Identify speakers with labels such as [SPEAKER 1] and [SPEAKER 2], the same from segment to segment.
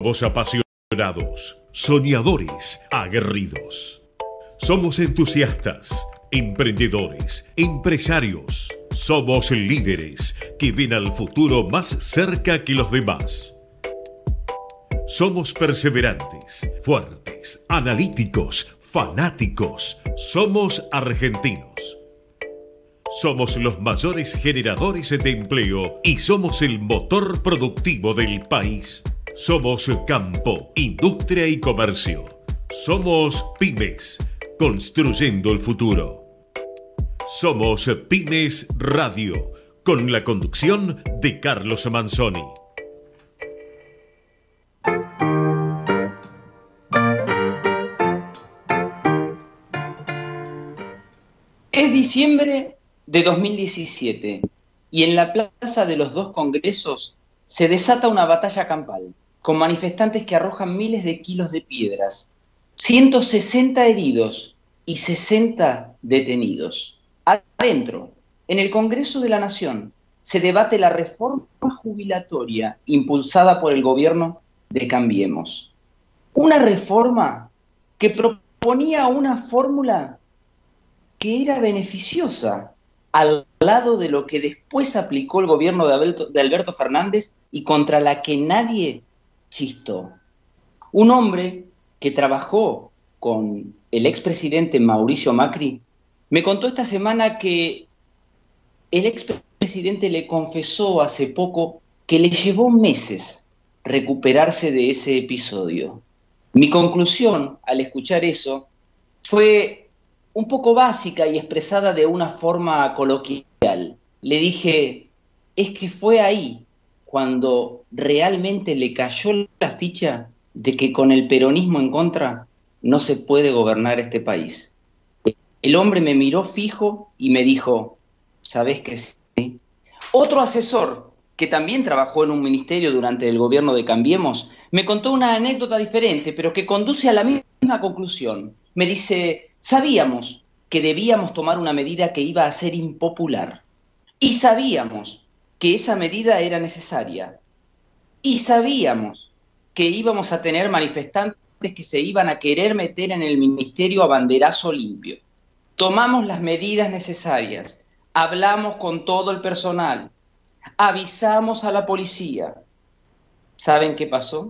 [SPEAKER 1] Somos apasionados, soñadores, aguerridos. Somos entusiastas, emprendedores, empresarios. Somos líderes que ven al futuro más cerca que los demás. Somos perseverantes, fuertes, analíticos, fanáticos. Somos argentinos. Somos los mayores generadores de empleo y somos el motor productivo del país. Somos campo, industria y comercio. Somos pymes, construyendo el futuro. Somos Pymes Radio, con la conducción de Carlos Manzoni.
[SPEAKER 2] Es diciembre de 2017 y en la Plaza de los Dos Congresos se desata una batalla campal con manifestantes que arrojan miles de kilos de piedras, 160 heridos y 60 detenidos. Adentro, en el Congreso de la Nación, se debate la reforma jubilatoria impulsada por el gobierno de Cambiemos. Una reforma que proponía una fórmula que era beneficiosa al lado de lo que después aplicó el gobierno de Alberto Fernández y contra la que nadie chistó. Un hombre que trabajó con el expresidente Mauricio Macri me contó esta semana que el expresidente le confesó hace poco que le llevó meses recuperarse de ese episodio. Mi conclusión al escuchar eso fue un poco básica y expresada de una forma coloquial. Le dije, es que fue ahí cuando realmente le cayó la ficha de que con el peronismo en contra no se puede gobernar este país. El hombre me miró fijo y me dijo, ¿sabés que sí? Otro asesor, que también trabajó en un ministerio durante el gobierno de Cambiemos, me contó una anécdota diferente, pero que conduce a la misma conclusión. Me dice, sabíamos que debíamos tomar una medida que iba a ser impopular. Y sabíamos que esa medida era necesaria. Y sabíamos que íbamos a tener manifestantes que se iban a querer meter en el ministerio a banderazo limpio. Tomamos las medidas necesarias, hablamos con todo el personal, avisamos a la policía. ¿Saben qué pasó?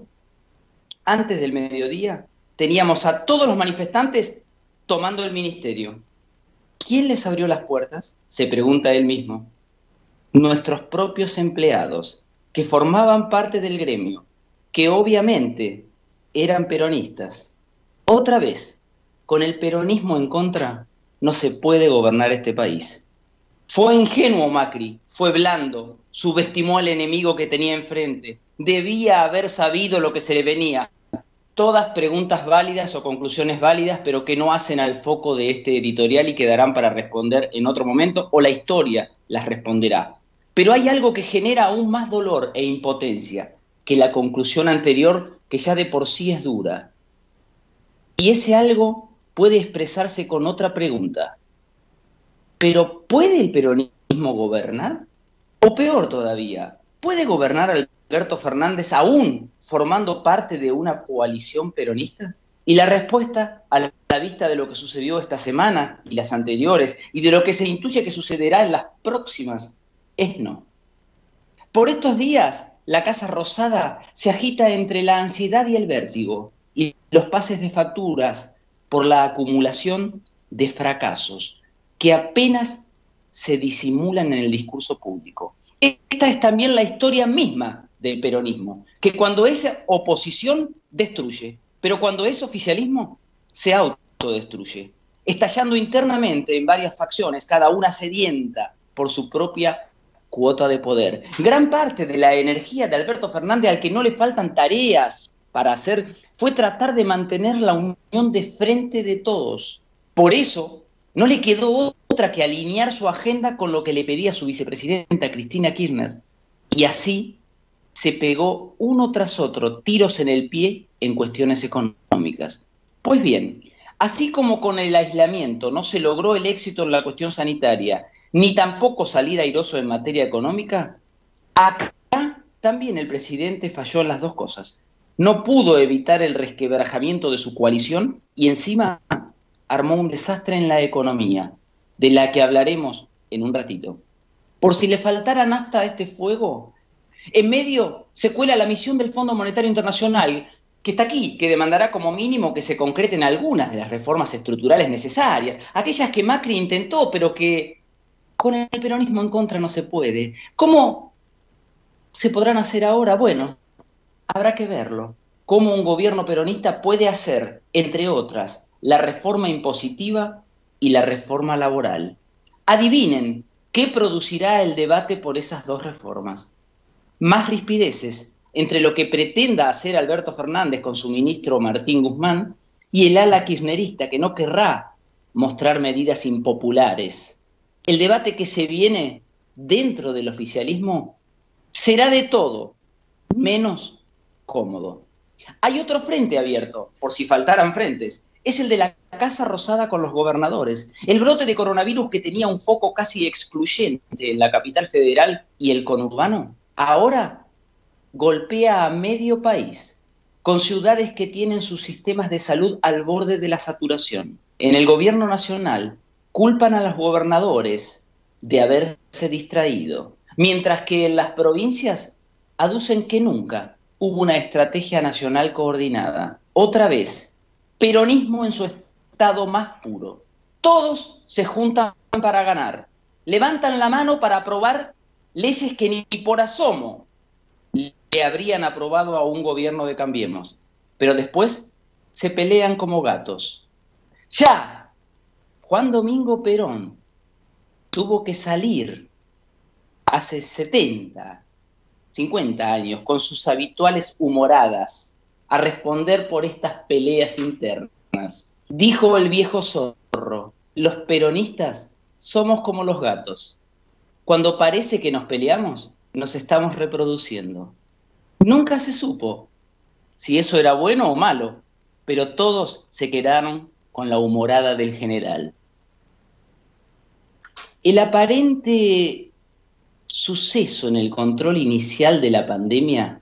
[SPEAKER 2] Antes del mediodía teníamos a todos los manifestantes tomando el ministerio. ¿Quién les abrió las puertas? Se pregunta él mismo. Nuestros propios empleados, que formaban parte del gremio, que obviamente eran peronistas. Otra vez, con el peronismo en contra, no se puede gobernar este país. Fue ingenuo Macri, fue blando, subestimó al enemigo que tenía enfrente. Debía haber sabido lo que se le venía. Todas preguntas válidas o conclusiones válidas, pero que no hacen al foco de este editorial y quedarán para responder en otro momento, o la historia las responderá. Pero hay algo que genera aún más dolor e impotencia que la conclusión anterior, que ya de por sí es dura. Y ese algo puede expresarse con otra pregunta. ¿Pero puede el peronismo gobernar? O peor todavía, ¿puede gobernar Alberto Fernández aún formando parte de una coalición peronista? Y la respuesta, a la vista de lo que sucedió esta semana y las anteriores, y de lo que se intuye que sucederá en las próximas, es no. Por estos días, la Casa Rosada se agita entre la ansiedad y el vértigo, y los pases de facturas por la acumulación de fracasos que apenas se disimulan en el discurso público. Esta es también la historia misma del peronismo, que cuando es oposición destruye, pero cuando es oficialismo se autodestruye, estallando internamente en varias facciones, cada una sedienta por su propia cuota de poder. Gran parte de la energía de Alberto Fernández, al que no le faltan tareas para hacer, fue tratar de mantener la unión de frente de todos. Por eso no le quedó otra que alinear su agenda con lo que le pedía su vicepresidenta Cristina Kirchner. Y así se pegó uno tras otro tiros en el pie en cuestiones económicas. Pues bien, así como con el aislamiento no se logró el éxito en la cuestión sanitaria, ni tampoco salir airoso en materia económica, acá también el presidente falló en las dos cosas. no pudo evitar el resquebrajamiento de su coalición y encima armó un desastre en la economía, de la que hablaremos en un ratito. Por si le faltara nafta a este fuego, en medio se cuela la misión del Fondo Monetario Internacional, que está aquí, que demandará como mínimo que se concreten algunas de las reformas estructurales necesarias, aquellas que Macri intentó, pero que con el peronismo en contra no se puede. ¿Cómo se podrán hacer ahora? Bueno, habrá que verlo. Cómo un gobierno peronista puede hacer, entre otras, la reforma impositiva y la reforma laboral. Adivinen qué producirá el debate por esas dos reformas. Más rispideces entre lo que pretenda hacer Alberto Fernández con su ministro Martín Guzmán y el ala kirchnerista que no querrá mostrar medidas impopulares. El debate que se viene dentro del oficialismo será de todo, menos cómodo. Hay otro frente abierto, por si faltaran frentes. Es el de la Casa Rosada con los gobernadores. El brote de coronavirus que tenía un foco casi excluyente en la capital federal y el conurbano, ahora golpea a medio país, con ciudades que tienen sus sistemas de salud al borde de la saturación. En el gobierno nacional culpan a los gobernadores de haberse distraído, mientras que en las provincias aducen que nunca hubo una estrategia nacional coordinada. Otra vez, peronismo en su estado más puro. Todos se juntan para ganar. Levantan la mano para aprobar leyes que ni por asomo le habrían aprobado a un gobierno de Cambiemos. Pero después se pelean como gatos. Ya, Juan Domingo Perón tuvo que salir hace 70, 50 años con sus habituales humoradas a responder por estas peleas internas. Dijo el viejo zorro, los peronistas somos como los gatos. Cuando parece que nos peleamos, nos estamos reproduciendo. Nunca se supo si eso era bueno o malo, pero todos se quedaron con la humorada del general. El aparente suceso en el control inicial de la pandemia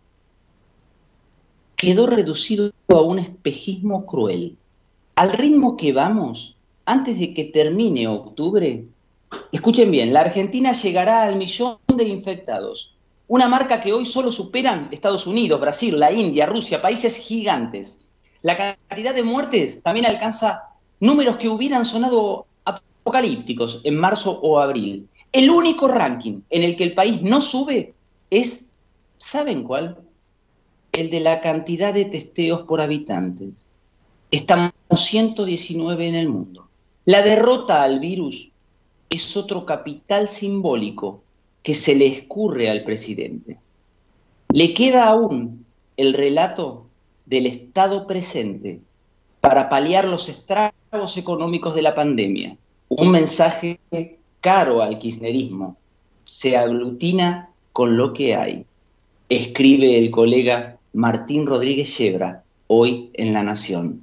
[SPEAKER 2] quedó reducido a un espejismo cruel. Al ritmo que vamos, antes de que termine octubre, escuchen bien, la Argentina llegará al 1.000.000 de infectados, una marca que hoy solo superan Estados Unidos, Brasil, la India, Rusia, países gigantes. La cantidad de muertes también alcanza números que hubieran sonado apocalípticos en marzo o abril. El único ranking en el que el país no sube es, ¿saben cuál? El de la cantidad de testeos por habitantes. Estamos 119 en el mundo. La derrota al virus es otro capital simbólico que se le escurre al presidente. Le queda aún el relato del Estado presente para paliar los estragos económicos de la pandemia. Un mensaje caro al kirchnerismo. Se aglutina con lo que hay. Escribe el colega Martín Rodríguez Yebra, hoy en La Nación.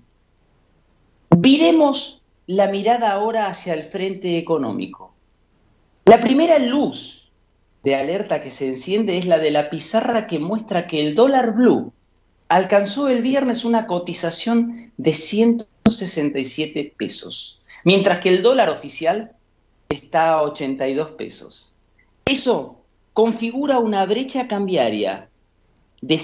[SPEAKER 2] Viremos la mirada ahora hacia el frente económico. La primera luz de alerta que se enciende es la de la pizarra que muestra que el dólar blue alcanzó el viernes una cotización de 167 pesos, mientras que el dólar oficial está a 82 pesos. Eso configura una brecha cambiaria de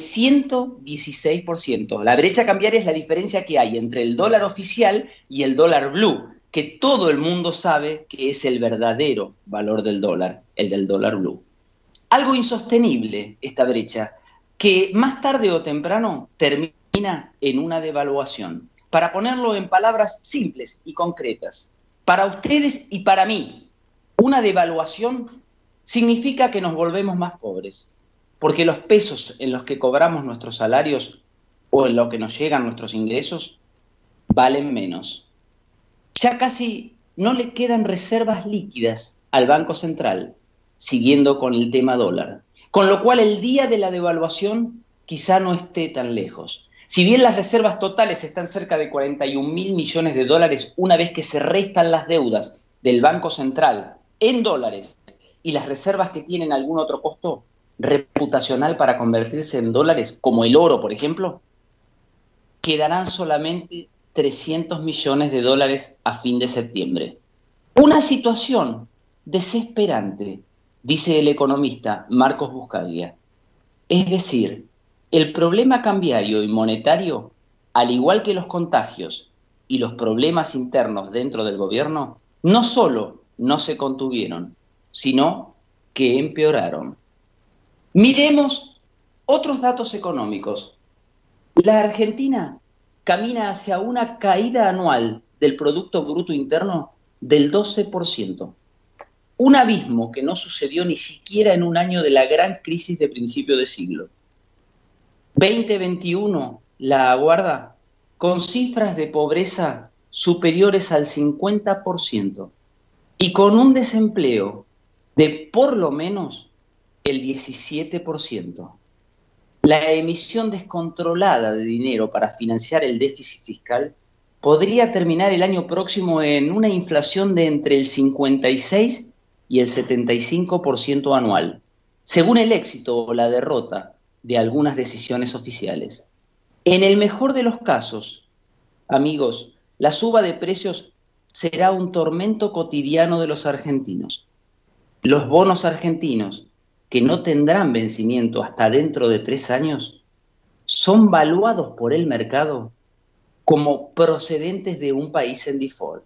[SPEAKER 2] 116%. La brecha cambiaria es la diferencia que hay entre el dólar oficial y el dólar blue, que todo el mundo sabe que es el verdadero valor del dólar, el del dólar blue. Algo insostenible esta brecha, que más tarde o temprano termina en una devaluación. Para ponerlo en palabras simples y concretas, para ustedes y para mí, una devaluación significa que nos volvemos más pobres, porque los pesos en los que cobramos nuestros salarios o en los que nos llegan nuestros ingresos valen menos. Ya casi no le quedan reservas líquidas al Banco Central, siguiendo con el tema dólar. Con lo cual el día de la devaluación quizá no esté tan lejos. Si bien las reservas totales están cerca de 41.000 millones de dólares una vez que se restan las deudas del Banco Central en dólares y las reservas que tienen algún otro costo reputacional para convertirse en dólares, como el oro, por ejemplo, quedarán solamente 300 millones de dólares a fin de septiembre. Una situación desesperante, dice el economista Marcos Buscaglia. Es decir, el problema cambiario y monetario, al igual que los contagios y los problemas internos dentro del gobierno, no solo no se contuvieron, sino que empeoraron. Miremos otros datos económicos. La Argentina camina hacia una caída anual del Producto Bruto Interno del 12%. Un abismo que no sucedió ni siquiera en un año de la gran crisis de principio de siglo. 2021 la aguarda con cifras de pobreza superiores al 50% y con un desempleo de por lo menos el 17%. La emisión descontrolada de dinero para financiar el déficit fiscal podría terminar el año próximo en una inflación de entre el 56 y el 75% anual, según el éxito o la derrota de algunas decisiones oficiales. En el mejor de los casos, amigos, la suba de precios será un tormento cotidiano de los argentinos. Los bonos argentinos, que no tendrán vencimiento hasta dentro de 3 años, son valuados por el mercado como procedentes de un país en default.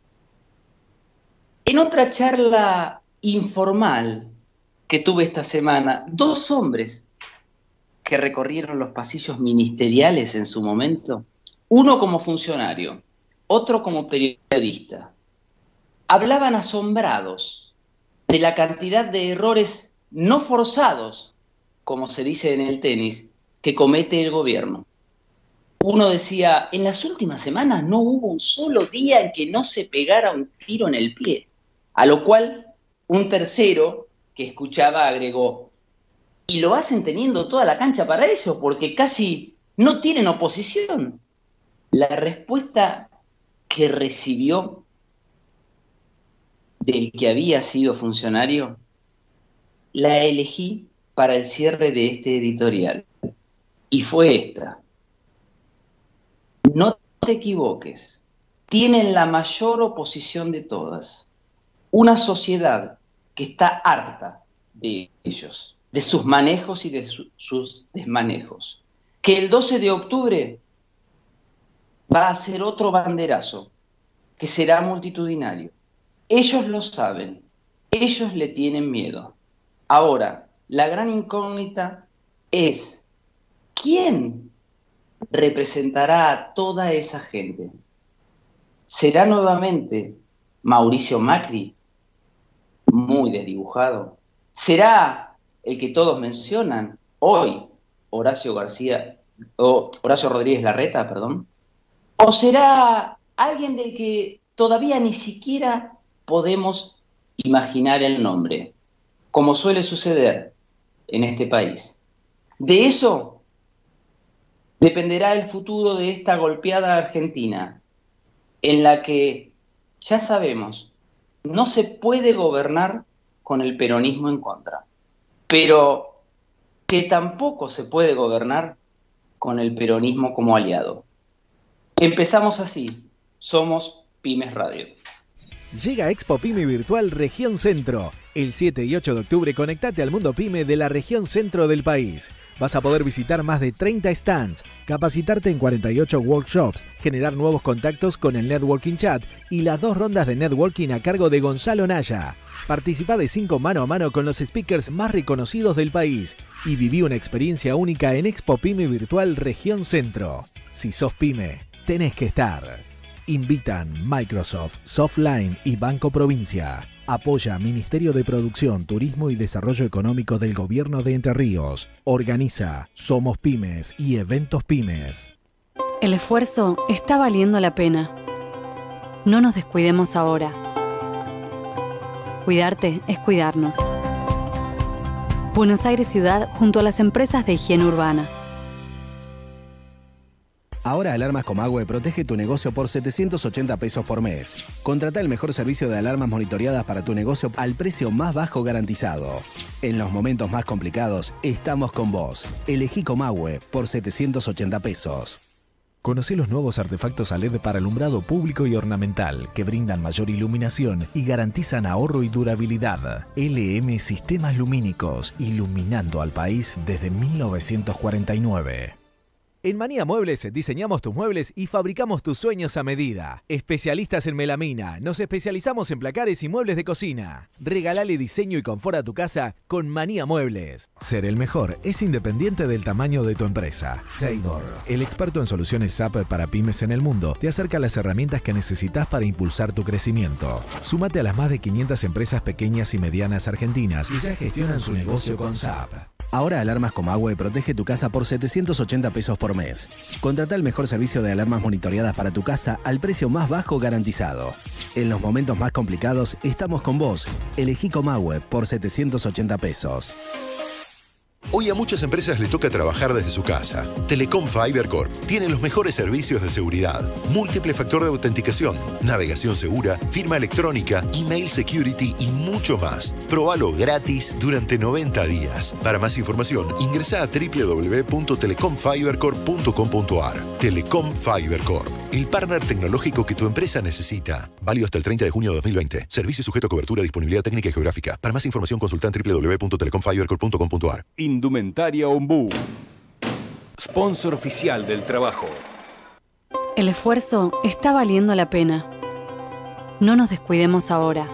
[SPEAKER 2] En otra charla informal que tuve esta semana, 2 hombres que recorrieron los pasillos ministeriales en su momento, uno como funcionario, otro como periodista, hablaban asombrados de la cantidad de errores no forzados, como se dice en el tenis, que comete el gobierno. Uno decía, en las últimas semanas no hubo un solo día en que no se pegara un tiro en el pie, a lo cual un tercero que escuchaba agregó, y lo hacen teniendo toda la cancha para ello, porque casi no tienen oposición. La respuesta que recibió del que había sido funcionario la elegí para el cierre de este editorial. Y fue esta. No te equivoques. Tienen la mayor oposición de todas. Una sociedad que está harta de ellos, de sus manejos y de sus desmanejos. Que el 12 de octubre va a ser otro banderazo, que será multitudinario. Ellos lo saben. Ellos le tienen miedo. Ahora, la gran incógnita es, ¿quién representará a toda esa gente? ¿Será nuevamente Mauricio Macri, muy desdibujado? ¿Será el que todos mencionan hoy, Horacio Rodríguez Larreta, perdón? ¿O será alguien del que todavía ni siquiera podemos imaginar el nombre, como suele suceder en este país? De eso dependerá el futuro de esta golpeada Argentina, en la que, ya sabemos, no se puede gobernar con el peronismo en contra, pero que tampoco se puede gobernar con el peronismo como aliado. Empezamos así, somos Pymes Radio.
[SPEAKER 3] Llega Expo Pyme Virtual Región Centro. El 7 y 8 de octubre conectate al mundo pyme de la región centro del país. Vas a poder visitar más de 30 stands, capacitarte en 48 workshops, generar nuevos contactos con el Networking Chat y las 2 rondas de networking a cargo de Gonzalo Naya. Participa de 5 mano a mano con los speakers más reconocidos del país y viví una experiencia única en Expo Pyme Virtual Región Centro. Si sos pyme, tenés que estar. Invitan Microsoft, Softline y Banco Provincia. Apoya Ministerio de Producción, Turismo y Desarrollo Económico del Gobierno de Entre Ríos. Organiza Somos Pymes y Eventos Pymes.
[SPEAKER 4] El esfuerzo está valiendo la pena. No nos descuidemos ahora. Cuidarte es cuidarnos. Buenos Aires Ciudad junto a las empresas de higiene urbana.
[SPEAKER 5] Ahora Alarmas Comahue protege tu negocio por 780 pesos por mes. Contrata el mejor servicio de alarmas monitoreadas para tu negocio al precio más bajo garantizado. En los momentos más complicados, estamos con vos. Elegí Comahue por 780 pesos.
[SPEAKER 3] Conoce los nuevos artefactos a LED para alumbrado público y ornamental que brindan mayor iluminación y garantizan ahorro y durabilidad. LM Sistemas Lumínicos, iluminando al país desde 1949. En Manía Muebles diseñamos tus muebles y fabricamos tus sueños a medida. Especialistas en melamina, nos especializamos en placares y muebles de cocina. Regalale diseño y confort a tu casa con Manía Muebles. Ser el mejor es independiente del tamaño de tu empresa. Seidor, el experto en soluciones SAP para pymes en el mundo, te acerca a las herramientas que necesitas para impulsar tu crecimiento. Súmate a las más de 500 empresas pequeñas y medianas argentinas y ya gestionan su negocio con SAP.
[SPEAKER 5] Ahora Alarmas Comahue protege tu casa por 780 pesos por mes. Contrata el mejor servicio de alarmas monitoreadas para tu casa al precio más bajo garantizado. En los momentos más complicados estamos con vos. Elegí Comahue por 780 pesos.
[SPEAKER 6] Hoy a muchas empresas les toca trabajar desde su casa. Telecom Fiber Corp tiene los mejores servicios de seguridad, múltiple factor de autenticación, navegación segura, firma electrónica, email security y mucho más. Probalo gratis durante 90 días. Para más información, ingresa a www.telecomfibercorp.com.ar. Telecom Fiber Corp, el partner tecnológico que tu empresa necesita. Válido hasta el 30 de junio de 2020. Servicio sujeto a cobertura, disponibilidad técnica y geográfica. Para más información, consulta en www.telecomfibercorp.com.ar.
[SPEAKER 7] Indumentaria Ombú, sponsor oficial del trabajo.
[SPEAKER 4] El esfuerzo está valiendo la pena. No nos descuidemos ahora.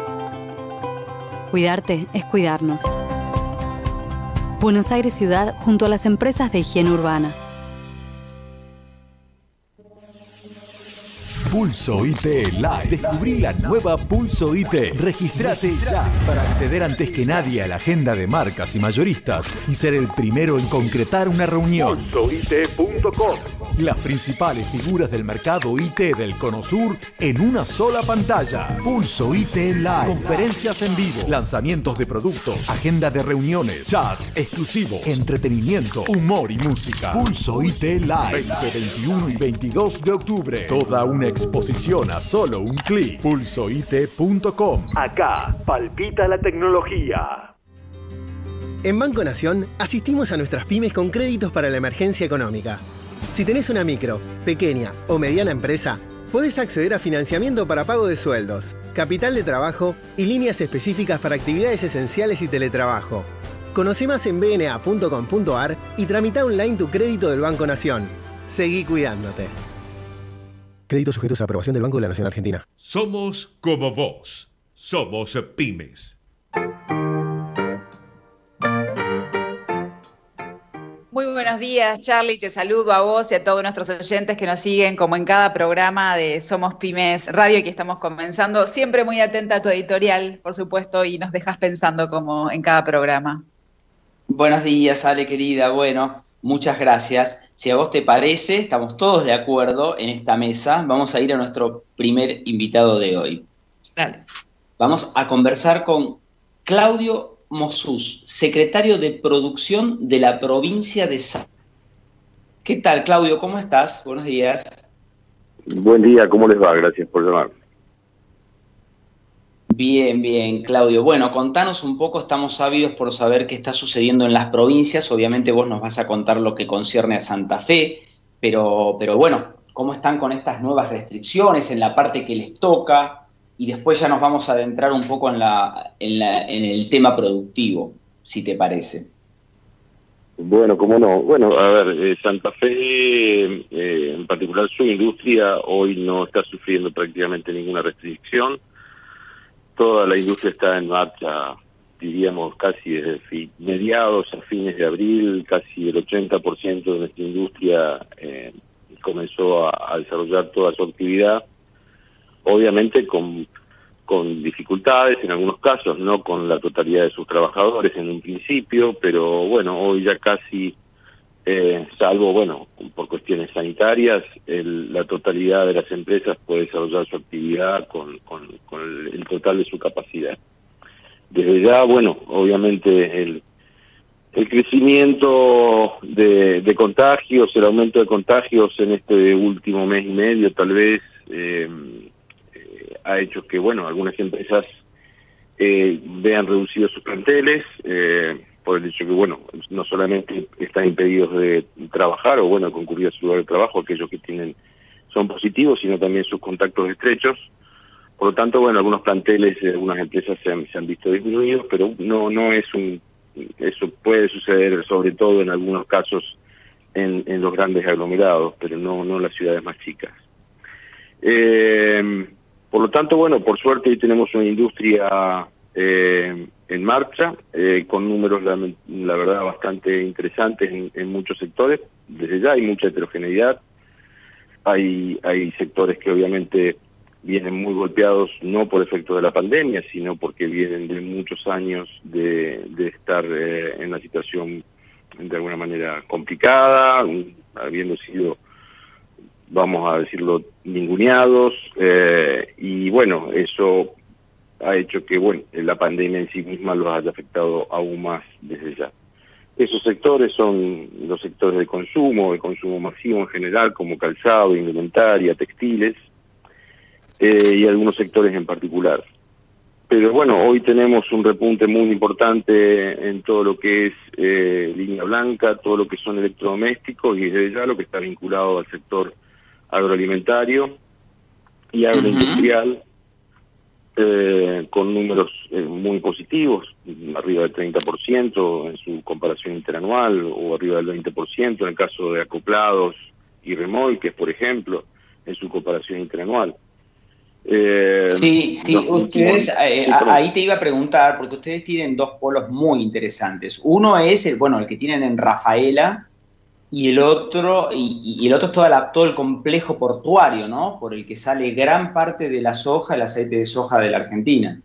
[SPEAKER 4] Cuidarte es cuidarnos. Buenos Aires Ciudad junto a las empresas de higiene urbana.
[SPEAKER 8] Pulso IT Live. Descubrí la nueva Pulso IT. Registrate ya para acceder antes que nadie a la agenda de marcas y mayoristas y ser el primero en concretar una reunión. Pulsoit.com. Las principales figuras del mercado IT del Cono Sur en una sola pantalla. Pulso IT Live. Conferencias en vivo, lanzamientos de productos, agenda de reuniones, chats exclusivos, entretenimiento, humor y música. Pulso IT Live. 20, 21 y 22 de octubre. Toda una exposición a solo un clic. Pulsoit.com. Acá palpita la tecnología.
[SPEAKER 9] En Banco Nación asistimos a nuestras pymes con créditos para la emergencia económica. Si tenés una micro, pequeña o mediana empresa, podés acceder a financiamiento para pago de sueldos, capital de trabajo y líneas específicas para actividades esenciales y teletrabajo. Conoce más en bna.com.ar y tramita online tu crédito del Banco Nación. Seguí cuidándote. Créditos sujetos a aprobación del Banco de la Nación Argentina.
[SPEAKER 1] Somos como vos. Somos pymes.
[SPEAKER 10] Muy buenos días, Charlie. Te saludo a vos y a todos nuestros oyentes que nos siguen como en cada programa de Somos Pymes Radio que estamos comenzando. Siempre muy atenta a tu editorial, por supuesto, y nos dejas pensando como en cada programa.
[SPEAKER 2] Buenos días, Ale, querida. Bueno, muchas gracias. Si a vos te parece, estamos todos de acuerdo en esta mesa. Vamos a ir a nuestro primer invitado de hoy.
[SPEAKER 10] Dale.
[SPEAKER 2] Vamos a conversar con Claudio Mosús, secretario de Producción de la provincia de Salta. ¿Qué tal, Claudio? ¿Cómo estás? Buenos días.
[SPEAKER 11] Buen día, ¿cómo les va? Gracias por llamar.
[SPEAKER 2] Bien, bien, Claudio. Bueno, contanos un poco, estamos ávidos por saber qué está sucediendo en las provincias. Obviamente vos nos vas a contar lo que concierne a Santa Fe, pero bueno, ¿cómo están con estas nuevas restricciones en la parte que les toca? Y después ya nos vamos a adentrar un poco en el tema productivo, si te parece.
[SPEAKER 11] Bueno, cómo no. Bueno, a ver, Santa Fe, en particular su industria, hoy no está sufriendo prácticamente ninguna restricción. Toda la industria está en marcha, diríamos, casi desde mediados a fines de abril. Casi el 80% de nuestra industria comenzó a desarrollar toda su actividad, obviamente con dificultades en algunos casos, no con la totalidad de sus trabajadores en un principio, pero bueno, hoy ya casi, salvo, bueno, por cuestiones sanitarias, la totalidad de las empresas puede desarrollar su actividad con el total de su capacidad. Desde ya, bueno, obviamente el crecimiento de contagios, el aumento de contagios en este último mes y medio tal vez ha hecho que, bueno, algunas empresas vean reducidos sus planteles. por el hecho que, bueno, no solamente están impedidos de trabajar o, bueno, concurrir a su lugar de trabajo, aquellos que son positivos, sino también sus contactos estrechos. Por lo tanto, bueno, algunos planteles, algunas empresas se han visto disminuidos, pero no es eso puede suceder sobre todo en algunos casos en los grandes aglomerados, pero no en las ciudades más chicas. Por lo tanto, bueno, por suerte hoy tenemos una industria en marcha, con números, la verdad, bastante interesantes en muchos sectores. Desde ya hay mucha heterogeneidad. Hay sectores que obviamente vienen muy golpeados, no por efecto de la pandemia, sino porque vienen de muchos años de estar en una situación de alguna manera complicada, habiendo sido, vamos a decirlo, ninguneados, y bueno, eso ha hecho que, bueno, la pandemia en sí misma los haya afectado aún más desde ya. Esos sectores son los sectores de consumo masivo en general, como calzado, indumentaria, textiles, y algunos sectores en particular. Pero bueno, hoy tenemos un repunte muy importante en todo lo que es línea blanca, todo lo que son electrodomésticos, y desde ya lo que está vinculado al sector agroalimentario y agroindustrial, con números muy positivos, arriba del 30% en su comparación interanual, o arriba del 20% en el caso de acoplados y remolques, por ejemplo, en su comparación interanual.
[SPEAKER 2] Sí, ustedes, ahí te iba a preguntar, porque ustedes tienen dos polos muy interesantes. Uno es el que tienen en Rafaela, y el otro es todo el complejo portuario, ¿no? Por el que sale gran parte de la soja, el aceite de soja de la Argentina.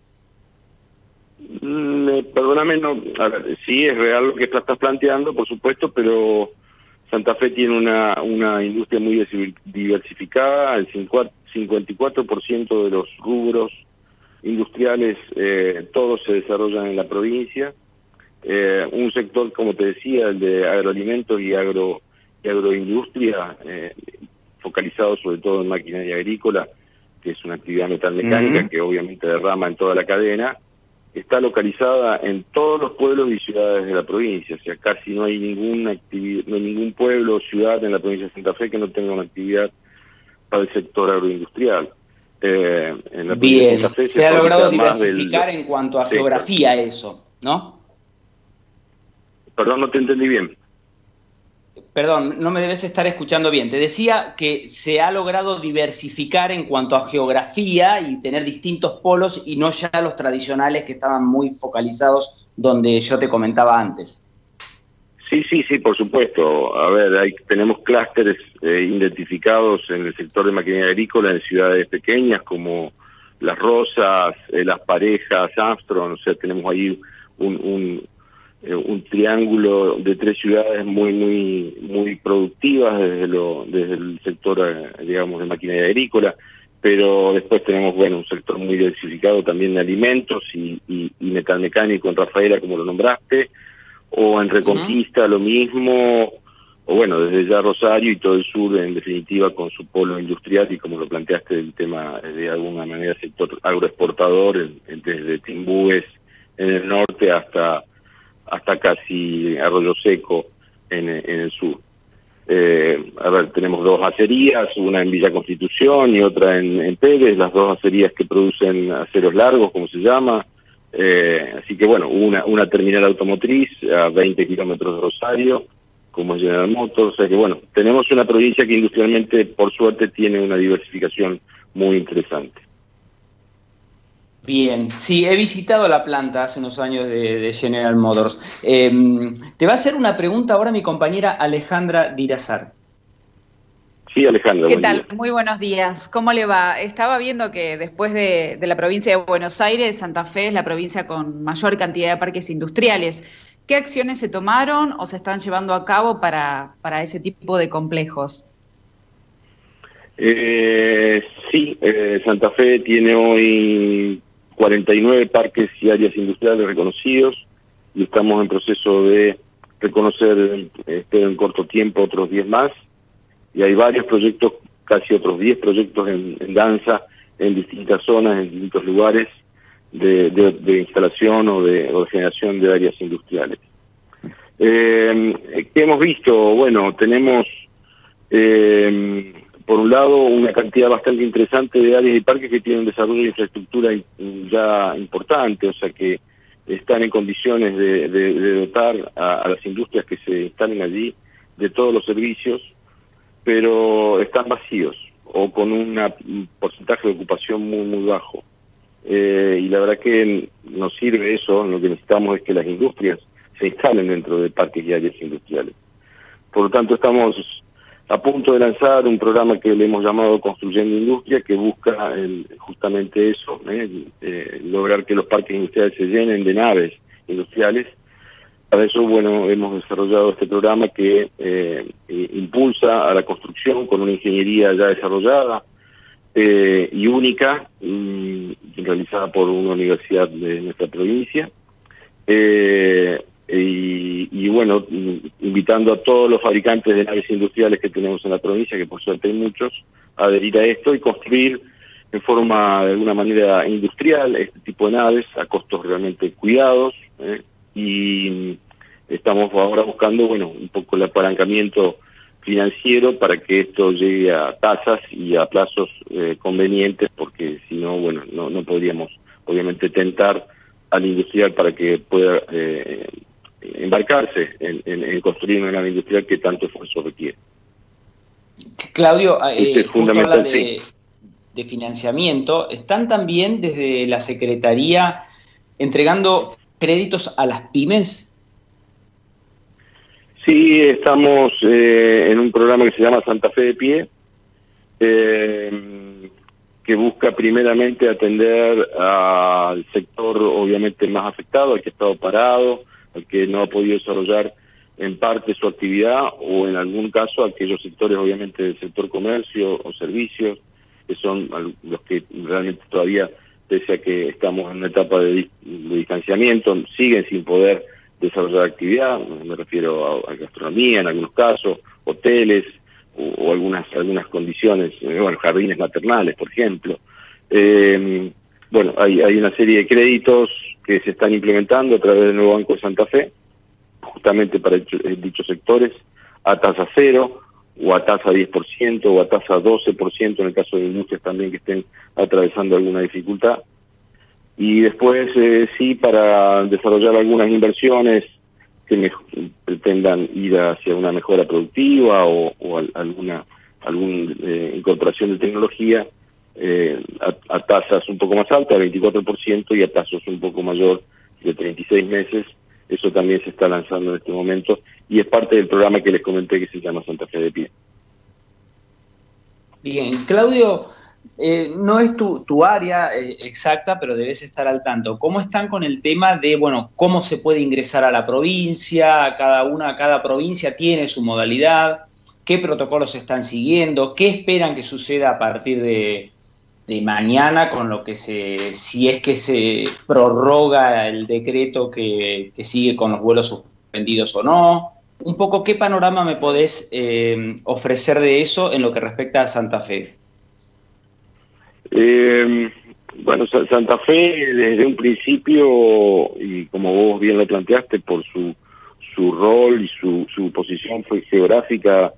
[SPEAKER 11] Perdóname, no, a ver, sí es real lo que estás planteando, por supuesto, pero Santa Fe tiene una industria muy diversificada. El 54% de los rubros industriales, todos se desarrollan en la provincia. Un sector, como te decía, el de agroalimentos y agroindustria, focalizado sobre todo en maquinaria agrícola, que es una actividad metalmecánica que obviamente derrama en toda la cadena, está localizada en todos los pueblos y ciudades de la provincia. O sea, casi no hay ningún pueblo o ciudad en la provincia de Santa Fe que no tenga una actividad para el sector agroindustrial. En la provincia de Santa Fe
[SPEAKER 2] se ha logrado diversificar en cuanto a geografía eso, ¿no?
[SPEAKER 11] Perdón, no te entendí bien.
[SPEAKER 2] Perdón, no me debes estar escuchando bien. Te decía que se ha logrado diversificar en cuanto a geografía y tener distintos polos y no ya los tradicionales que estaban muy focalizados donde yo te comentaba antes.
[SPEAKER 11] Sí, por supuesto. A ver, tenemos clústeres identificados en el sector de maquinaria agrícola en ciudades pequeñas como Las Rosas, Las Parejas, Armstrong. O sea, tenemos ahí un triángulo de 3 ciudades muy productivas desde el sector, digamos, de maquinaria agrícola, pero después tenemos, un sector muy diversificado también de alimentos y metalmecánico en Rafaela, como lo nombraste, o en Reconquista lo mismo, o desde ya Rosario y todo el sur, en definitiva, con su polo industrial, y como lo planteaste, el tema de alguna manera sector agroexportador, desde Timbúes en el norte hasta casi Arroyo Seco en el sur. Tenemos 2 acerías, una en Villa Constitución y otra en Pérez, las 2 acerías que producen aceros largos, como se llama. Así que una terminal automotriz a 20 kilómetros de Rosario, como es General Motors. O sea que tenemos una provincia que industrialmente, por suerte, tiene una diversificación muy interesante.
[SPEAKER 2] Bien, sí, he visitado la planta hace unos años de General Motors. Te va a hacer una pregunta ahora mi compañera Alejandra Dirazar.
[SPEAKER 11] Sí, Alejandra.
[SPEAKER 10] ¿Qué tal? Muy buenos días. ¿Cómo le va? Estaba viendo que después de la provincia de Buenos Aires, Santa Fe es la provincia con mayor cantidad de parques industriales. ¿Qué acciones se tomaron o se están llevando a cabo para ese tipo de complejos?
[SPEAKER 11] Sí, Santa Fe tiene hoy 49 parques y áreas industriales reconocidos y estamos en proceso de reconocer en corto tiempo otros 10 más, y hay varios proyectos, casi otros 10 proyectos en danza en distintas zonas, en distintos lugares de instalación o de generación de áreas industriales. ¿Qué hemos visto? Bueno, tenemos por un lado una cantidad bastante interesante de áreas y parques que tienen un desarrollo de infraestructura ya importante, o sea que están en condiciones de dotar a las industrias que se instalen allí de todos los servicios, pero están vacíos o con un porcentaje de ocupación muy bajo. Y la verdad que nos sirve eso. Lo que necesitamos es que las industrias se instalen dentro de parques y áreas industriales. Por lo tanto, estamos a punto de lanzar un programa que le hemos llamado Construyendo Industria, que busca justamente eso, lograr que los parques industriales se llenen de naves industriales. Para eso, bueno, hemos desarrollado este programa que impulsa a la construcción con una ingeniería ya desarrollada y única, realizada por una universidad de nuestra provincia. Y bueno, invitando a todos los fabricantes de naves industriales que tenemos en la provincia, que por suerte hay muchos, a adherir a esto y construir en forma, de alguna manera, industrial este tipo de naves a costos realmente cuidados, y estamos ahora buscando, bueno, un poco el apalancamiento financiero para que esto llegue a tasas y a plazos convenientes, porque si no, bueno, no podríamos obviamente tentar al industrial para que pueda embarcarse en construir una nave industrial que tanto esfuerzo requiere.
[SPEAKER 2] Claudio,
[SPEAKER 11] justo habla
[SPEAKER 2] de financiamiento. ¿Están también desde la Secretaría entregando créditos a las pymes?
[SPEAKER 11] Sí, estamos en un programa que se llama Santa Fe de Pie, que busca primeramente atender al sector obviamente más afectado, al que ha estado parado, al que no ha podido desarrollar en parte su actividad, o en algún caso aquellos sectores obviamente del sector comercio o servicios, que son los que realmente todavía, pese a que estamos en una etapa de distanciamiento, siguen sin poder desarrollar actividad. Me refiero a gastronomía en algunos casos, hoteles o algunas condiciones, bueno, jardines maternales, por ejemplo. Bueno, hay una serie de créditos que se están implementando a través del nuevo Banco de Santa Fe, justamente para dichos sectores, a tasa cero, o a tasa 10%, o a tasa 12%, en el caso de industrias también que estén atravesando alguna dificultad. Y después, sí, para desarrollar algunas inversiones que pretendan ir hacia una mejora productiva o alguna incorporación de tecnología, a tasas un poco más altas, 24%, y a plazos un poco mayor, de 36 meses. Eso también se está lanzando en este momento y es parte del programa que les comenté que se llama Santa Fe de Pie.
[SPEAKER 2] Bien, Claudio, no es tu área exacta, pero debes estar al tanto. ¿Cómo están con el tema de, bueno, cómo se puede ingresar a la provincia? Cada provincia tiene su modalidad. ¿Qué protocolos están siguiendo? ¿Qué esperan que suceda a partir de mañana con lo que si es que se prorroga el decreto que sigue con los vuelos suspendidos o no? Un poco, ¿qué panorama me podés ofrecer de eso en lo que respecta a Santa Fe?
[SPEAKER 11] Bueno, Santa Fe desde un principio, y como vos bien lo planteaste, por su rol y su posición geográfica,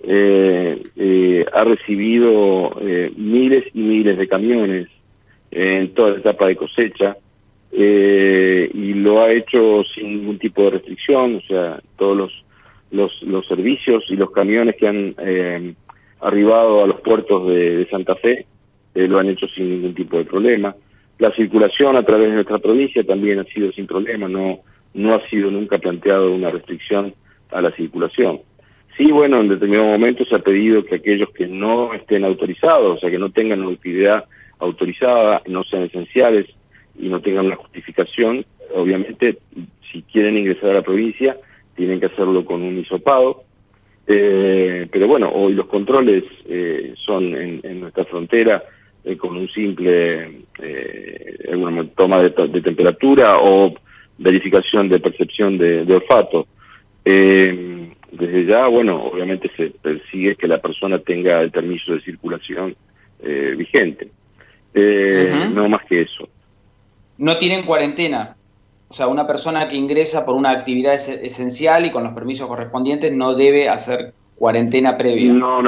[SPEAKER 11] ha recibido miles y miles de camiones en toda la etapa de cosecha, y lo ha hecho sin ningún tipo de restricción. O sea, todos los servicios y los camiones que han arribado a los puertos de Santa Fe lo han hecho sin ningún tipo de problema. La circulación a través de nuestra provincia también ha sido sin problema, no ha sido nunca planteado una restricción a la circulación. Sí, bueno, en determinado momento se ha pedido que aquellos que no estén autorizados, o sea, que no tengan una actividad autorizada, no sean esenciales y no tengan una justificación, obviamente, si quieren ingresar a la provincia, tienen que hacerlo con un hisopado. Pero bueno, hoy los controles son en nuestra frontera con un simple alguna toma de temperatura o verificación de percepción de olfato. Desde ya, bueno, obviamente se persigue que la persona tenga el permiso de circulación vigente. No más que eso.
[SPEAKER 2] ¿No tienen cuarentena? O sea, una persona que ingresa por una actividad esencial y con los permisos correspondientes no debe hacer cuarentena previa.
[SPEAKER 11] No.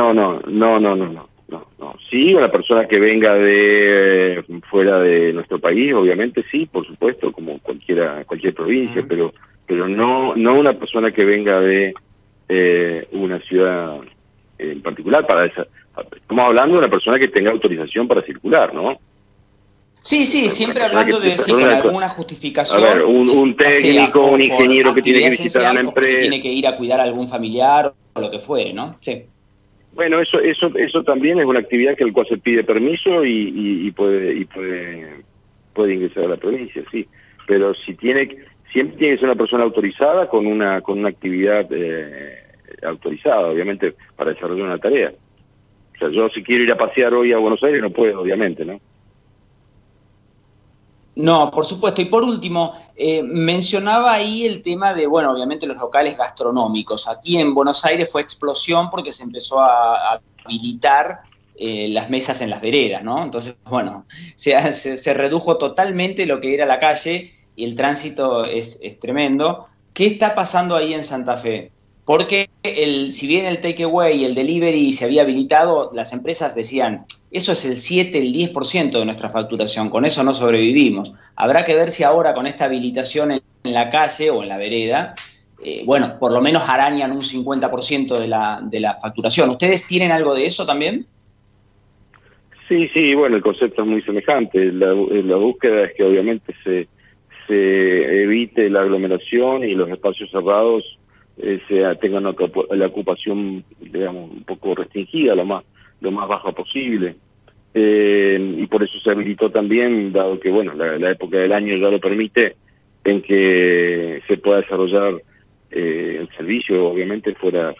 [SPEAKER 11] Sí, una persona que venga de fuera de nuestro país, obviamente sí, por supuesto, como cualquier provincia, pero no una persona que venga de una ciudad en particular. Estamos hablando de una persona que tenga autorización para circular, ¿no?
[SPEAKER 2] Sí, siempre hablando de si con alguna justificación.
[SPEAKER 11] A ver, un técnico, un ingeniero que tiene que visitar una empresa.
[SPEAKER 2] Que tiene que ir a cuidar a algún familiar o lo que fuere, ¿no? Sí.
[SPEAKER 11] Bueno, eso también es una actividad que el cual se pide permiso y puede ingresar a la provincia, sí. Pero siempre tiene que ser una persona autorizada con una actividad autorizada, obviamente, para desarrollar una tarea. O sea, yo si quiero ir a pasear hoy a Buenos Aires no puedo, obviamente, ¿no?
[SPEAKER 2] No, por supuesto. Y por último, mencionaba ahí el tema de, bueno, obviamente los locales gastronómicos. Aquí en Buenos Aires fue explosión porque se empezó a habilitar las mesas en las veredas, ¿no? Entonces, bueno, se redujo totalmente lo que era la calle y el tránsito es tremendo. ¿Qué está pasando ahí en Santa Fe? Porque si bien el takeaway y el delivery se había habilitado, las empresas decían, eso es el 7, el 10% de nuestra facturación, con eso no sobrevivimos. Habrá que ver si ahora con esta habilitación en la calle o en la vereda, bueno, por lo menos arañan un 50% de la facturación. ¿Ustedes tienen algo de eso también?
[SPEAKER 11] Sí, bueno, el concepto es muy semejante. La búsqueda es que obviamente se evite la aglomeración y los espacios cerrados tengan la ocupación, digamos, un poco restringida, lo más baja posible. Y por eso se habilitó también, dado que, bueno, la época del año ya lo permite, en que se pueda desarrollar el servicio, obviamente, fuera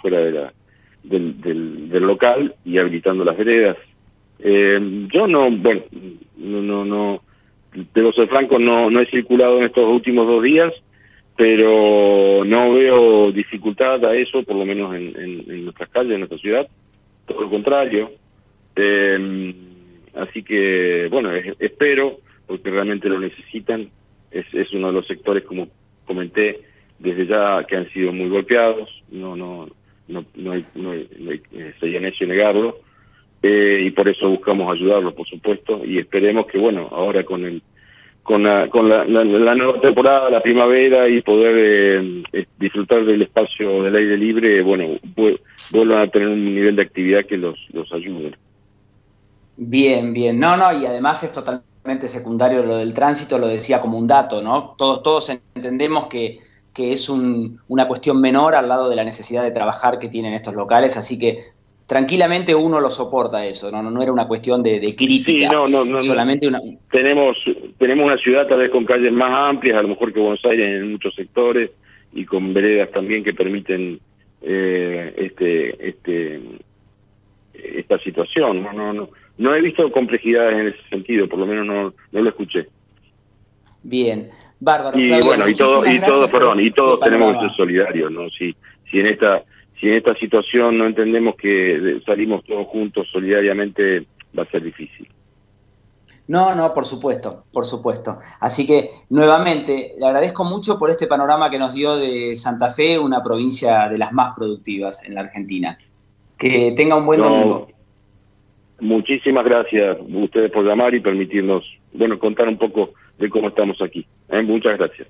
[SPEAKER 11] del local y habilitando las veredas. Yo no, debo ser franco, no he circulado en estos últimos 2 días, pero no veo dificultad a eso, por lo menos en nuestras calles, en nuestra ciudad, todo lo contrario. Así que, bueno, espero, porque realmente lo necesitan, es uno de los sectores, como comenté, desde ya que han sido muy golpeados, no sería necio negarlo, y por eso buscamos ayudarlos, por supuesto, y esperemos que, bueno, ahora con la nueva temporada, la primavera, y poder disfrutar del espacio del aire libre, bueno, vuelvan a tener un nivel de actividad que los ayude.
[SPEAKER 2] Bien. No, y además es totalmente secundario lo del tránsito, lo decía como un dato, ¿no? Todos entendemos que es una cuestión menor al lado de la necesidad de trabajar que tienen estos locales, así que tranquilamente uno lo soporta eso, no era una cuestión de crítica.
[SPEAKER 11] Sí,
[SPEAKER 2] solamente
[SPEAKER 11] Tenemos una ciudad tal vez con calles más amplias, a lo mejor que Buenos Aires en muchos sectores, y con veredas también que permiten esta situación. No he visto complejidades en ese sentido, por lo menos no lo escuché.
[SPEAKER 2] Bien, bárbaro.
[SPEAKER 11] Y
[SPEAKER 2] Claudio,
[SPEAKER 11] bueno, todos tenemos que ser solidarios, ¿no? Si en esta situación no entendemos que salimos todos juntos solidariamente, va a ser difícil.
[SPEAKER 2] No, por supuesto. Así que, nuevamente, le agradezco mucho por este panorama que nos dio de Santa Fe, una provincia de las más productivas en la Argentina. Que tenga un buen domingo.
[SPEAKER 11] Muchísimas gracias a ustedes por llamar y permitirnos, contar un poco de cómo estamos aquí. Muchas gracias.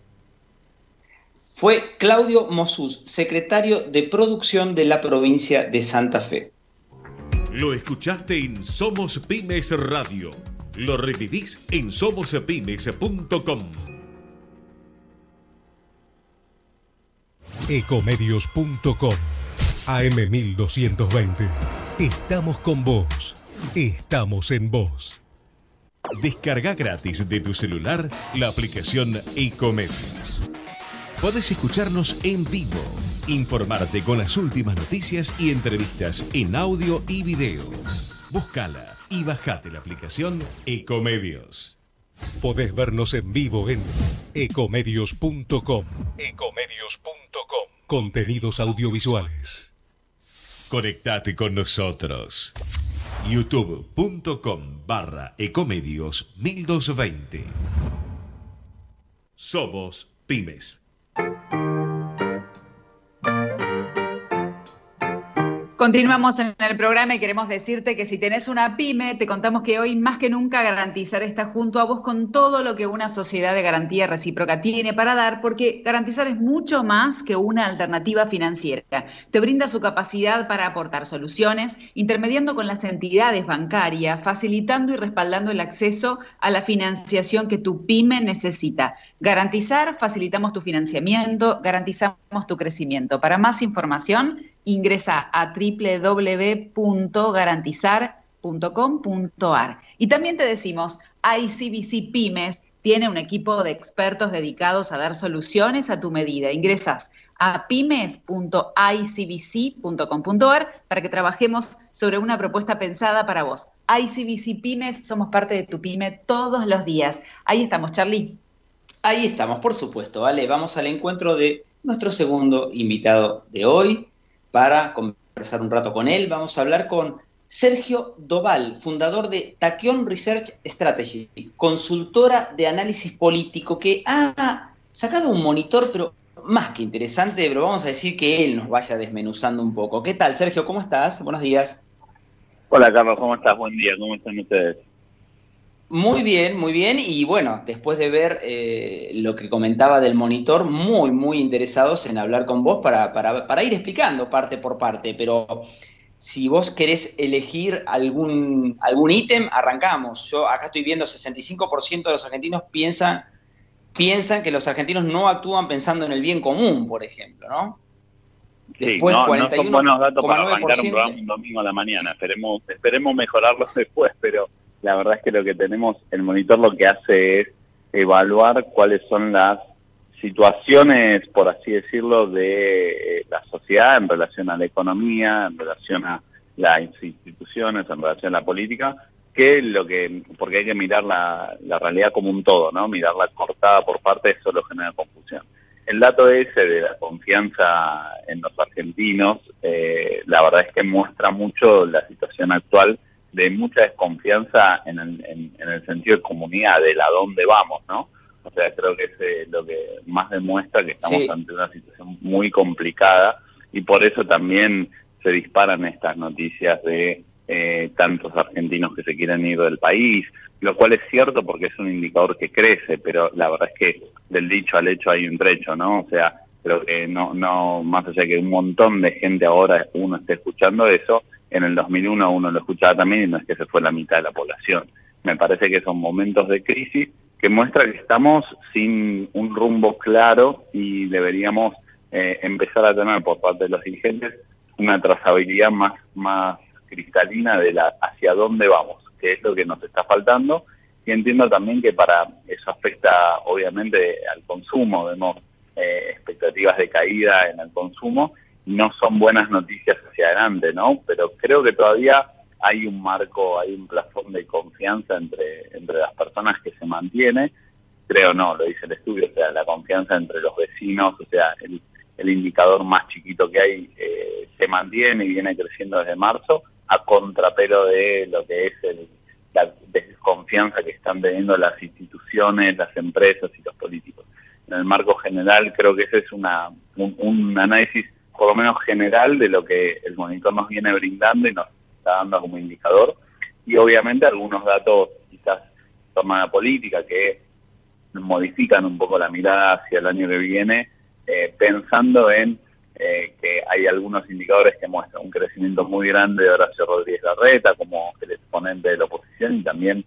[SPEAKER 2] Fue Claudio Mosús, secretario de Producción de la provincia de Santa Fe.
[SPEAKER 1] Lo escuchaste en Somos Pymes Radio. Lo revivís en somospymes.com.
[SPEAKER 12] Ecomedios.com AM1220. Estamos con vos. Estamos en vos.
[SPEAKER 1] Descarga gratis de tu celular la aplicación Ecomedios. Podés escucharnos en vivo, informarte con las últimas noticias y entrevistas en audio y video. Búscala y bajate la aplicación Ecomedios.
[SPEAKER 12] Podés vernos en vivo en ecomedios.com. Contenidos audiovisuales.
[SPEAKER 1] Conectate con nosotros. youtube.com/ecomedios1220. Somos Pymes.
[SPEAKER 10] Continuamos en el programa y queremos decirte que si tenés una pyme, te contamos que hoy más que nunca Garantizar está junto a vos con todo lo que una sociedad de garantía recíproca tiene para dar, porque Garantizar es mucho más que una alternativa financiera. Te brinda su capacidad para aportar soluciones, intermediando con las entidades bancarias, facilitando y respaldando el acceso a la financiación que tu pyme necesita. Garantizar, facilitamos tu financiamiento, garantizamos tu crecimiento. Para más información, ingresa a www.garantizar.com.ar. Y también te decimos, ICBC Pymes tiene un equipo de expertos dedicados a dar soluciones a tu medida. Ingresas a pymes.icbc.com.ar para que trabajemos sobre una propuesta pensada para vos. ICBC Pymes, somos parte de tu pyme todos los días. Ahí estamos, Charly.
[SPEAKER 2] Ahí estamos, por supuesto, ¿vale? Vamos al encuentro de nuestro segundo invitado de hoy. Para conversar un rato con él, vamos a hablar con Sergio Doval, fundador de Tachyon Research Strategy, consultora de análisis político, que ha sacado un monitor, pero más que interesante, pero vamos a decir que él nos vaya desmenuzando un poco. ¿Qué tal, Sergio? ¿Cómo estás? Buenos días.
[SPEAKER 13] Hola, Carlos, ¿cómo estás? Buen día, ¿cómo están ustedes?
[SPEAKER 2] Muy bien, y bueno, después de ver lo que comentaba del monitor, muy interesados en hablar con vos para ir explicando parte por parte, pero si vos querés elegir algún ítem, arrancamos. Yo acá estoy viendo 65% de los argentinos piensan que los argentinos no actúan pensando en el bien común, por ejemplo, ¿no?
[SPEAKER 13] Después, sí, no son buenos datos para arrancar un programa un domingo a la mañana, esperemos mejorarlos después, pero la verdad es que lo que tenemos, el monitor lo que hace es evaluar cuáles son las situaciones, por así decirlo, de la sociedad en relación a la economía, en relación a las instituciones, en relación a la política, porque hay que mirar la realidad como un todo, ¿no? Mirarla cortada por parte, eso lo genera confusión. El dato ese de la confianza en los argentinos, la verdad es que muestra mucho la situación actual de mucha desconfianza en el sentido de comunidad, de la dónde vamos, ¿no? O sea, creo que es lo que más demuestra que estamos ante una situación muy complicada y por eso también se disparan estas noticias de tantos argentinos que se quieren ir del país, lo cual es cierto porque es un indicador que crece, pero la verdad es que del dicho al hecho hay un trecho, ¿no? O sea, creo que no más allá de que un montón de gente ahora uno esté escuchando eso, en el 2001 uno lo escuchaba también y no es que se fue la mitad de la población. Me parece que son momentos de crisis que muestra que estamos sin un rumbo claro y deberíamos empezar a tener por parte de los dirigentes una trazabilidad más cristalina de hacia dónde vamos, que es lo que nos está faltando. Y entiendo también que para eso afecta obviamente al consumo, vemos expectativas de caída en el consumo, no son buenas noticias hacia adelante, ¿no? Pero creo que todavía hay un marco, hay un plafón de confianza entre las personas que se mantiene, creo no, lo dice el estudio, o sea, la confianza entre los vecinos, o sea, el indicador más chiquito que hay se mantiene y viene creciendo desde marzo, a contrapelo de lo que es la desconfianza que están teniendo las instituciones, las empresas y los políticos. En el marco general creo que ese es un análisis por lo menos general de lo que el monitor nos viene brindando y nos está dando como indicador, y obviamente algunos datos quizás en torno a la política que modifican un poco la mirada hacia el año que viene, pensando en que hay algunos indicadores que muestran un crecimiento muy grande de Horacio Rodríguez Larreta como el exponente de la oposición y también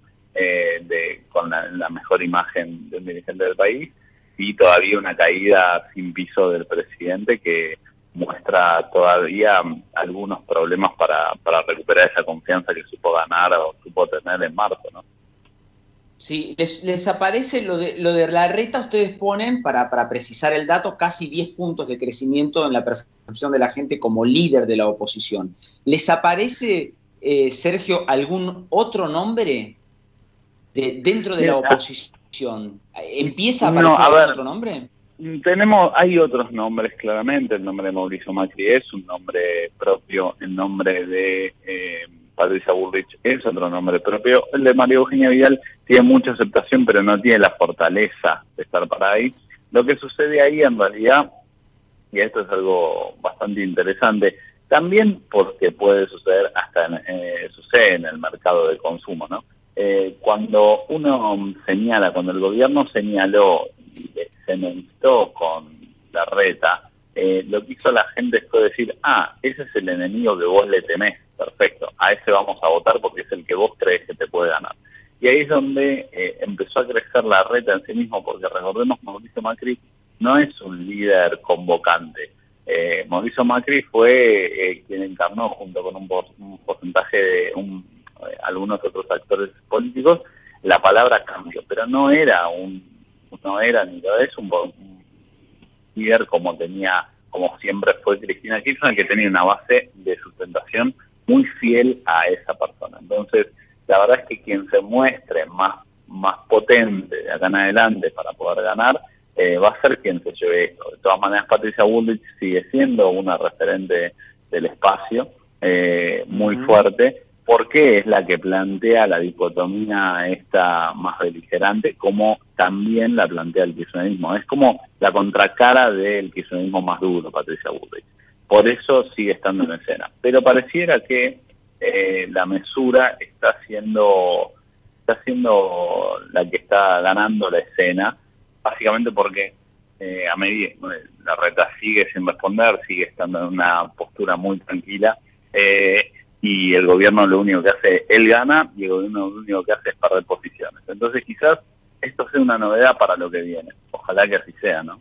[SPEAKER 13] con la mejor imagen de un dirigente del país, y todavía una caída sin piso del presidente que muestra todavía algunos problemas para recuperar esa confianza que supo ganar o supo tener en marzo, ¿no?
[SPEAKER 2] Sí, les aparece lo de Larreta, ustedes ponen, para precisar el dato, casi 10 puntos de crecimiento en la percepción de la gente como líder de la oposición. ¿Les aparece, Sergio, algún otro nombre dentro de la oposición? ¿Empieza a aparecer otro nombre?
[SPEAKER 13] Hay otros nombres claramente, el nombre de Mauricio Macri es un nombre propio, el nombre de Patricia Bullrich es otro nombre propio, el de María Eugenia Vidal tiene mucha aceptación pero no tiene la fortaleza de estar para ahí. Lo que sucede ahí en realidad, y esto es algo bastante interesante, también porque puede suceder sucede en el mercado de consumo, ¿no? Cuando uno señala, cuando el gobierno señaló y se enemistó con Larreta, lo que hizo la gente fue decir, ese es el enemigo que vos le temés, perfecto, a ese vamos a votar porque es el que vos crees que te puede ganar. Y ahí es donde empezó a crecer Larreta en sí mismo, porque recordemos que Mauricio Macri no es un líder convocante. Mauricio Macri fue quien encarnó, junto con un porcentaje de algunos otros actores políticos, la palabra cambio, pero no era ni lo es un líder como siempre fue Cristina Kirchner, que tenía una base de sustentación muy fiel a esa persona. Entonces, la verdad es que quien se muestre más potente de acá en adelante para poder ganar, va a ser quien se lleve esto. De todas maneras, Patricia Bullrich sigue siendo una referente del espacio muy fuerte, porque es la que plantea la dicotomía esta más beligerante, como también la plantea el kirchnerismo. Es como la contracara del kirchnerismo más duro, Patricia Bullrich. Por eso sigue estando en escena. Pero pareciera que la mesura está siendo la que está ganando la escena, básicamente porque a medida Larreta sigue sin responder, sigue estando en una postura muy tranquila, y el gobierno lo único que hace, él gana, y el gobierno lo único que hace es perder posiciones. Entonces quizás esto sea una novedad para lo que viene. Ojalá que así sea, ¿no?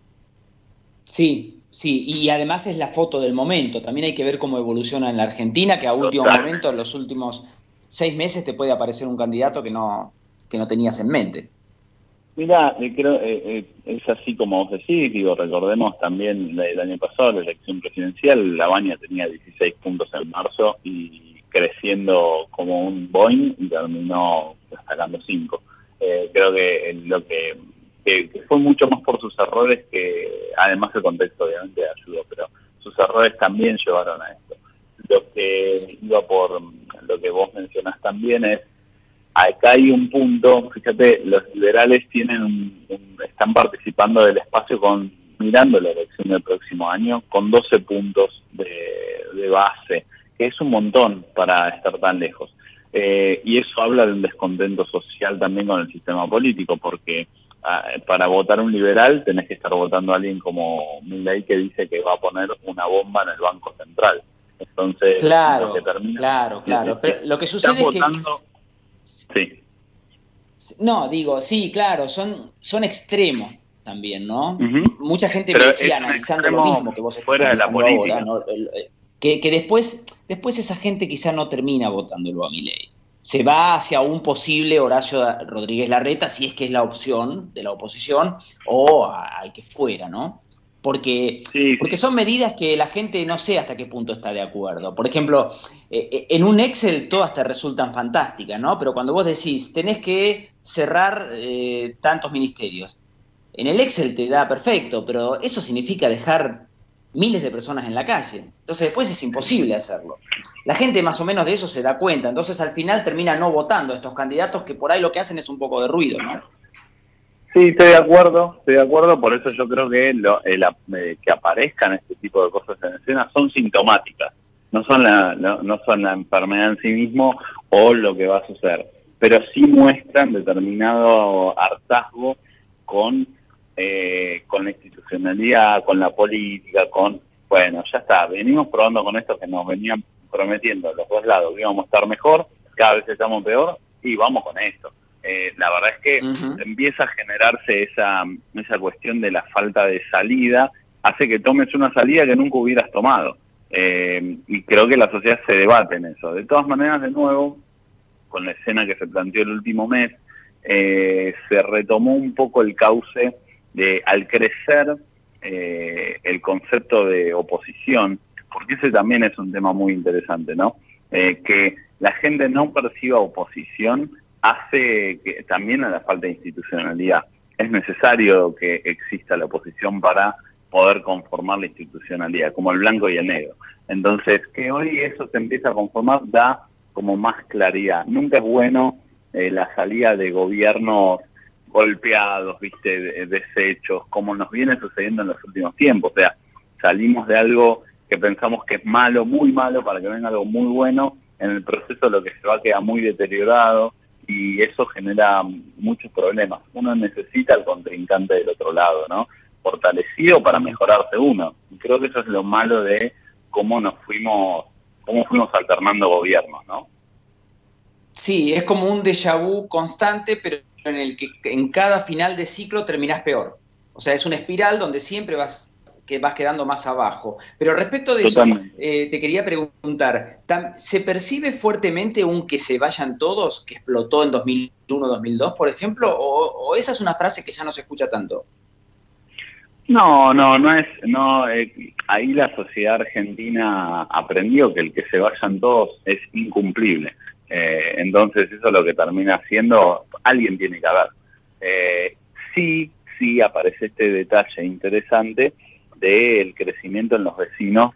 [SPEAKER 2] Sí, y además es la foto del momento. También hay que ver cómo evoluciona en la Argentina, que a último momento, en los últimos 6 meses, te puede aparecer un candidato que no tenías en mente.
[SPEAKER 13] Mira, creo es así como vos decís, recordemos también el año pasado, la elección presidencial, La Baña tenía 16 puntos en marzo y creciendo como un Boeing y terminó sacando 5. Creo que fue mucho más por sus errores, que además el contexto obviamente ayudó, pero sus errores también llevaron a esto. Lo que iba por lo que vos mencionás también es, acá hay un punto, fíjate, los liberales están participando del espacio mirando la elección del próximo año con 12 puntos de base, que es un montón para estar tan lejos. Y eso habla de un descontento social también con el sistema político, porque para votar un liberal tenés que estar votando a alguien como Milei, que dice que va a poner una bomba en el Banco Central. Entonces,
[SPEAKER 2] claro. Pero lo que sucede es que...
[SPEAKER 13] Sí.
[SPEAKER 2] No, digo, sí, claro, son extremos también, ¿no? Mucha gente me decía, analizando lo mismo que vos estás
[SPEAKER 13] fuera de la política,
[SPEAKER 2] ahora, ¿no? Que después esa gente quizá no termina votándolo a Milei. Se va hacia un posible Horacio Rodríguez Larreta, si es que es la opción de la oposición, o al que fuera, ¿no? Porque son medidas que la gente no sé hasta qué punto está de acuerdo. Por ejemplo, en un Excel todas te resultan fantásticas, ¿no? Pero cuando vos decís, tenés que cerrar tantos ministerios, en el Excel te da perfecto, pero eso significa dejar miles de personas en la calle. Entonces después es imposible hacerlo. La gente más o menos de eso se da cuenta. Entonces al final termina no votando a estos candidatos que por ahí lo que hacen es un poco de ruido, ¿no?
[SPEAKER 13] Sí, estoy de acuerdo, por eso yo creo que que aparezcan este tipo de cosas en escena son sintomáticas, no son la enfermedad en sí mismo o lo que va a suceder, pero sí muestran determinado hartazgo con la institucionalidad, con la política, bueno, ya está, venimos probando con esto que nos venían prometiendo los dos lados, que íbamos a estar mejor, cada vez estamos peor, y vamos con esto. La verdad es que empieza a generarse esa cuestión de la falta de salida, hace que tomes una salida que nunca hubieras tomado, y creo que la sociedad se debate en eso. De todas maneras, de nuevo, con la escena que se planteó el último mes, se retomó un poco el cauce al crecer el concepto de oposición, porque ese también es un tema muy interesante, ¿no? Que la gente no perciba oposición hace que también a la falta de institucionalidad. Es necesario que exista la oposición para poder conformar la institucionalidad, como el blanco y el negro. Entonces, que hoy eso se empieza a conformar da como más claridad. Nunca es bueno la salida de gobiernos golpeados, viste, deshechos, como nos viene sucediendo en los últimos tiempos. O sea, salimos de algo que pensamos que es malo, muy malo, para que venga algo muy bueno. En el proceso lo que se va queda muy deteriorado y eso genera muchos problemas. Uno necesita al contrincante del otro lado, ¿no? Fortalecido para mejorarse uno. Y creo que eso es lo malo de cómo fuimos alternando gobiernos, ¿no?
[SPEAKER 2] Sí, es como un déjà vu constante, pero en el que en cada final de ciclo terminás peor. O sea, es una espiral donde siempre vas quedando más abajo. Pero respecto de eso, te quería preguntar, ¿se percibe fuertemente un que se vayan todos, que explotó en 2001, 2002, por ejemplo? ¿O esa es una frase que ya no se escucha tanto?
[SPEAKER 13] No, ahí la sociedad argentina aprendió que el que se vayan todos es incumplible. Entonces eso es lo que termina haciendo, alguien tiene que haber. Sí aparece este detalle interesante del crecimiento en los vecinos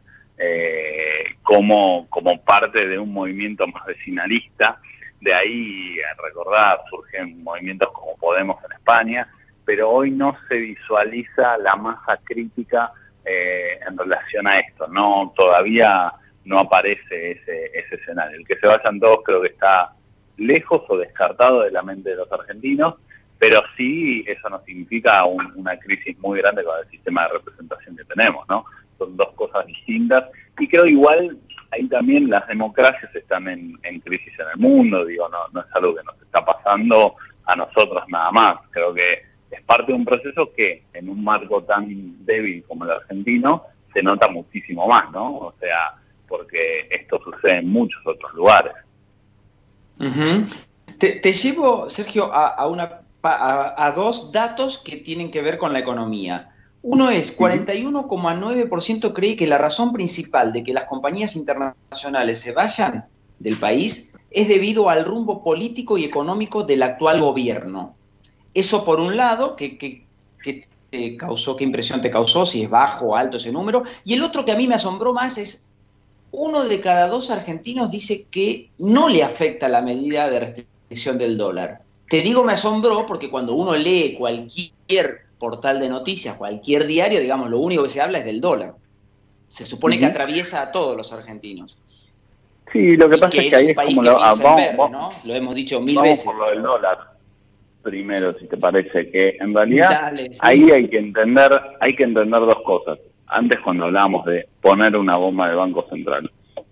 [SPEAKER 13] como parte de un movimiento más vecinalista. De ahí, a recordar, surgen movimientos como Podemos en España, pero hoy no se visualiza la masa crítica en relación a esto. Todavía no aparece ese escenario. El que se vayan todos creo que está lejos o descartado de la mente de los argentinos, pero sí eso no significa una crisis muy grande con el sistema de representación que tenemos, ¿no? Son dos cosas distintas y creo igual ahí también las democracias están en crisis en el mundo, no es algo que nos está pasando a nosotros nada más. Creo que es parte de un proceso que en un marco tan débil como el argentino se nota muchísimo más, ¿no? O sea, porque esto sucede en muchos otros lugares.
[SPEAKER 2] Uh-huh. Te llevo, Sergio, a dos datos que tienen que ver con la economía. Uno es 41,9% cree que la razón principal de que las compañías internacionales se vayan del país es debido al rumbo político y económico del actual gobierno. Eso por un lado, ¿qué impresión te causó? Si es bajo o alto ese número. Y el otro que a mí me asombró más es 1 de cada 2 argentinos dice que no le afecta la medida de restricción del dólar. Te digo me asombró porque cuando uno lee cualquier portal de noticias, cualquier diario, digamos, lo único que se habla es del dólar. Se supone que atraviesa a todos los argentinos.
[SPEAKER 13] Sí, lo que pasa es que ahí es como
[SPEAKER 2] ¿no? Lo hemos dicho mil veces.
[SPEAKER 13] Por lo del dólar primero, si te parece, que en realidad ahí hay que entender dos cosas. Antes, cuando hablábamos de poner una bomba del Banco Central,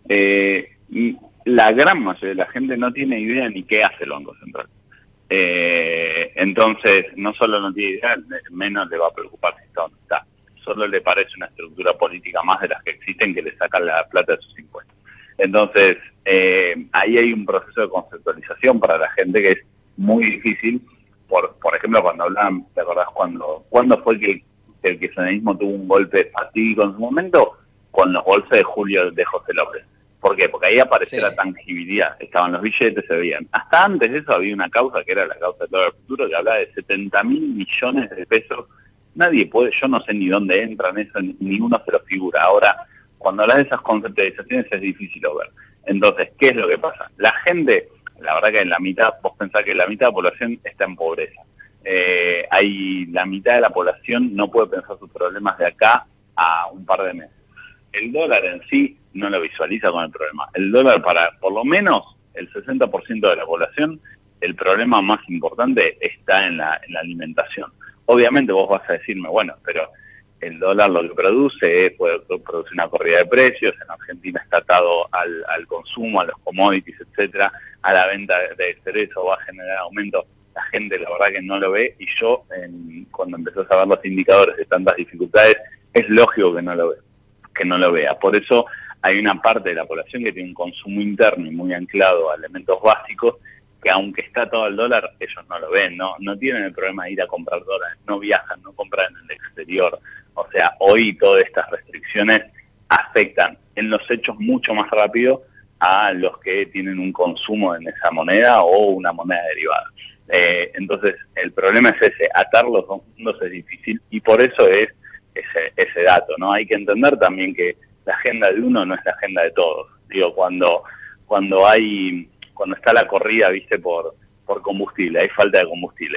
[SPEAKER 13] la gran mayoría de la gente no tiene idea ni qué hace el Banco Central. Entonces, no solo no tiene idea, menos le va a preocupar si está o no está. Solo le parece una estructura política más de las que existen que le sacan la plata de sus impuestos. Entonces, ahí hay un proceso de conceptualización para la gente que es muy difícil. Por ejemplo, cuando hablaban, ¿te acordás cuándo fue que el kirchnerismo tuvo un golpe fatídico en su momento? Con los golpes de julio de José López. ¿Por qué? Porque ahí apareció la tangibilidad, estaban los billetes, se veían. Hasta antes de eso había una causa que era la causa del dólar futuro, que hablaba de 70.000 millones de pesos. Nadie puede, yo no sé ni dónde entran eso, ni uno se lo figura. Ahora, cuando hablas de esas conceptualizaciones es difícil ver. Entonces, ¿qué es lo que pasa? La gente, la verdad que en la mitad, vos pensás que la mitad de la población está en pobreza. La mitad de la población no puede pensar sus problemas de acá a un par de meses. El dólar en sí no lo visualiza con el problema. El dólar para por lo menos el 60% de la población, el problema más importante está en la alimentación. Obviamente vos vas a decirme, bueno, pero el dólar lo que puede producir una corrida de precios. En Argentina está atado al consumo, a los commodities, etcétera, a la venta de eso va a generar aumento. La gente la verdad que no lo ve y yo cuando empezás a ver los indicadores de tantas dificultades es lógico que no lo vea. Por eso hay una parte de la población que tiene un consumo interno y muy anclado a elementos básicos que aunque está todo el dólar, ellos no lo ven, no tienen el problema de ir a comprar dólares, no viajan, no compran en el exterior. O sea, hoy todas estas restricciones afectan en los hechos mucho más rápido a los que tienen un consumo en esa moneda o una moneda derivada. Entonces, el problema es ese, atar los dos mundos es difícil y por eso es ese dato, ¿no? Hay que entender también que la agenda de uno no es la agenda de todos. Digo, cuando está la corrida, viste, por combustible, hay falta de combustible.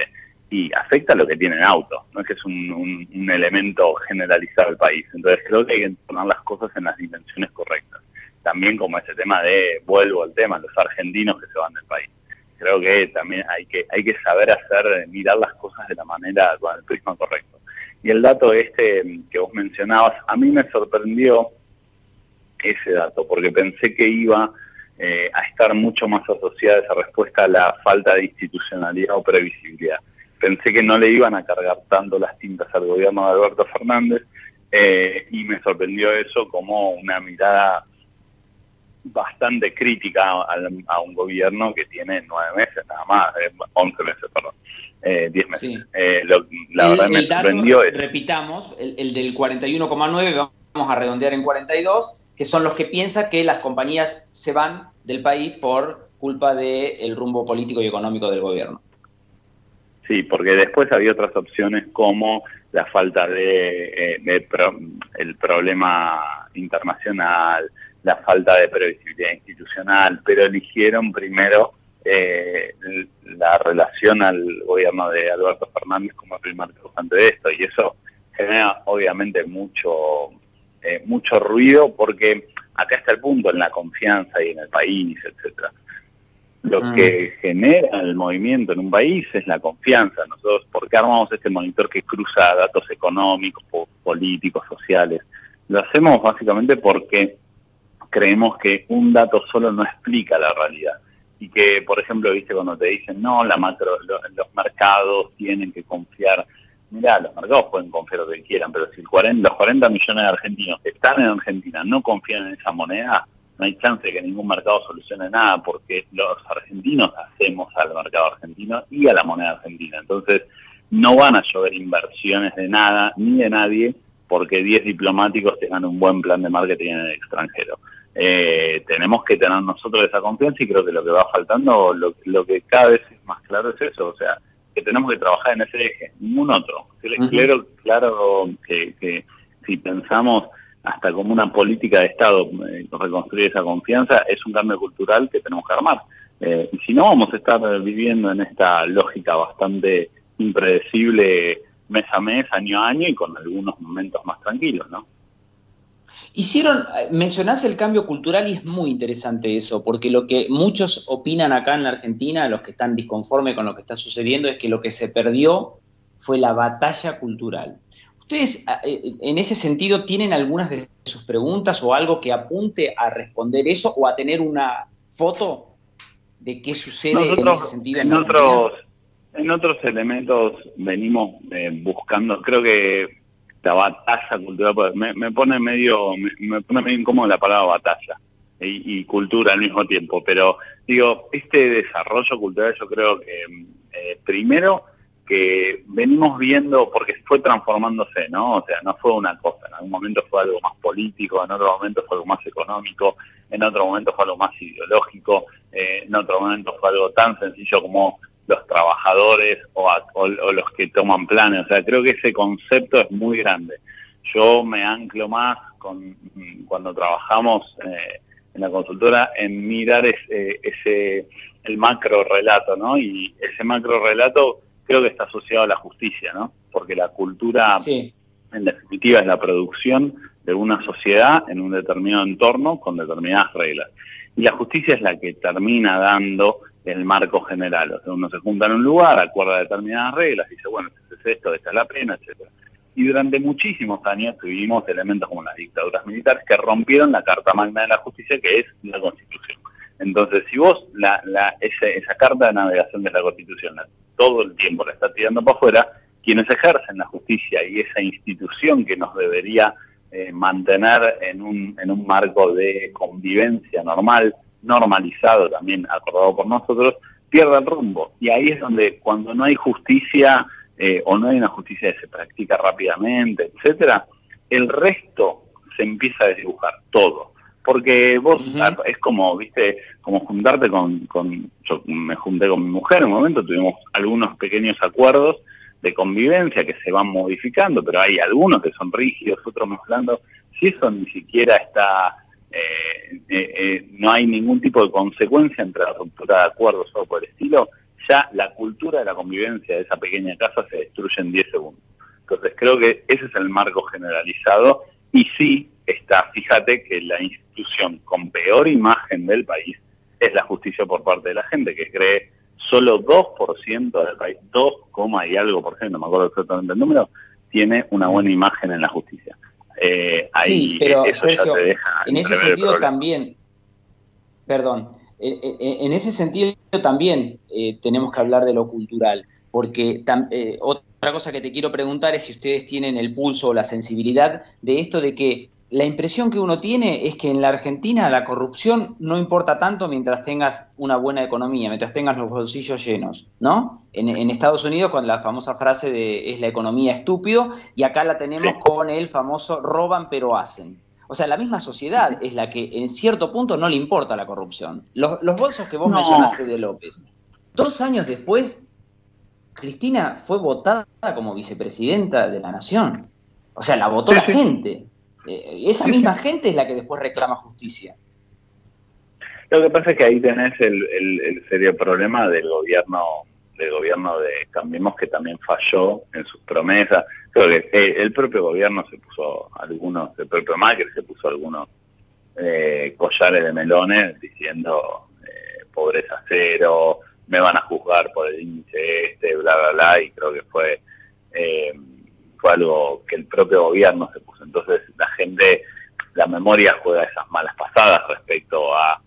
[SPEAKER 13] y afecta a lo que tienen auto, no es que es un elemento generalizado del país. Entonces creo que hay que poner las cosas en las dimensiones correctas. También como ese tema vuelvo al tema, los argentinos que se van del país. Creo que también hay que saber mirar las cosas de la manera, con el prisma correcto. Y el dato que vos mencionabas, a mí me sorprendió ese dato, porque pensé que iba a estar mucho más asociada esa respuesta a la falta de institucionalidad o previsibilidad. Pensé que no le iban a cargar tanto las tintas al gobierno de Alberto Fernández, y me sorprendió eso como una mirada bastante crítica a un gobierno que tiene 9 meses nada más, 11 meses, perdón, 10 meses. Sí. La verdad me sorprendió eso.
[SPEAKER 2] Repitamos, el del 41,9, vamos a redondear en 42, que son los que piensan que las compañías se van del país por culpa del rumbo político y económico del gobierno.
[SPEAKER 13] Sí, porque después había otras opciones como la falta el problema internacional, la falta de previsibilidad institucional, pero eligieron primero la relación al gobierno de Alberto Fernández como el primer causante de esto, y eso genera obviamente mucho ruido, porque acá está el punto, en la confianza y en el país, etcétera. Lo que genera el movimiento en un país es la confianza. Nosotros, ¿por qué armamos este monitor que cruza datos económicos, políticos, sociales? Lo hacemos básicamente porque creemos que un dato solo no explica la realidad. Y que, por ejemplo, viste cuando te dicen, no, los mercados tienen que confiar. Mirá, los mercados pueden confiar lo que quieran, pero si los 40 millones de argentinos que están en Argentina no confían en esa moneda, no hay chance de que ningún mercado solucione nada, porque los argentinos hacemos al mercado argentino y a la moneda argentina. Entonces, no van a llover inversiones de nada, ni de nadie, porque 10 diplomáticos tengan un buen plan de marketing en el extranjero. Tenemos que tener nosotros esa confianza, y creo que lo que va faltando, lo que cada vez es más claro es eso, o sea, que tenemos que trabajar en ese eje, ningún otro. Claro que si pensamos hasta como una política de Estado, reconstruir esa confianza, es un cambio cultural que tenemos que armar. Y si no, vamos a estar viviendo en esta lógica bastante impredecible mes a mes, año a año, y con algunos momentos más tranquilos, ¿no?
[SPEAKER 2] Mencionás el cambio cultural, y es muy interesante eso, porque lo que muchos opinan acá en la Argentina, los que están disconformes con lo que está sucediendo, es que lo que se perdió fue la batalla cultural. ¿Ustedes, en ese sentido, tienen algunas de sus preguntas o algo que apunte a responder eso, o a tener una foto de qué sucede en ese sentido?
[SPEAKER 13] En otros elementos venimos buscando, creo que la batalla cultural, me pone medio incómodo la palabra batalla y cultura al mismo tiempo, pero digo, este desarrollo cultural yo creo que primero que venimos viendo, porque fue transformándose, ¿no? O sea, no fue una cosa, en algún momento fue algo más político, en otro momento fue algo más económico, en otro momento fue algo más ideológico, en otro momento fue algo tan sencillo como los trabajadores o los que toman planes. O sea, creo que ese concepto es muy grande. Yo me anclo más cuando trabajamos en la consultora en mirar el macro relato, ¿no? Y ese macro relato creo que está asociado a la justicia, ¿no? Porque la cultura, sí, en definitiva, es la producción de una sociedad en un determinado entorno con determinadas reglas. Y la justicia es la que termina dando el marco general. O sea, uno se junta en un lugar, acuerda determinadas reglas, dice, bueno, este es esto, esta es la pena, etcétera. Y durante muchísimos años tuvimos elementos como las dictaduras militares que rompieron la Carta Magna de la Justicia, que es la Constitución. Entonces, si vos esa carta de navegación de la Constitución todo el tiempo la está tirando para afuera, quienes ejercen la justicia y esa institución que nos debería mantener en un marco de convivencia normal, normalizado también, acordado por nosotros, pierde el rumbo. Y ahí es donde, cuando no hay justicia, o no hay una justicia que se practica rápidamente, etcétera, el resto se empieza a desdibujar, todo. Porque vos, es como, viste, como juntarte yo me junté con mi mujer en un momento, tuvimos algunos pequeños acuerdos de convivencia que se van modificando, pero hay algunos que son rígidos, otros mezclando. Si eso ni siquiera está, no hay ningún tipo de consecuencia entre la ruptura de acuerdos o por el estilo, ya la cultura de la convivencia de esa pequeña casa se destruye en 10 segundos. Entonces creo que ese es el marco generalizado y sí está, fíjate que la institución con peor imagen del país es la justicia por parte de la gente, que cree solo 2% del país, 2, y algo por ciento, no me acuerdo exactamente el número, tiene una buena imagen en la justicia.
[SPEAKER 2] Sí, pero eso Sergio, ya te deja en ese sentido también, perdón, en ese sentido también tenemos que hablar de lo cultural, porque otra cosa que te quiero preguntar es si ustedes tienen el pulso o la sensibilidad de esto de que la impresión que uno tiene es que en la Argentina la corrupción no importa tanto mientras tengas una buena economía, mientras tengas los bolsillos llenos, ¿no? En Estados Unidos con la famosa frase de es la economía estúpido, y acá la tenemos con el famoso roban pero hacen. O sea, la misma sociedad es la que en cierto punto no le importa la corrupción. Los bolsos que vos mencionaste de López, 2 años después, Cristina fue votada como vicepresidenta de la Nación. O sea, la votó la gente. Esa misma gente es la que después reclama justicia.
[SPEAKER 13] Lo que pasa es que ahí tenés el serio problema del gobierno de Cambiemos, que también falló en sus promesas. Creo que el propio gobierno el propio Macri se puso algunos collares de melones diciendo pobreza cero, me van a juzgar por el índice bla, bla, bla, y creo que fue algo que el propio gobierno se puso. Entonces la gente, la memoria juega esas malas pasadas respecto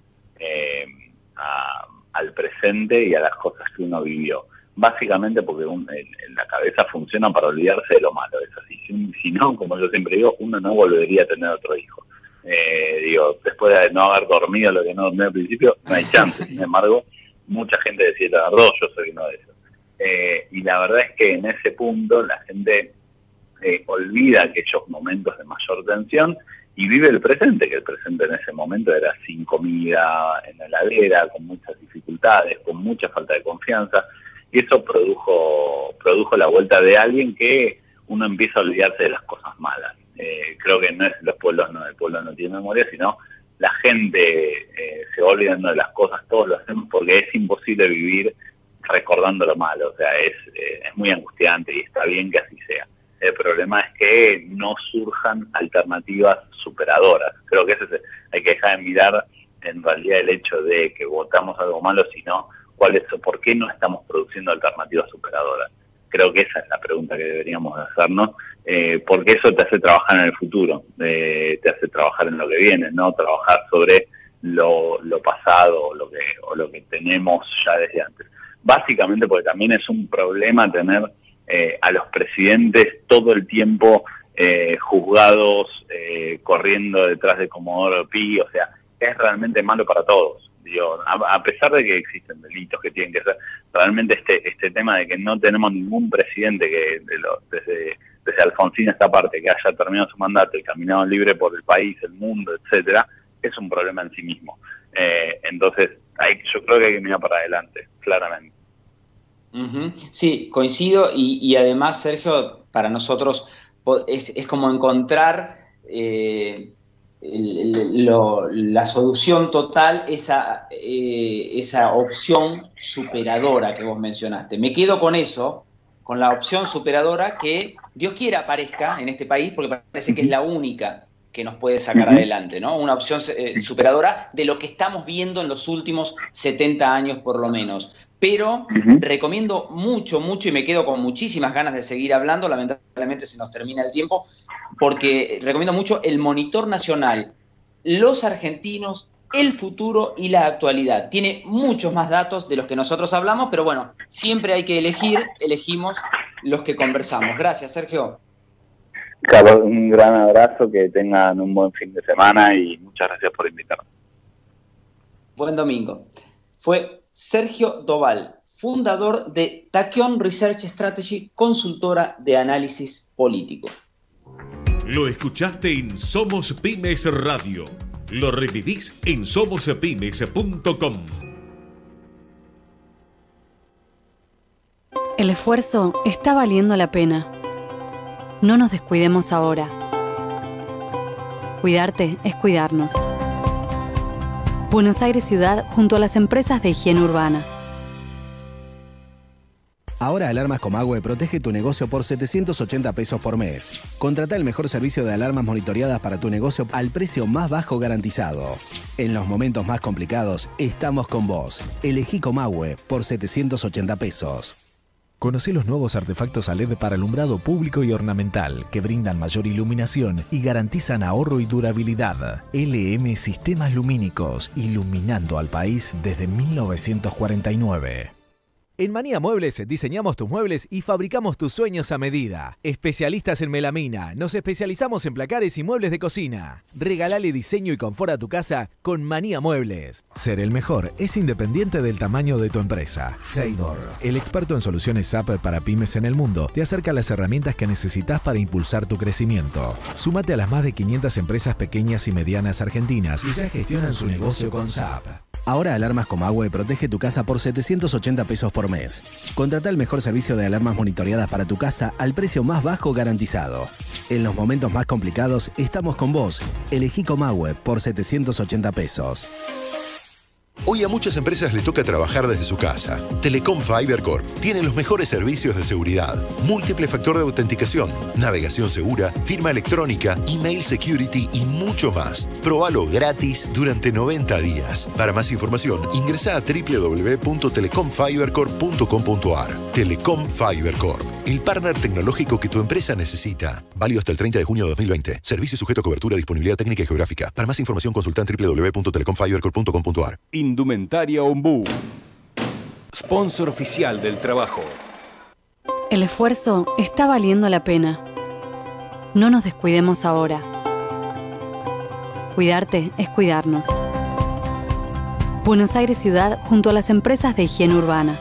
[SPEAKER 13] al presente y a las cosas que uno vivió. Básicamente porque la cabeza funciona para olvidarse de lo malo, es así. Si no, como yo siempre digo, uno no volvería a tener otro hijo. Después de no haber dormido lo que no dormí al principio, no hay chance. Sin embargo, mucha gente decía la verdad, yo soy uno de esos. Y la verdad es que en ese punto la gente olvida aquellos momentos de mayor tensión y vive el presente, que el presente en ese momento era sin comida, en la heladera, con muchas dificultades, con mucha falta de confianza, y eso produjo la vuelta de alguien que uno empieza a olvidarse de las cosas malas. Creo que no es el pueblo no tiene memoria, sino la gente se va olvidando de las cosas, todos lo hacemos porque es imposible vivir recordando lo malo, o sea, es muy angustiante y está bien que así sea. El problema es que no surjan alternativas superadoras. Creo que hay que dejar de mirar en realidad el hecho de que votamos algo malo, sino por qué no estamos produciendo alternativas superadoras. Creo que esa es la pregunta que deberíamos hacernos, porque eso te hace trabajar en el futuro, te hace trabajar en lo que viene, no trabajar sobre lo pasado o lo que tenemos ya desde antes. Básicamente porque también es un problema tener a los presidentes todo el tiempo juzgados, corriendo detrás de Comodoro Pi, o sea, es realmente malo para todos. Digo, a pesar de que existen delitos que tienen que ser, realmente este tema de que no tenemos ningún presidente que desde Alfonsín a esta parte que haya terminado su mandato y caminado libre por el país, el mundo, etcétera, es un problema en sí mismo. Entonces, yo creo que hay que mirar para adelante, claramente.
[SPEAKER 2] Sí, coincido y además, Sergio, para nosotros es como encontrar la solución total, esa opción superadora que vos mencionaste. Me quedo con eso, con la opción superadora que Dios quiera aparezca en este país, porque parece que es la única que nos puede sacar adelante, ¿no? Una opción superadora de lo que estamos viendo en los últimos 70 años por lo menos. Pero recomiendo mucho, y me quedo con muchísimas ganas de seguir hablando, lamentablemente se nos termina el tiempo, porque recomiendo mucho el Monitor Nacional, los argentinos, el futuro y la actualidad. Tiene muchos más datos de los que nosotros hablamos, pero bueno, siempre hay que elegimos los que conversamos. Gracias, Sergio.
[SPEAKER 13] Carlos, un gran abrazo, que tengan un buen fin de semana y muchas gracias por invitarme.
[SPEAKER 2] Buen domingo. Fue Sergio Doval, fundador de Tachyon Research Strategy, consultora de análisis político.
[SPEAKER 1] Lo escuchaste en Somos Pymes Radio. Lo revivís en somospymes.com.
[SPEAKER 4] El esfuerzo está valiendo la pena. No nos descuidemos ahora. Cuidarte es cuidarnos. Buenos Aires Ciudad junto a las empresas de higiene urbana.
[SPEAKER 5] Ahora Alarmas Comahue protege tu negocio por 780 pesos por mes. Contrata el mejor servicio de alarmas monitoreadas para tu negocio al precio más bajo garantizado. En los momentos más complicados, estamos con vos. Elegí Comahue por 780 pesos.
[SPEAKER 3] Conoce los nuevos artefactos a LED para alumbrado público y ornamental que brindan mayor iluminación y garantizan ahorro y durabilidad. LM Sistemas Lumínicos, iluminando al país desde 1949. En Manía Muebles diseñamos tus muebles y fabricamos tus sueños a medida. Especialistas en melamina, nos especializamos en placares y muebles de cocina. Regalale diseño y confort a tu casa con Manía Muebles. Ser el mejor es independiente del tamaño de tu empresa. Seidor, el experto en soluciones SAP para pymes en el mundo, te acerca las herramientas que necesitas para impulsar tu crecimiento. Súmate a las más de 500 empresas pequeñas y medianas argentinas y ya gestionan su negocio con SAP.
[SPEAKER 5] Ahora Alarmas Comahue protege tu casa por 780 pesos por mes. Contrata el mejor servicio de alarmas monitoreadas para tu casa al precio más bajo garantizado. En los momentos más complicados, estamos con vos. Elegí Comahue por 780 pesos.
[SPEAKER 6] Hoy a muchas empresas les toca trabajar desde su casa. Telecom Fiber Corp tiene los mejores servicios de seguridad, múltiple factor de autenticación, navegación segura, firma electrónica, email security y mucho más. Probalo gratis durante 90 días. Para más información, ingresa a www.telecomfibercorp.com.ar. Telecom Fiber Corp, el partner tecnológico que tu empresa necesita. Válido hasta el 30 de junio de 2020. Servicio sujeto a cobertura, disponibilidad técnica y geográfica. Para más información, consulta en www.telecomfibercorp.com.ar.
[SPEAKER 7] Indumentaria Ombú, sponsor oficial del trabajo.
[SPEAKER 4] El esfuerzo está valiendo la pena. No nos descuidemos ahora. Cuidarte es cuidarnos. Buenos Aires Ciudad junto a las empresas de higiene urbana.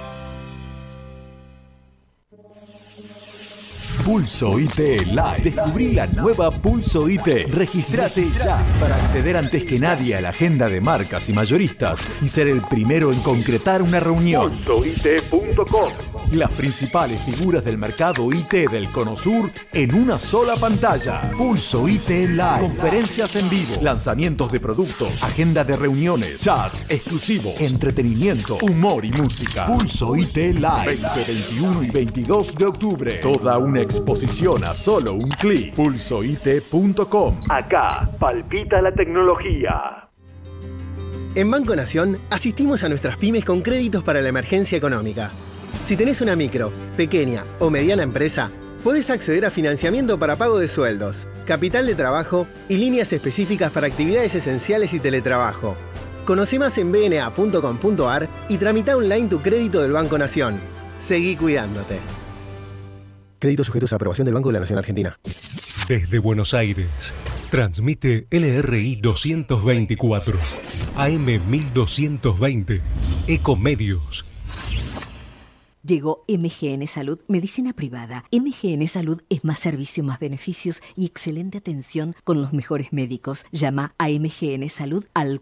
[SPEAKER 8] Pulso IT Live. Descubrí la nueva Pulso IT. Registrate ya para acceder antes que nadie a la agenda de marcas y mayoristas y ser el primero en concretar una reunión. PulsoIT.com. Las principales figuras del mercado IT del Cono Sur en una sola pantalla. Pulso IT Live. Conferencias en vivo, lanzamientos de productos, agenda de reuniones, chats exclusivos, entretenimiento, humor y música. Pulso IT Live. 20, 21 y 22 de octubre. Toda una exposición a solo un clic. PulsoIT.com. Acá palpita la tecnología.
[SPEAKER 9] En Banco Nación asistimos a nuestras pymes con créditos para la emergencia económica. Si tenés una micro, pequeña o mediana empresa, podés acceder a financiamiento para pago de sueldos, capital de trabajo y líneas específicas para actividades esenciales y teletrabajo. Conoce más en bna.com.ar y tramita online tu crédito del Banco Nación. Seguí cuidándote. Créditos sujetos a aprobación del Banco de la Nación Argentina.
[SPEAKER 12] Desde Buenos Aires, transmite LRI 224, AM 1220, Ecomedios.
[SPEAKER 14] Llegó MGN Salud, medicina privada. MGN Salud es más servicio, más beneficios y excelente atención con los mejores médicos. Llama a MGN Salud al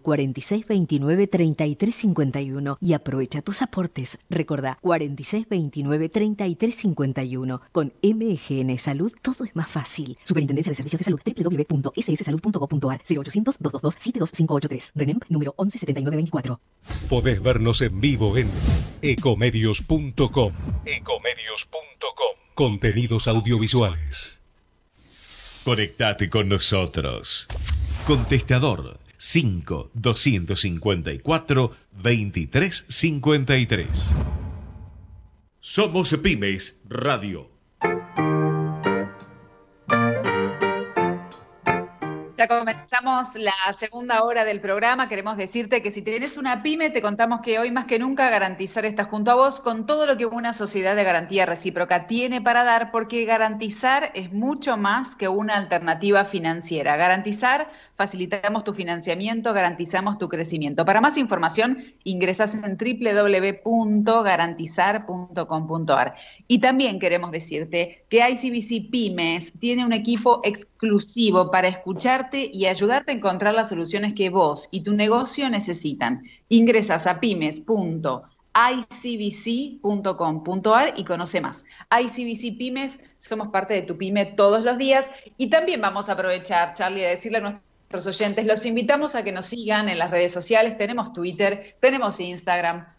[SPEAKER 14] 4629-3351 y aprovecha tus aportes. Recordá, 4629-3351. Con MGN Salud todo es más fácil. Superintendencia de Servicios de Salud, www.sssalud.gov.ar, 0800-222-72583. RENEM, número 117924.
[SPEAKER 12] Podés vernos en vivo en ecomedios.com. Contenidos audiovisuales.
[SPEAKER 1] Conectate con nosotros. Contestador 5-254-2353. Somos Pymes Radio.
[SPEAKER 10] Ya comenzamos la segunda hora del programa. Queremos decirte que si tenés una pyme, te contamos que hoy más que nunca Garantizar está junto a vos con todo lo que una sociedad de garantía recíproca tiene para dar, porque Garantizar es mucho más que una alternativa financiera. Garantizar, facilitamos tu financiamiento, garantizamos tu crecimiento. Para más información, ingresás en www.garantizar.com.ar. Y también queremos decirte que ICBC Pymes tiene un equipo exclusivo para escucharte y ayudarte a encontrar las soluciones que vos y tu negocio necesitan. Ingresas a pymes.icbc.com.ar y conoce más. ICBC Pymes, somos parte de tu pyme todos los días. Y también vamos a aprovechar, Charlie, a decirle a nuestros oyentes, los invitamos a que nos sigan en las redes sociales. Tenemos Twitter, tenemos Instagram,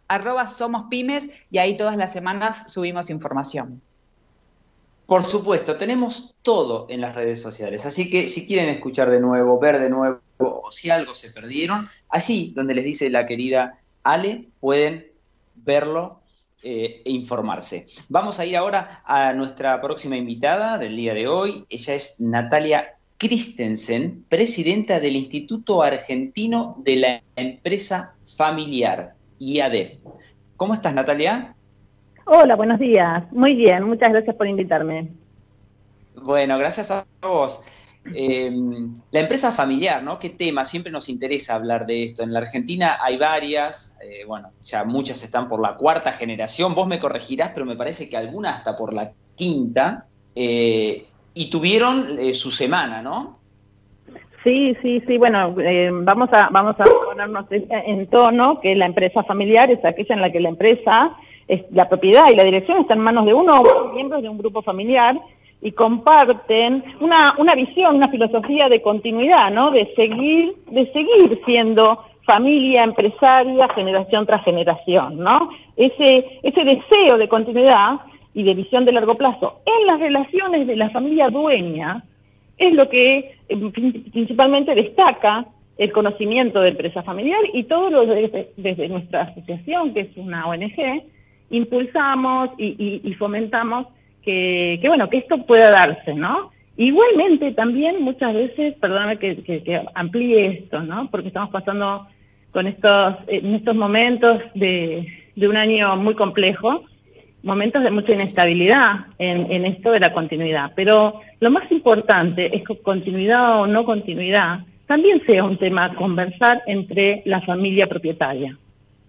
[SPEAKER 10] @somospymes, y ahí todas las semanas subimos información.
[SPEAKER 2] Por supuesto, tenemos todo en las redes sociales, así que si quieren escuchar de nuevo, ver de nuevo, o si algo se perdieron, allí donde les dice la querida Ale, pueden verlo e informarse. Vamos a ir ahora a nuestra próxima invitada del día de hoy. Ella es Natalia Christensen, presidenta del Instituto Argentino de la Empresa Familiar, IADEF. ¿Cómo estás, Natalia?
[SPEAKER 15] Hola, buenos días. Muy bien, muchas gracias por invitarme.
[SPEAKER 2] Bueno, gracias a vos. La empresa familiar, ¿no? ¿Qué tema? Siempre nos interesa hablar de esto. En la Argentina hay varias, bueno, ya muchas están por la 4ª generación. Vos me corregirás, pero me parece que algunas hasta por la 5ª. Y tuvieron su semana, ¿no?
[SPEAKER 15] Sí. Bueno, vamos a ponernos en tono que la empresa familiar es aquella en la que la empresa, la propiedad y la dirección están en manos de uno o más miembros de un grupo familiar y comparten una visión, una filosofía de continuidad, ¿no? De seguir siendo familia, empresaria, generación tras generación, ¿no? Ese deseo de continuidad y de visión de largo plazo en las relaciones de la familia dueña es lo que principalmente destaca el conocimiento de empresa familiar, y todo lo desde nuestra asociación, que es una ONG, impulsamos y fomentamos que esto pueda darse, ¿no? Igualmente también muchas veces, perdóname que amplíe esto, ¿no? Porque estamos pasando en estos momentos de un año muy complejo, momentos de mucha inestabilidad en esto de la continuidad. Pero lo más importante es que continuidad o no continuidad también sea un tema a conversar entre la familia propietaria.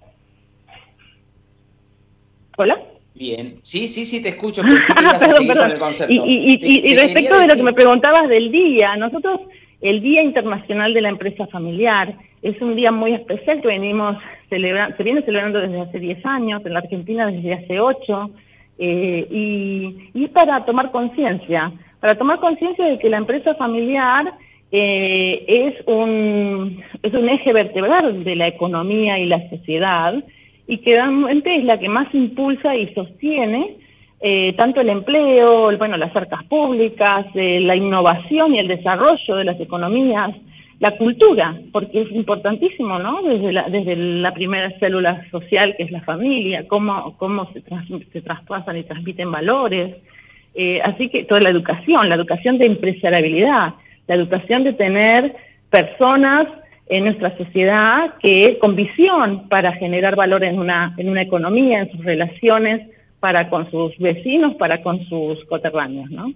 [SPEAKER 15] ¿Hola?
[SPEAKER 2] Bien, sí, te escucho, pensé que ibas a seguir con el concepto.
[SPEAKER 15] Y respecto de lo que me preguntabas del día, nosotros, el Día Internacional de la Empresa Familiar, es un día muy especial que se viene celebrando desde hace 10 años, en la Argentina desde hace 8, y para tomar conciencia de que la empresa familiar es un eje vertebral de la economía y la sociedad, y que realmente es la que más impulsa y sostiene tanto el empleo, las arcas públicas, la innovación y el desarrollo de las economías, la cultura, porque es importantísimo, ¿no? Desde la primera célula social, que es la familia, cómo se traspasan y transmiten valores. Así que toda la educación de empresariabilidad, la educación de tener personas en nuestra sociedad que con visión para generar valor en una economía, en sus relaciones, para con sus vecinos, para con sus coterráneos, ¿no?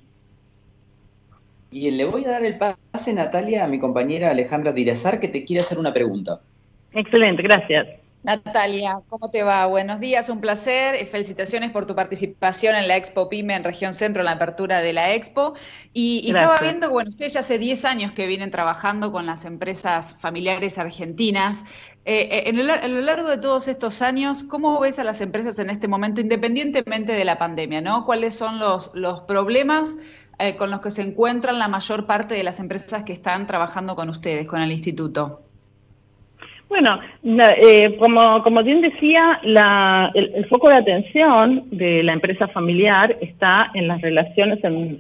[SPEAKER 2] Y le voy a dar el pase, Natalia, a mi compañera Alejandra Dirazar, que te quiere hacer una pregunta.
[SPEAKER 15] Excelente, gracias.
[SPEAKER 10] Natalia, ¿cómo te va? Buenos días, un placer. Felicitaciones por tu participación en la Expo PYME en Región Centro, en la apertura de la Expo. Y estaba viendo que, ustedes ya hace 10 años que vienen trabajando con las empresas familiares argentinas. A lo largo de todos estos años, ¿cómo ves a las empresas en este momento, independientemente de la pandemia, ¿no? ¿Cuáles son los problemas con los que se encuentran la mayor parte de las empresas que están trabajando con ustedes, con el instituto?
[SPEAKER 15] Bueno, como bien decía, el foco de atención de la empresa familiar está en las relaciones,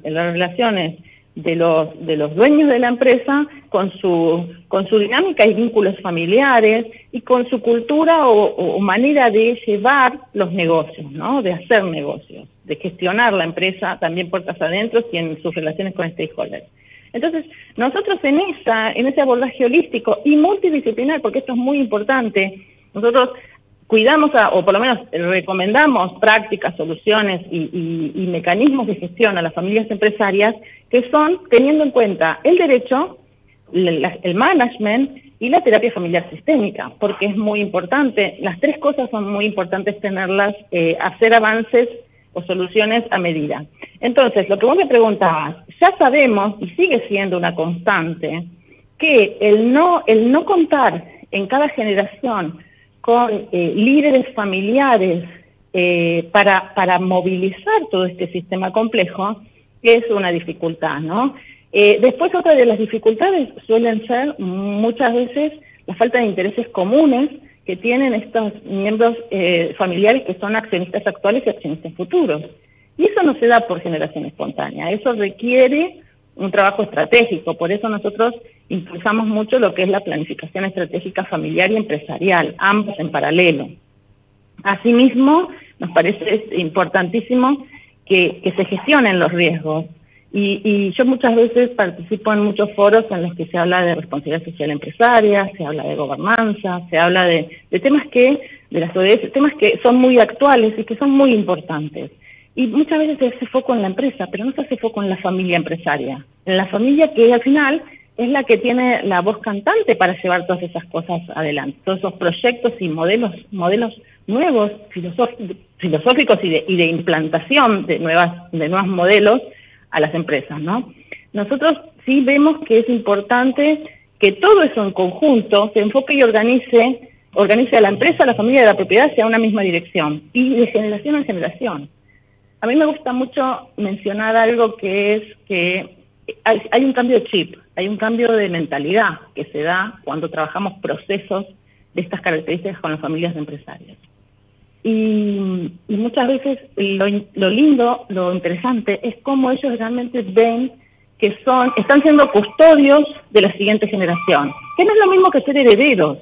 [SPEAKER 15] de los dueños de la empresa con su dinámica y vínculos familiares y con su cultura o manera de llevar los negocios, ¿no? De hacer negocios, de gestionar la empresa también puertas adentro y en sus relaciones con stakeholders. Entonces, nosotros en ese abordaje holístico y multidisciplinar, porque esto es muy importante, nosotros cuidamos o por lo menos recomendamos prácticas, soluciones y mecanismos de gestión a las familias empresarias que son teniendo en cuenta el derecho, el management y la terapia familiar sistémica, porque es muy importante, las tres cosas son muy importantes tenerlas, hacer avances o soluciones a medida. Entonces, lo que vos me preguntabas, ya sabemos, y sigue siendo una constante, que el no contar en cada generación con líderes familiares para movilizar todo este sistema complejo es una dificultad, ¿no? Después, otra de las dificultades suelen ser muchas veces la falta de intereses comunes que tienen estos miembros familiares que son accionistas actuales y accionistas futuros. Y eso no se da por generación espontánea, eso requiere un trabajo estratégico. Por eso nosotros impulsamos mucho lo que es la planificación estratégica familiar y empresarial, ambos en paralelo. Asimismo, nos parece importantísimo que se gestionen los riesgos. Y yo muchas veces participo en muchos foros en los que se habla de responsabilidad social empresaria, se habla de gobernanza, se habla de temas de las ODS, temas que son muy actuales y que son muy importantes. Y muchas veces se hace foco en la empresa, pero no se hace foco en la familia empresaria. En la familia que al final es la que tiene la voz cantante para llevar todas esas cosas adelante. Todos esos proyectos y modelos nuevos, filosóficos y de implantación de nuevos modelos a las empresas, ¿no? Nosotros sí vemos que es importante que todo eso en conjunto se enfoque y organice a la empresa, a la familia y a la propiedad hacia una misma dirección y de generación en generación. A mí me gusta mucho mencionar algo que es que hay un cambio de chip, hay un cambio de mentalidad que se da cuando trabajamos procesos de estas características con las familias empresarias. Y muchas veces lo lindo, lo interesante, es cómo ellos realmente ven que están siendo custodios de la siguiente generación, que no es lo mismo que ser herederos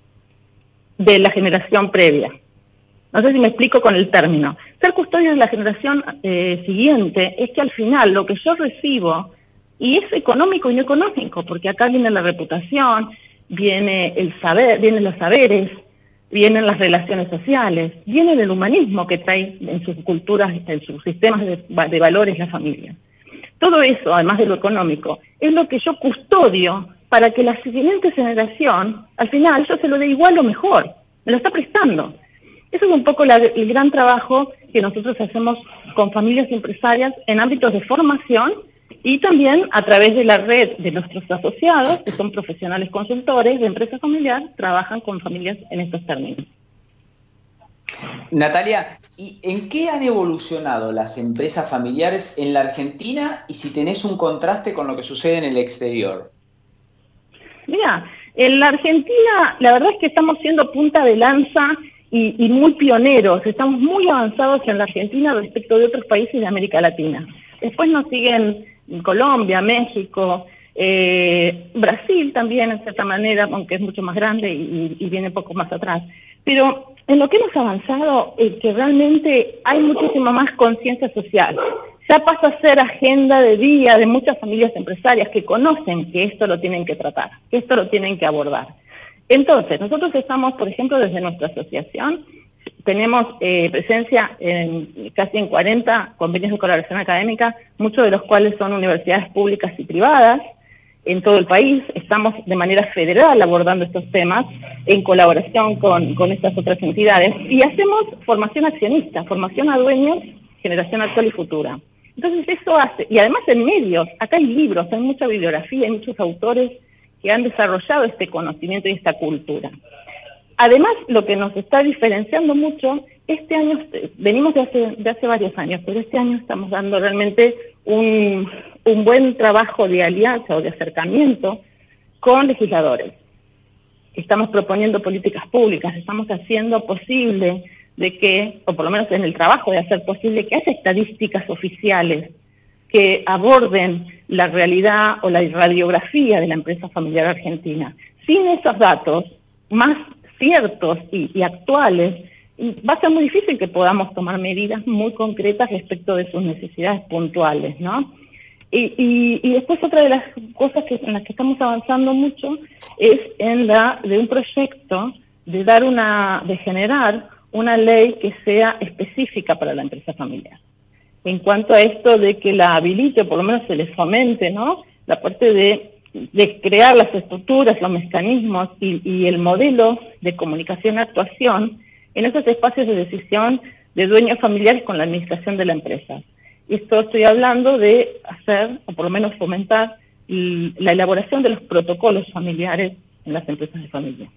[SPEAKER 15] de la generación previa. No sé si me explico con el término. Ser custodio de la generación siguiente es que al final lo que yo recibo, y es económico y no económico, porque acá viene la reputación, viene el saber, vienen los saberes, vienen las relaciones sociales, viene el humanismo que trae en sus culturas, en sus sistemas de valores la familia. Todo eso, además de lo económico, es lo que yo custodio para que la siguiente generación, al final, yo se lo dé igual o mejor, me lo está prestando. Eso es un poco el gran trabajo que nosotros hacemos con familias empresarias en ámbitos de formación y también a través de la red de nuestros asociados, que son profesionales consultores de empresa familiar, trabajan con familias en estos términos.
[SPEAKER 2] Natalia, ¿y en qué han evolucionado las empresas familiares en la Argentina y si tenés un contraste con lo que sucede en el exterior?
[SPEAKER 15] Mira, en la Argentina la verdad es que estamos siendo punta de lanza y muy pioneros, estamos muy avanzados en la Argentina respecto de otros países de América Latina. Después nos siguen Colombia, México, Brasil también en cierta manera, aunque es mucho más grande y viene poco más atrás. Pero en lo que hemos avanzado es que realmente hay muchísima más conciencia social. Ya pasa a ser agenda de día de muchas familias empresarias que conocen que esto lo tienen que tratar, que esto lo tienen que abordar. Entonces, nosotros estamos, por ejemplo, desde nuestra asociación, tenemos presencia casi en 40 convenios de colaboración académica, muchos de los cuales son universidades públicas y privadas en todo el país. Estamos de manera federal abordando estos temas en colaboración con estas otras entidades y hacemos formación accionista, formación a dueños, generación actual y futura. Entonces eso hace, y además en medios, acá hay libros, hay mucha bibliografía, hay muchos autores que han desarrollado este conocimiento y esta cultura. Además, lo que nos está diferenciando mucho, este año, venimos de hace varios años, pero este año estamos dando realmente un buen trabajo de alianza o de acercamiento con legisladores. Estamos proponiendo políticas públicas, estamos haciendo posible de que, o por lo menos en el trabajo de hacer posible que haya estadísticas oficiales que aborden la realidad o la radiografía de la empresa familiar argentina. Sin esos datos más ciertos y actuales, va a ser muy difícil que podamos tomar medidas muy concretas respecto de sus necesidades puntuales, ¿no? Y después otra de las cosas en las que estamos avanzando mucho es de un proyecto de generar una ley que sea específica para la empresa familiar. En cuanto a esto de que la habilite, o por lo menos se les fomente, ¿no?, la parte de crear las estructuras, los mecanismos y el modelo de comunicación y actuación en esos espacios de decisión de dueños familiares con la administración de la empresa. Y esto estoy hablando de hacer, o por lo menos fomentar, la elaboración de los protocolos familiares en las empresas de familia.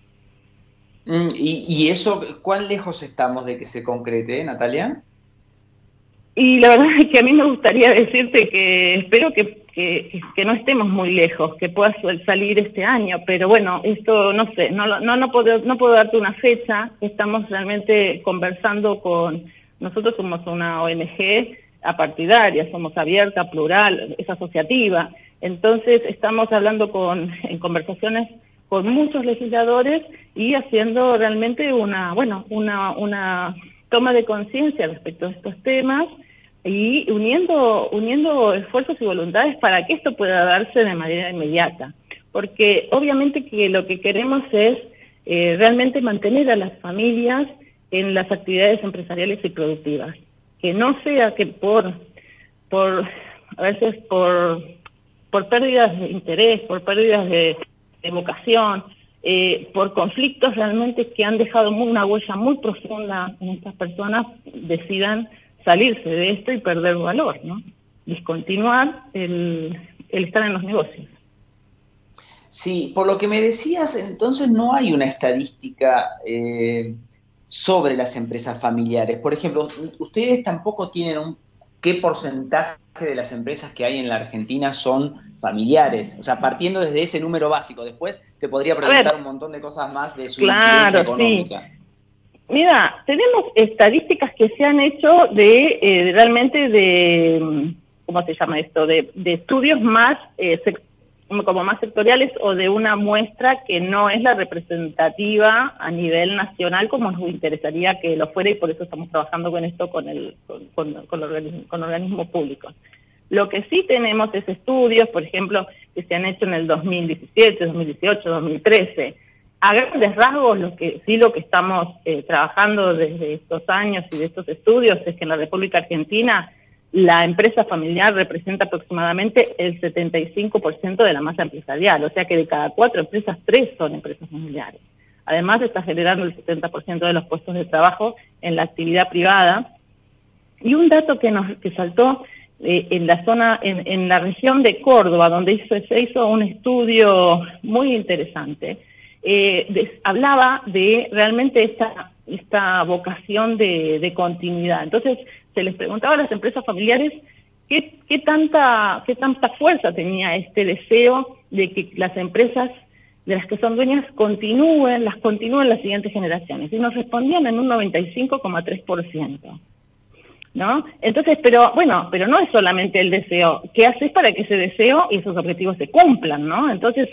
[SPEAKER 2] ¿Y eso, cuán lejos estamos de que se concrete, Natalia?
[SPEAKER 15] Y la verdad es que a mí me gustaría decirte que espero que no estemos muy lejos, que pueda salir este año, pero bueno, esto no sé, no puedo darte una fecha. Estamos realmente conversando nosotros somos una ONG apartidaria, somos abierta, plural, es asociativa, entonces estamos hablando en conversaciones con muchos legisladores y haciendo realmente una toma de conciencia respecto a estos temas, y uniendo esfuerzos y voluntades para que esto pueda darse de manera inmediata, porque obviamente que lo que queremos es realmente mantener a las familias en las actividades empresariales y productivas, que no sea que a veces por pérdidas de interés, por pérdidas de vocación, por conflictos realmente que han dejado una huella muy profunda en estas personas, decidan salirse de esto y perder valor, ¿no? Discontinuar el estar en los negocios.
[SPEAKER 2] Sí, por lo que me decías, entonces no hay una estadística sobre las empresas familiares. Por ejemplo, ustedes tampoco tienen qué porcentaje de las empresas que hay en la Argentina son familiares. O sea, partiendo desde ese número básico. Después te podría preguntar un montón de cosas más de su incidencia económica. Sí.
[SPEAKER 15] Mira, tenemos estadísticas que se han hecho realmente de, ¿cómo se llama esto? De estudios más como más sectoriales, o de una muestra que no es la representativa a nivel nacional como nos interesaría que lo fuera, y por eso estamos trabajando con esto con organismos públicos. Lo que sí tenemos es estudios, por ejemplo, que se han hecho en el 2017, 2018, 2013. A grandes rasgos, lo que estamos trabajando desde estos años y de estos estudios es que en la República Argentina la empresa familiar representa aproximadamente el 75% de la masa empresarial, o sea que de cada 4 empresas, 3 son empresas familiares. Además está generando el 70% de los puestos de trabajo en la actividad privada. Y un dato que saltó en la zona, en la región de Córdoba, donde se hizo un estudio muy interesante, hablaba de realmente esta vocación de continuidad. Entonces se les preguntaba a las empresas familiares qué tanta fuerza tenía este deseo de que las empresas de las que son dueñas continúen las siguientes generaciones, y nos respondían en un 95,3%. ¿No? Entonces, pero no es solamente el deseo. ¿Qué haces para que ese deseo y esos objetivos se cumplan, ¿no? Entonces,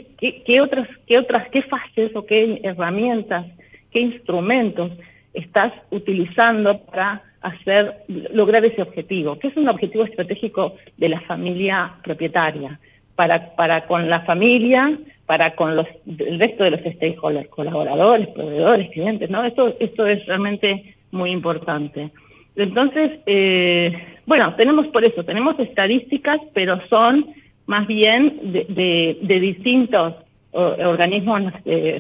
[SPEAKER 15] ¿qué fases o qué herramientas, qué instrumentos estás utilizando para lograr ese objetivo? ¿Qué es un objetivo estratégico de la familia propietaria? Para con la familia, para con el resto de los stakeholders, colaboradores, proveedores, clientes, ¿no? Esto es realmente muy importante. Entonces, tenemos estadísticas, pero son más bien de distintos organismos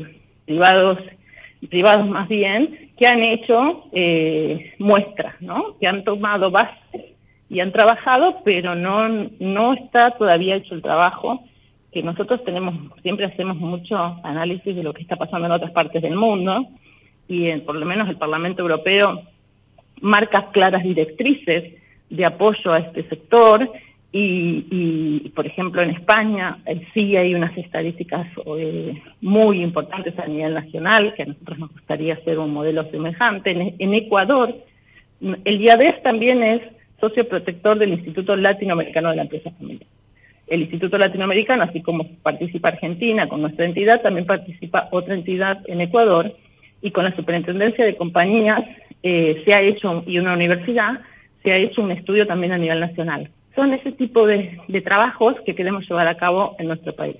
[SPEAKER 15] privados más bien, que han hecho muestras, ¿no? Que han tomado bases y han trabajado, pero no está todavía hecho el trabajo que nosotros siempre hacemos mucho análisis de lo que está pasando en otras partes del mundo, y por lo menos el Parlamento Europeo marca claras directrices de apoyo a este sector, y por ejemplo en España sí hay unas estadísticas muy importantes a nivel nacional, que a nosotros nos gustaría hacer un modelo semejante. En Ecuador, el IADES también es socio protector del Instituto Latinoamericano de la Empresa Familiar. El Instituto Latinoamericano, así como participa Argentina con nuestra entidad, también participa otra entidad en Ecuador, y con la Superintendencia de Compañías se ha hecho, y una universidad, se ha hecho un estudio también a nivel nacional. Son ese tipo de trabajos que queremos llevar a cabo en nuestro país.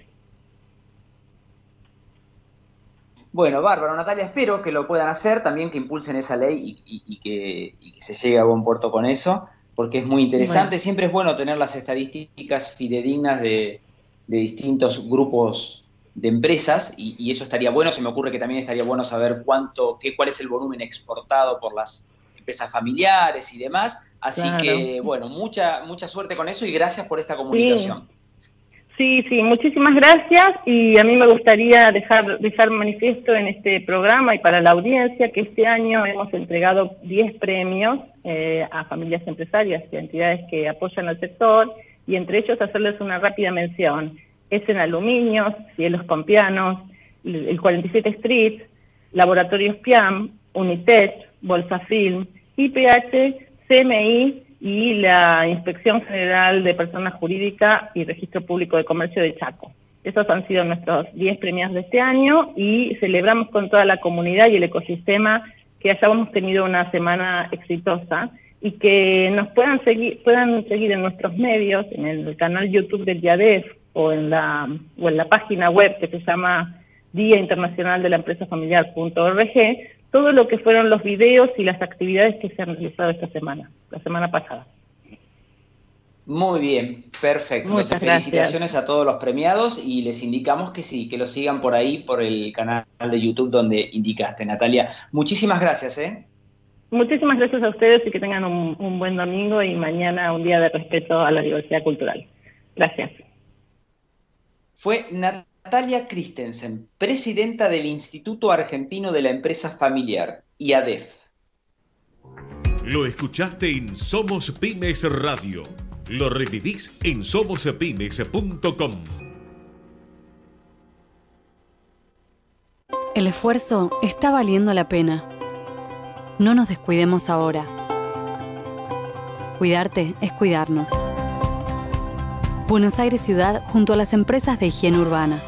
[SPEAKER 2] Bueno, bárbaro, Natalia, espero que lo puedan hacer, también que impulsen esa ley y que se llegue a buen puerto con eso, porque es muy interesante. Bueno. Siempre es bueno tener las estadísticas fidedignas de distintos grupos de empresas, y eso estaría bueno. Se me ocurre que también estaría bueno saber cuál es el volumen exportado por las empresas familiares y demás. Así claro. Que, bueno, mucha suerte con eso, y gracias por esta comunicación.
[SPEAKER 15] Sí, muchísimas gracias, y a mí me gustaría dejar manifiesto en este programa y para la audiencia que este año hemos entregado 10 premios a familias empresarias y a entidades que apoyan al sector, y entre ellos hacerles una rápida mención. Es en Aluminios, Cielos con Pianos, el 47 Street, Laboratorios PIAM, Unitech, Bolsa Film, IPH, CMI y la Inspección General de Personas Jurídicas y Registro Público de Comercio de Chaco. Esos han sido nuestros 10 premiados de este año y celebramos con toda la comunidad y el ecosistema que hayamos tenido una semana exitosa y que nos puedan seguir en nuestros medios, en el canal YouTube del IADEF o en la página web que se llama Día Internacional de la Empresa Familiar.org, todo lo que fueron los videos y las actividades que se han realizado esta semana, la semana pasada.
[SPEAKER 2] Muy bien, perfecto. Entonces, felicitaciones a todos los premiados y les indicamos que sí, que lo sigan por ahí, por el canal de YouTube donde indicaste, Natalia. Muchísimas gracias,
[SPEAKER 15] Muchísimas gracias a ustedes y que tengan un buen domingo y mañana un día de respeto a la diversidad cultural. Gracias.
[SPEAKER 2] Fue Natalia Christensen, presidenta del Instituto Argentino de la Empresa Familiar, IADEF.
[SPEAKER 1] Lo escuchaste en Somos Pymes Radio. Lo revivís en somospymes.com.
[SPEAKER 4] El esfuerzo está valiendo la pena. No nos descuidemos ahora. Cuidarte es cuidarnos. Buenos Aires Ciudad junto a las empresas de higiene urbana.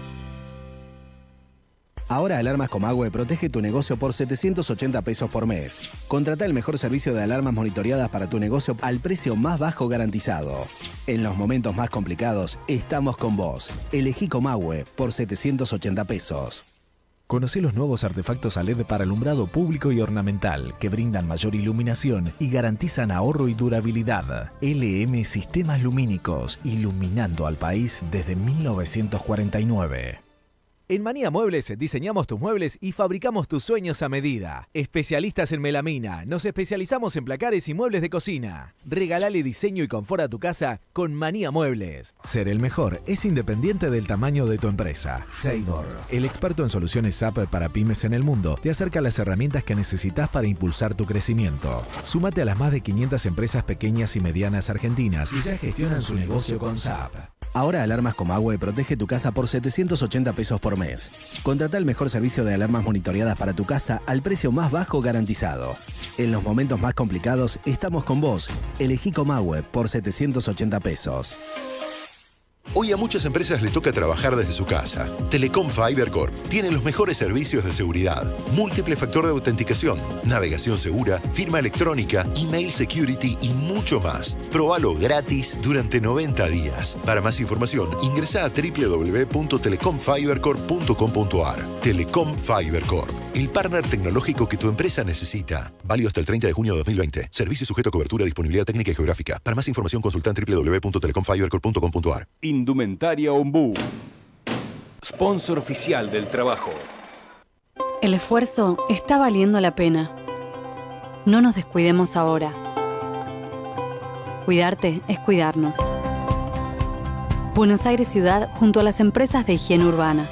[SPEAKER 5] Ahora Alarmas Comahue protege tu negocio por 780 pesos por mes. Contrata el mejor servicio de alarmas monitoreadas para tu negocio al precio más bajo garantizado. En los momentos más complicados, estamos con vos. Elegí Comahue por 780 pesos.
[SPEAKER 3] Conoce los nuevos artefactos a LED para alumbrado público y ornamental que brindan mayor iluminación y garantizan ahorro y durabilidad. LM Sistemas Lumínicos, iluminando al país desde 1949. En Manía Muebles diseñamos tus muebles y fabricamos tus sueños a medida. Especialistas en melamina, nos especializamos en placares y muebles de cocina. Regalale diseño y confort a tu casa con Manía Muebles. Ser el mejor es independiente del tamaño de tu empresa. Seidor, el experto en soluciones SAP para pymes en el mundo, te acerca las herramientas que necesitas para impulsar tu crecimiento. Súmate a las más de 500 empresas pequeñas y medianas argentinas y ya gestionan su negocio con SAP.
[SPEAKER 5] Ahora Alarmas Comahue protege tu casa por 780 pesos por mes. Contrata el mejor servicio de alarmas monitoreadas para tu casa al precio más bajo garantizado. En los momentos más complicados, estamos con vos. Elegí Comahue por 780 pesos.
[SPEAKER 6] Hoy a muchas empresas les toca trabajar desde su casa. Telecom Fiber Corp tiene los mejores servicios de seguridad, múltiple factor de autenticación, navegación segura, firma electrónica, email security y mucho más. Probalo gratis durante 90 días. Para más información, ingresa a www.telecomfibercorp.com.ar. Telecom Fiber Corp, el partner tecnológico que tu empresa necesita. Válido hasta el 30 de junio de 2020. Servicio sujeto a cobertura, disponibilidad técnica y geográfica. Para más información, consulta en www.telecomfibercorp.com.ar.
[SPEAKER 7] Indumentaria Ombú, sponsor oficial del trabajo.
[SPEAKER 4] El esfuerzo está valiendo la pena. No nos descuidemos ahora. Cuidarte es cuidarnos. Buenos Aires Ciudad junto a las empresas de higiene urbana.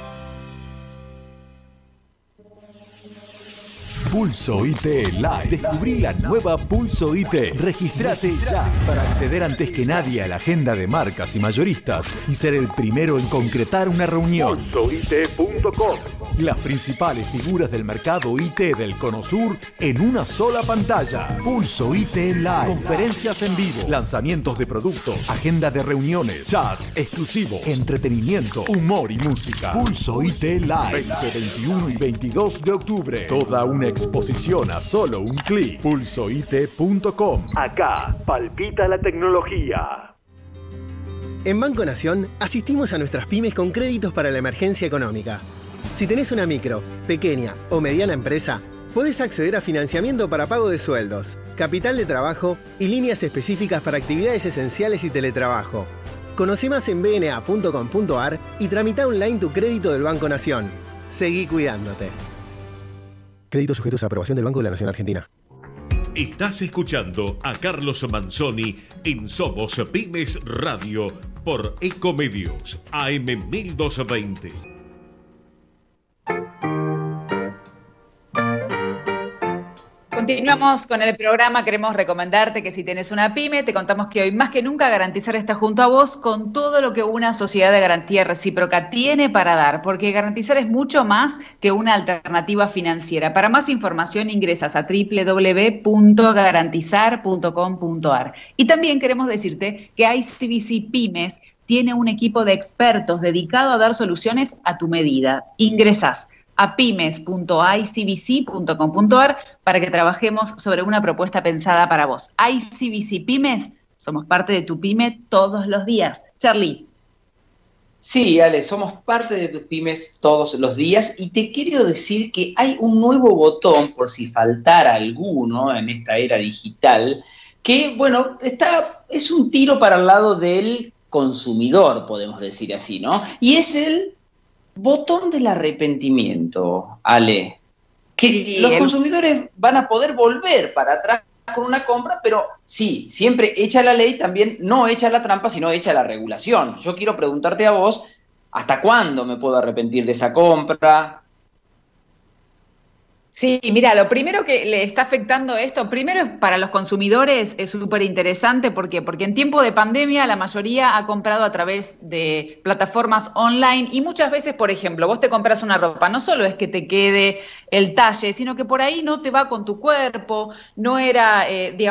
[SPEAKER 8] Pulso IT Live. Descubrí la nueva Pulso IT. Registrate ya para acceder antes que nadie a la agenda de marcas y mayoristas y ser el primero en concretar una reunión. PulsoIT.com. Las principales figuras del mercado IT del Cono Sur en una sola pantalla. Pulso IT Live. Conferencias en vivo, lanzamientos de productos, agenda de reuniones, chats exclusivos, entretenimiento, humor y música. Pulso IT Live. 20, 21 y 22 de octubre. Toda una exposición a solo un clic. PulsoIT.com. Acá palpita la tecnología.
[SPEAKER 9] En Banco Nación asistimos a nuestras pymes con créditos para la emergencia económica. Si tenés una micro, pequeña o mediana empresa, podés acceder a financiamiento para pago de sueldos, capital de trabajo y líneas específicas para actividades esenciales y teletrabajo. Conoce más en bna.com.ar y tramita online tu crédito del Banco Nación. Seguí cuidándote. Créditos sujetos a aprobación del Banco de la Nación Argentina.
[SPEAKER 1] Estás escuchando a Carlos Manzoni en Somos Pymes Radio por Ecomedios AM 1220.
[SPEAKER 10] Continuamos con el programa. Queremos recomendarte que si tienes una pyme, te contamos que hoy más que nunca Garantizar está junto a vos con todo lo que una sociedad de garantía recíproca tiene para dar, porque Garantizar es mucho más que una alternativa financiera. Para más información ingresas a www.garantizar.com.ar. Y también queremos decirte que ICBC Pymes tiene un equipo de expertos dedicado a dar soluciones a tu medida. Ingresás a pymes.icbc.com.ar para que trabajemos sobre una propuesta pensada para vos. ICBC Pymes, somos parte de tu pyme todos los días. Charlie.
[SPEAKER 2] Sí, Ale, somos parte de tus pymes todos los días y te quiero decir que hay un nuevo botón, por si faltara alguno en esta era digital, que, bueno, es un tiro para el lado del consumidor, podemos decir así, ¿no? Y es el botón del arrepentimiento, Ale, que los consumidores van a poder volver para atrás con una compra, pero sí, siempre hecha la ley, también no hecha la trampa, sino hecha la regulación. Yo quiero preguntarte a vos, ¿hasta cuándo me puedo arrepentir de esa compra?
[SPEAKER 10] Sí, mira, lo primero que le está afectando esto, primero para los consumidores es súper interesante, ¿por qué? Porque en tiempo de pandemia la mayoría ha comprado a través de plataformas online y muchas veces, por ejemplo, vos te compras una ropa, no solo es que te quede el talle, sino que por ahí no te va con tu cuerpo, no era,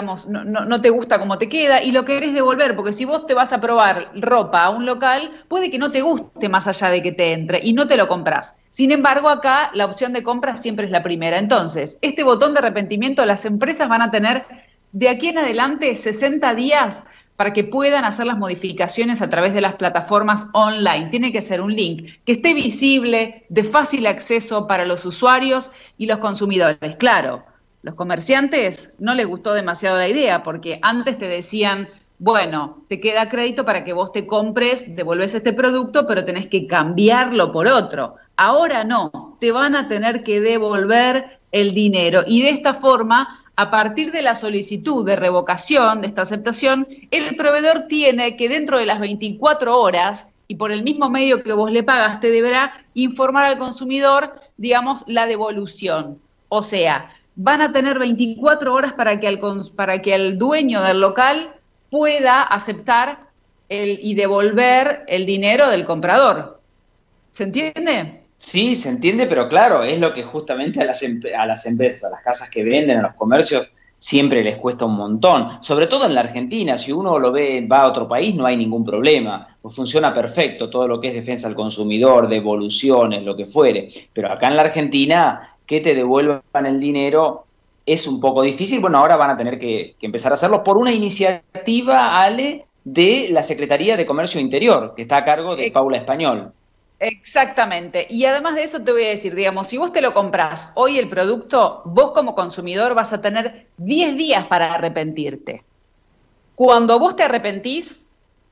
[SPEAKER 10] no te gusta cómo te queda y lo querés devolver, porque si vos te vas a probar ropa a un local, puede que no te guste más allá de que te entre y no te lo compras. Sin embargo, acá la opción de compra siempre es la primera. Entonces, este botón de arrepentimiento las empresas van a tener de aquí en adelante 60 días para que puedan hacer las modificaciones a través de las plataformas online. Tiene que ser un link que esté visible, de fácil acceso para los usuarios y los consumidores. Claro, los comerciantes no les gustó demasiado la idea porque antes te decían, bueno, te queda crédito para que vos te compres, devolves este producto, pero tenés que cambiarlo por otro. Ahora no, te van a tener que devolver el dinero y de esta forma, a partir de la solicitud de revocación de esta aceptación, el proveedor tiene que dentro de las 24 horas y por el mismo medio que vos le pagaste deberá informar al consumidor, digamos, la devolución. O sea, van a tener 24 horas para que el dueño del local pueda aceptar y devolver el dinero del comprador. ¿Se entiende?
[SPEAKER 2] Sí, se entiende, pero claro, es lo que justamente a las empresas, a las casas que venden, a los comercios, siempre les cuesta un montón. Sobre todo en la Argentina, si uno lo ve, va a otro país, no hay ningún problema. Pues funciona perfecto todo lo que es defensa al consumidor, devoluciones, lo que fuere. Pero acá en la Argentina, que te devuelvan el dinero es un poco difícil. Bueno, ahora van a tener que empezar a hacerlo por una iniciativa, Ale, de la Secretaría de Comercio Interior, que está a cargo de Paula Español.
[SPEAKER 10] Exactamente. Y además de eso te voy a decir, digamos, si vos te lo comprás hoy el producto, vos como consumidor vas a tener 10 días para arrepentirte. Cuando vos te arrepentís,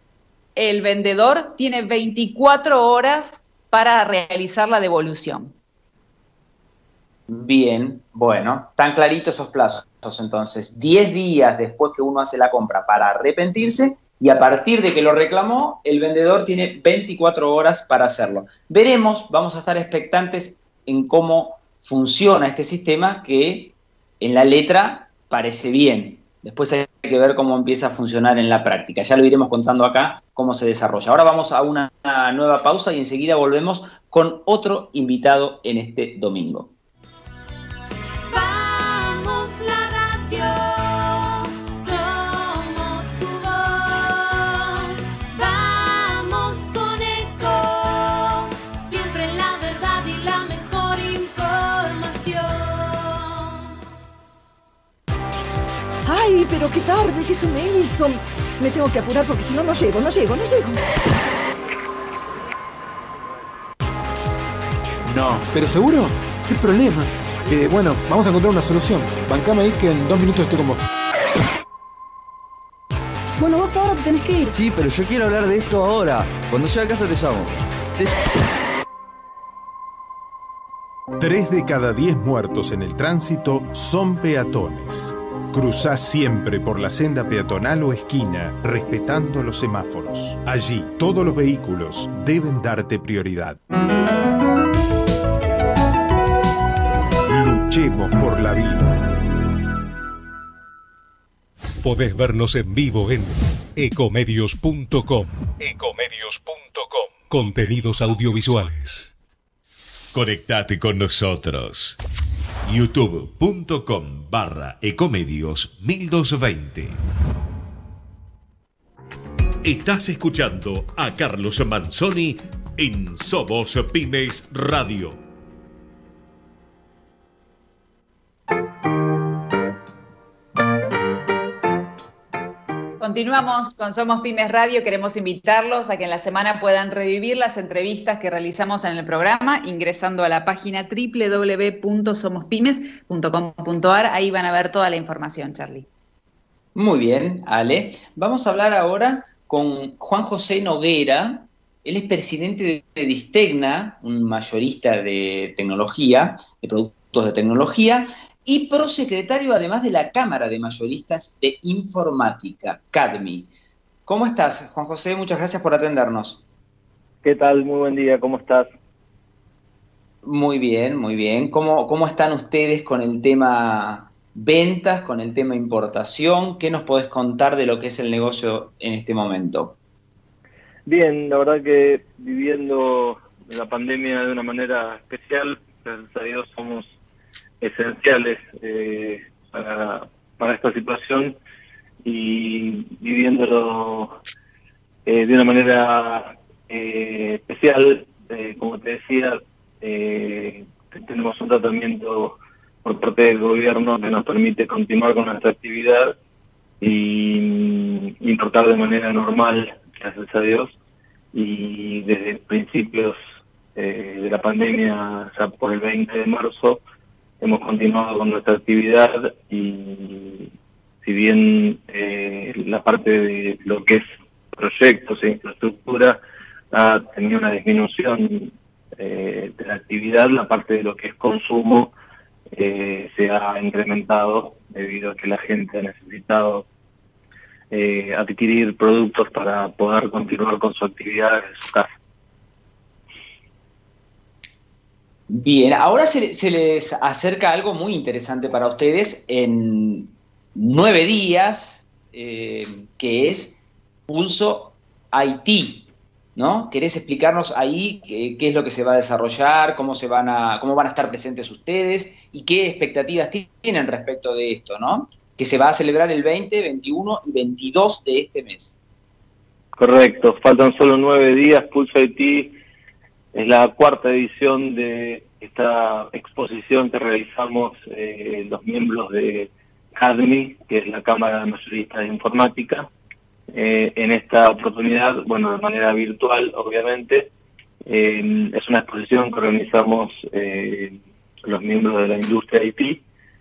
[SPEAKER 10] el vendedor tiene 24 horas para realizar la devolución.
[SPEAKER 2] Bien, bueno, tan claritos esos plazos. Entonces, 10 días después que uno hace la compra para arrepentirse, y a partir de que lo reclamó, el vendedor tiene 24 horas para hacerlo. Veremos, vamos a estar expectantes en cómo funciona este sistema que en la letra parece bien. Después hay que ver cómo empieza a funcionar en la práctica. Ya lo iremos contando acá cómo se desarrolla. Ahora vamos a una nueva pausa y enseguida volvemos con otro invitado en este domingo.
[SPEAKER 16] ¡Ay, pero qué tarde! ¿Qué se me hizo? Me tengo que apurar porque si no, no llego.
[SPEAKER 17] No, ¿pero seguro? ¿Qué problema? Bueno, vamos a encontrar una solución. Bancame ahí que en 2 minutos estoy con vos.
[SPEAKER 18] Bueno, vos ahora te tenés que ir.
[SPEAKER 19] Sí, pero yo quiero hablar de esto ahora. Cuando llegue a casa te llamo.
[SPEAKER 20] 3 de cada 10 muertos en el tránsito son peatones. Cruzá siempre por la senda peatonal o esquina, respetando los semáforos. Allí, todos los vehículos deben darte prioridad. Luchemos por la vida.
[SPEAKER 12] podés vernos en vivo en ecomedios.com. Contenidos audiovisuales. Conectate con nosotros. youtube.com/ecomedios1220. Estás escuchando a Carlos Manzoni en Somos Pymes Radio.
[SPEAKER 10] Continuamos con Somos Pymes Radio. Queremos invitarlos a que en la semana puedan revivir las entrevistas que realizamos en el programa ingresando a la página www.somospymes.com.ar. Ahí van a ver toda la información, Charlie.
[SPEAKER 2] Muy bien, Ale. Vamos a hablar ahora con Juan José Noguera. Él es presidente de Distegna, un mayorista de tecnología, de productos de tecnología, y prosecretario además de la Cámara de Mayoristas de Informática, CADMI. ¿Cómo estás, Juan José? Muchas gracias por atendernos.
[SPEAKER 21] ¿Qué tal? Muy buen día, ¿cómo estás?
[SPEAKER 2] Muy bien, muy bien. ¿Cómo están ustedes con el tema ventas, con el tema importación? ¿Qué nos podés contar de lo que es el negocio en este momento?
[SPEAKER 21] Bien, la verdad que viviendo la pandemia de una manera especial, gracias a Dios somos esenciales para esta situación y viviéndolo de una manera especial, como te decía, tenemos un tratamiento por parte del gobierno que nos permite continuar con nuestra actividad y importar de manera normal, gracias a Dios, y desde principios de la pandemia, ya por el 20 de marzo, hemos continuado con nuestra actividad y si bien la parte de lo que es proyectos e infraestructura ha tenido una disminución de la actividad, la parte de lo que es consumo se ha incrementado debido a que la gente ha necesitado adquirir productos para poder continuar con su actividad en su casa.
[SPEAKER 2] Bien, ahora se les acerca algo muy interesante para ustedes en 9 días, que es Pulso IT, ¿no? ¿Querés explicarnos ahí qué es lo que se va a desarrollar, cómo van a estar presentes ustedes y qué expectativas tienen respecto de esto, ¿no? Que se va a celebrar el 20, 21 y 22 de este mes.
[SPEAKER 21] Correcto, faltan solo 9 días. Pulso IT es la 4ª edición de esta exposición que realizamos los miembros de CADMI, que es la Cámara de Mayoristas de Informática. En esta oportunidad, bueno, de manera virtual, obviamente, es una exposición que organizamos los miembros de la industria IT,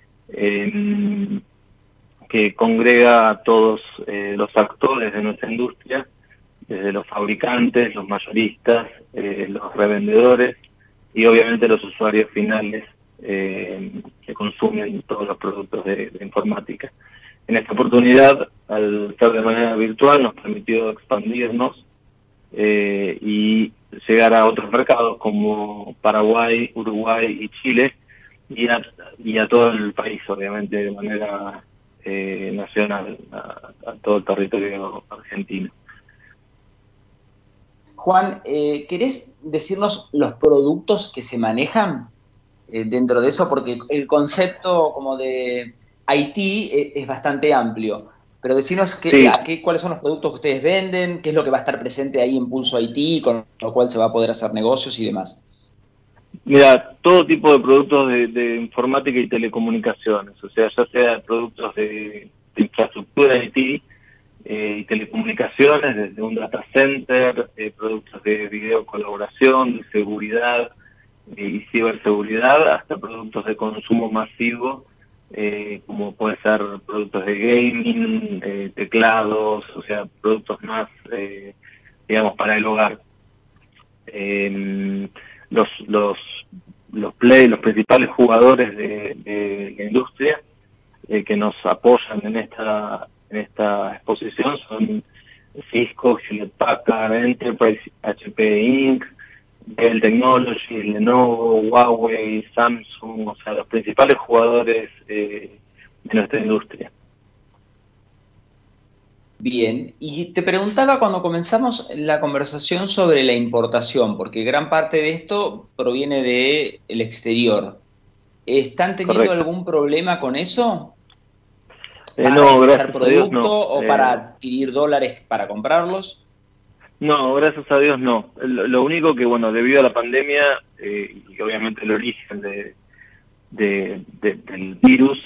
[SPEAKER 21] que congrega a todos los actores de nuestra industria, desde los fabricantes, los mayoristas, los revendedores y obviamente los usuarios finales que consumen todos los productos de informática. En esta oportunidad, al ser de manera virtual, nos permitió expandirnos y llegar a otros mercados como Paraguay, Uruguay y Chile y a todo el país, obviamente, de manera nacional, a todo el territorio argentino.
[SPEAKER 2] Juan, ¿querés decirnos los productos que se manejan dentro de eso? Porque el concepto como de IT es bastante amplio, pero decirnos cuáles son los productos que ustedes venden, qué es lo que va a estar presente ahí en Pulso IT, con lo cual se va a poder hacer negocios y demás.
[SPEAKER 21] Mira, todo tipo de productos de informática y telecomunicaciones, o sea, ya sea productos de infraestructura IT y telecomunicaciones, desde un data center, productos de video colaboración, de seguridad y ciberseguridad, hasta productos de consumo masivo, como puede ser productos de gaming, teclados, o sea, productos más, digamos, para el hogar. Los principales jugadores de la industria que nos apoyan en esta exposición son Cisco, Hewlett Packard, Enterprise, HP Inc., Dell Technologies, Lenovo, Huawei, Samsung, o sea, los principales jugadores de nuestra industria.
[SPEAKER 2] Bien, y te preguntaba cuando comenzamos la conversación sobre la importación, porque gran parte de esto proviene del exterior. ¿Están teniendo algún problema con eso? ¿Para
[SPEAKER 21] no,
[SPEAKER 2] ingresar
[SPEAKER 21] gracias a Dios
[SPEAKER 2] producto
[SPEAKER 21] no.
[SPEAKER 2] o para adquirir dólares para comprarlos?
[SPEAKER 21] No, gracias a Dios no. Lo único que, bueno, debido a la pandemia y obviamente el origen del virus,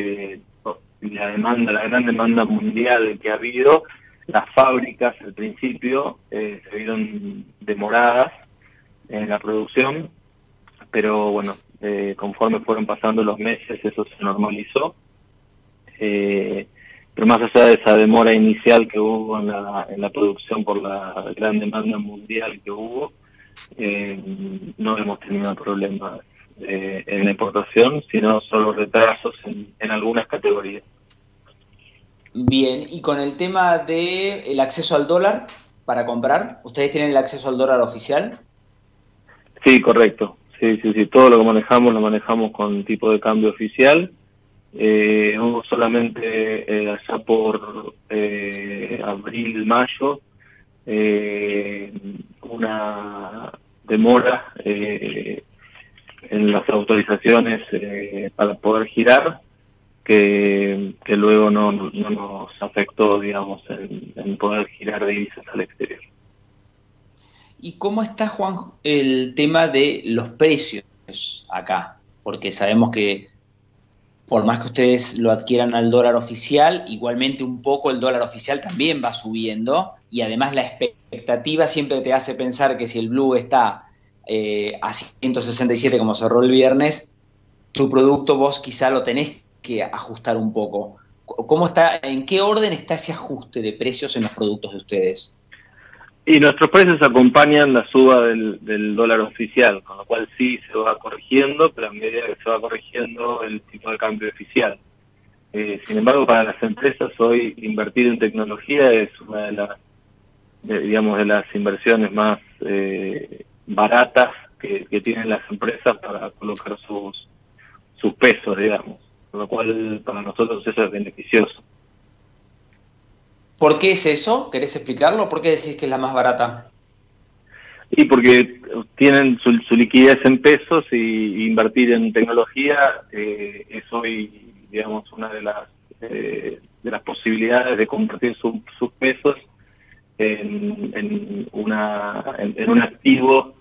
[SPEAKER 21] la gran demanda mundial que ha habido, las fábricas al principio se vieron demoradas en la producción, pero bueno, conforme fueron pasando los meses eso se normalizó. Pero más allá de esa demora inicial que hubo en la producción por la gran demanda mundial que hubo, no hemos tenido problemas en la importación, sino solo retrasos en algunas categorías.
[SPEAKER 2] Bien, y con el tema del acceso al dólar para comprar, ¿ustedes tienen el acceso al dólar oficial?
[SPEAKER 21] Sí, correcto. Sí, todo lo lo manejamos con tipo de cambio oficial. Hubo solamente allá por abril, mayo, una demora en las autorizaciones para poder girar, que luego no nos afectó, digamos, en poder girar divisas al exterior.
[SPEAKER 2] ¿Y cómo está, Juan, el tema de los precios acá? Porque sabemos que por más que ustedes lo adquieran al dólar oficial, igualmente un poco el dólar oficial también va subiendo, y además la expectativa siempre te hace pensar que si el blue está a 167 como cerró el viernes, tu producto vos quizá lo tenés que ajustar un poco. ¿Cómo está, en qué orden está ese ajuste de precios en los productos de ustedes?
[SPEAKER 21] Y nuestros precios acompañan la suba del dólar oficial, con lo cual sí se va corrigiendo, pero a medida que se va corrigiendo el tipo de cambio oficial. Sin embargo, para las empresas hoy invertir en tecnología es una de las inversiones más baratas que tienen las empresas para colocar sus pesos, digamos. Con lo cual para nosotros eso es beneficioso.
[SPEAKER 2] ¿Por qué es eso? ¿Querés explicarlo? ¿Por qué decís que es la más barata?
[SPEAKER 21] Y porque tienen su liquidez en pesos y invertir en tecnología es hoy, digamos, una de las posibilidades de convertir sus pesos en un activo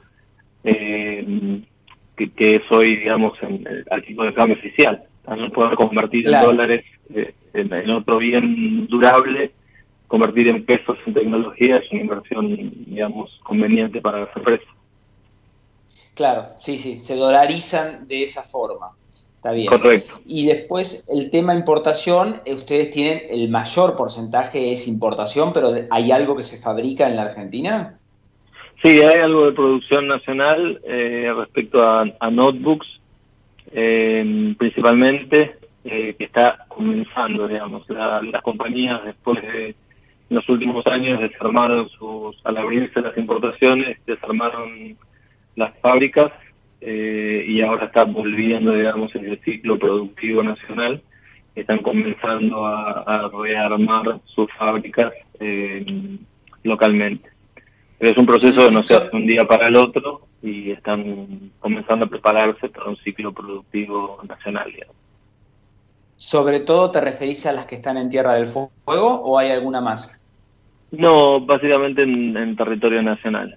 [SPEAKER 21] que es hoy, digamos, al tipo de cambio oficial. También poder convertir en dólares en otro bien durable. Convertir en pesos en tecnología es una inversión, digamos, conveniente para las empresas.
[SPEAKER 2] Claro, sí, se dolarizan de esa forma. Está bien.
[SPEAKER 21] Correcto.
[SPEAKER 2] Y después el tema importación, ustedes tienen el mayor porcentaje es importación, pero ¿hay algo que se fabrica en la Argentina?
[SPEAKER 21] Sí, hay algo de producción nacional respecto a notebooks, principalmente, que está comenzando, digamos. Las compañías después de en los últimos años desarmaron al abrirse las importaciones, desarmaron las fábricas y ahora está volviendo, digamos, el ciclo productivo nacional. Están comenzando a rearmar sus fábricas localmente. Pero es un proceso que no se hace un día para el otro y están comenzando a prepararse para un ciclo productivo nacional, digamos.
[SPEAKER 2] ¿Sobre todo te referís a las que están en Tierra del Fuego o hay alguna más?
[SPEAKER 21] No, básicamente en territorio nacional.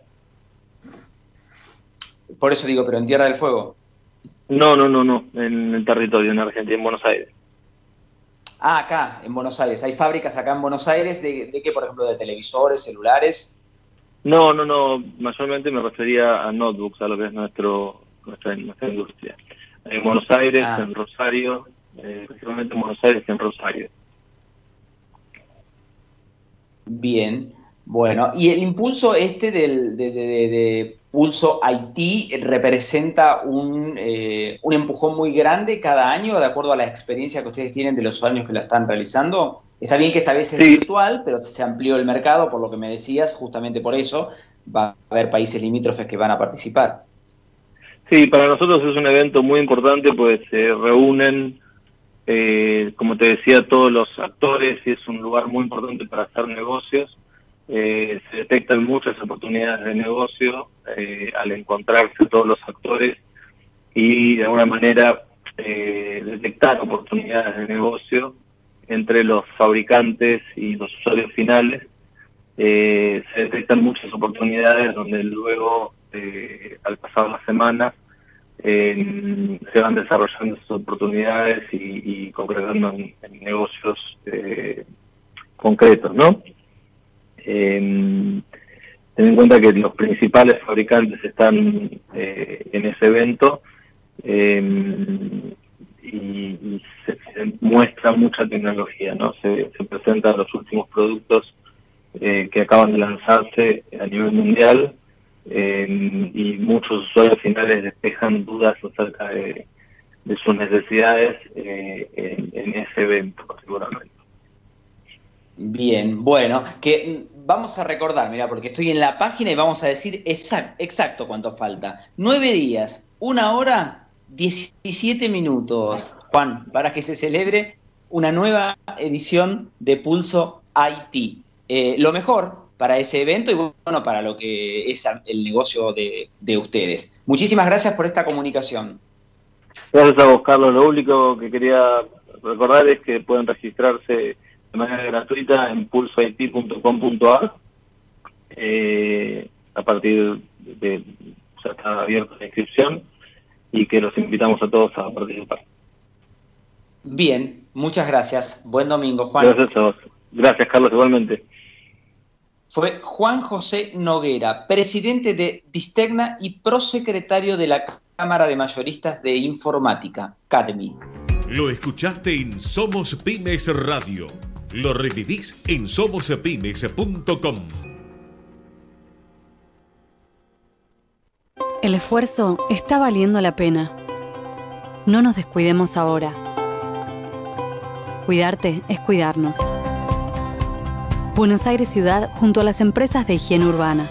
[SPEAKER 2] Por eso digo, pero en Tierra del Fuego.
[SPEAKER 21] No, en el territorio, en Argentina, en Buenos Aires.
[SPEAKER 2] Ah, acá, en Buenos Aires. ¿Hay fábricas acá en Buenos Aires de qué, por ejemplo, de televisores, celulares?
[SPEAKER 21] No, mayormente me refería a notebooks, a lo que es nuestra industria. En Buenos Aires, en Rosario, principalmente en Buenos Aires y en Rosario.
[SPEAKER 2] Bien, bueno, y el impulso de Pulso IT representa un empujón muy grande cada año, de acuerdo a la experiencia que ustedes tienen de los años que la están realizando. Está bien que esta vez es virtual, pero se amplió el mercado, por lo que me decías, justamente por eso va a haber países limítrofes que van a participar.
[SPEAKER 21] Sí, para nosotros es un evento muy importante, pues se reúnen como te decía, todos los actores, y es un lugar muy importante para hacer negocios. Se detectan muchas oportunidades de negocio al encontrarse todos los actores y de alguna manera detectar oportunidades de negocio entre los fabricantes y los usuarios finales. Se detectan muchas oportunidades donde luego, al pasar las semanas, se van desarrollando esas oportunidades y concretando en negocios concretos, ¿no? Ten en cuenta que los principales fabricantes están en ese evento y se muestra mucha tecnología, ¿no? Se presentan los últimos productos que acaban de lanzarse a nivel mundial y muchos usuarios finales despejan dudas acerca de sus necesidades en ese evento particularmente.
[SPEAKER 2] Bien, bueno, que vamos a recordar, mira, porque estoy en la página y vamos a decir exacto cuánto falta. 9 días, 1 hora, 17 minutos, Juan, para que se celebre una nueva edición de Pulso IT. Lo mejor para ese evento y bueno, para lo que es el negocio de ustedes. Muchísimas gracias por esta comunicación.
[SPEAKER 21] Gracias a vos, Carlos. Lo único que quería recordar es que pueden registrarse de manera gratuita en pulsoit.com.ar. A partir de ya está abierta la inscripción y que los invitamos a todos a participar.
[SPEAKER 2] Bien, muchas gracias. Buen domingo, Juan.
[SPEAKER 21] Gracias a vos. Gracias, Carlos, igualmente.
[SPEAKER 2] Fue Juan José Noguera, presidente de Distegna y prosecretario de la Cámara de Mayoristas de Informática, CADMI.
[SPEAKER 1] Lo escuchaste en Somos Pymes Radio. Lo revivís en somospymes.com.
[SPEAKER 4] El esfuerzo está valiendo la pena. No nos descuidemos ahora. Cuidarte es cuidarnos. Buenos Aires Ciudad junto a las empresas de higiene urbana.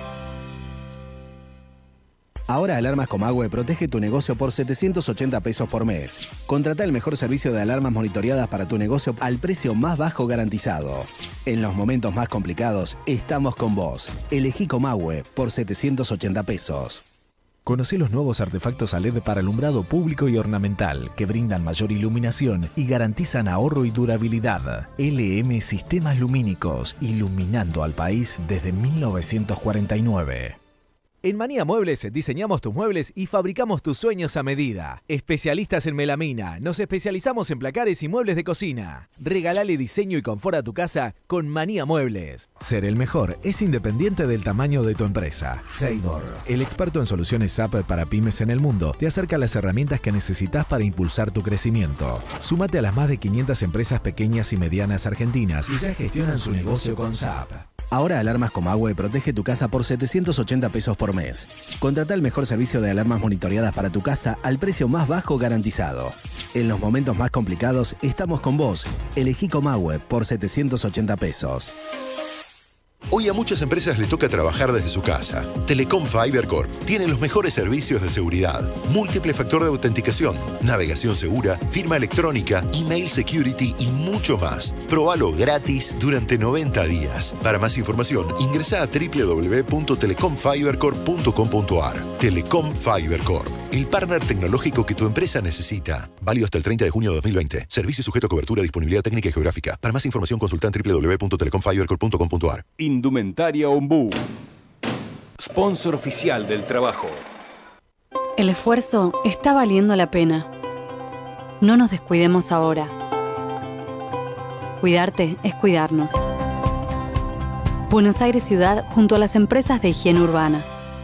[SPEAKER 5] Ahora Alarmas Comahue protege tu negocio por 780 pesos por mes. Contrata el mejor servicio de alarmas monitoreadas para tu negocio al precio más bajo garantizado. En los momentos más complicados, estamos con vos. Elegí Comahue por 780 pesos.
[SPEAKER 3] Conoce los nuevos artefactos a LED para alumbrado público y ornamental que brindan mayor iluminación y garantizan ahorro y durabilidad. LM Sistemas Lumínicos, iluminando al país desde 1949. En Manía Muebles diseñamos tus muebles y fabricamos tus sueños a medida. Especialistas en melamina, nos especializamos en placares y muebles de cocina. Regalale diseño y confort a tu casa con Manía Muebles. Ser el mejor es independiente del tamaño de tu empresa. Seidor, el experto en soluciones SAP para pymes en el mundo, te acerca las herramientas que necesitas para impulsar tu crecimiento. Súmate a las más de 500 empresas pequeñas y medianas argentinas y ya gestionan su negocio con SAP.
[SPEAKER 5] Ahora Alarmas Comahue protege tu casa por 780 pesos por mes. Contrata el mejor servicio de alarmas monitoreadas para tu casa al precio más bajo garantizado. En los momentos más complicados, estamos con vos. Elegí Comahue por 780 pesos.
[SPEAKER 6] Hoy a muchas empresas les toca trabajar desde su casa. Telecom Fiber Corp tiene los mejores servicios de seguridad, múltiple factor de autenticación, navegación segura, firma electrónica, email security y mucho más. Probalo gratis durante 90 días. Para más información, ingresa a www.telecomfibercorp.com.ar. Telecom Fiber Corp, el partner tecnológico que tu empresa necesita. Válido hasta el 30 de junio de 2020. Servicio sujeto a cobertura, disponibilidad técnica y geográfica. Para más información, consulta en www.telecomfibercorp.com.ar.
[SPEAKER 7] Indumentaria Ombú. Sponsor oficial del trabajo.
[SPEAKER 4] El esfuerzo está valiendo la pena. No nos descuidemos ahora. Cuidarte es cuidarnos. Buenos Aires Ciudad junto a las empresas de higiene urbana.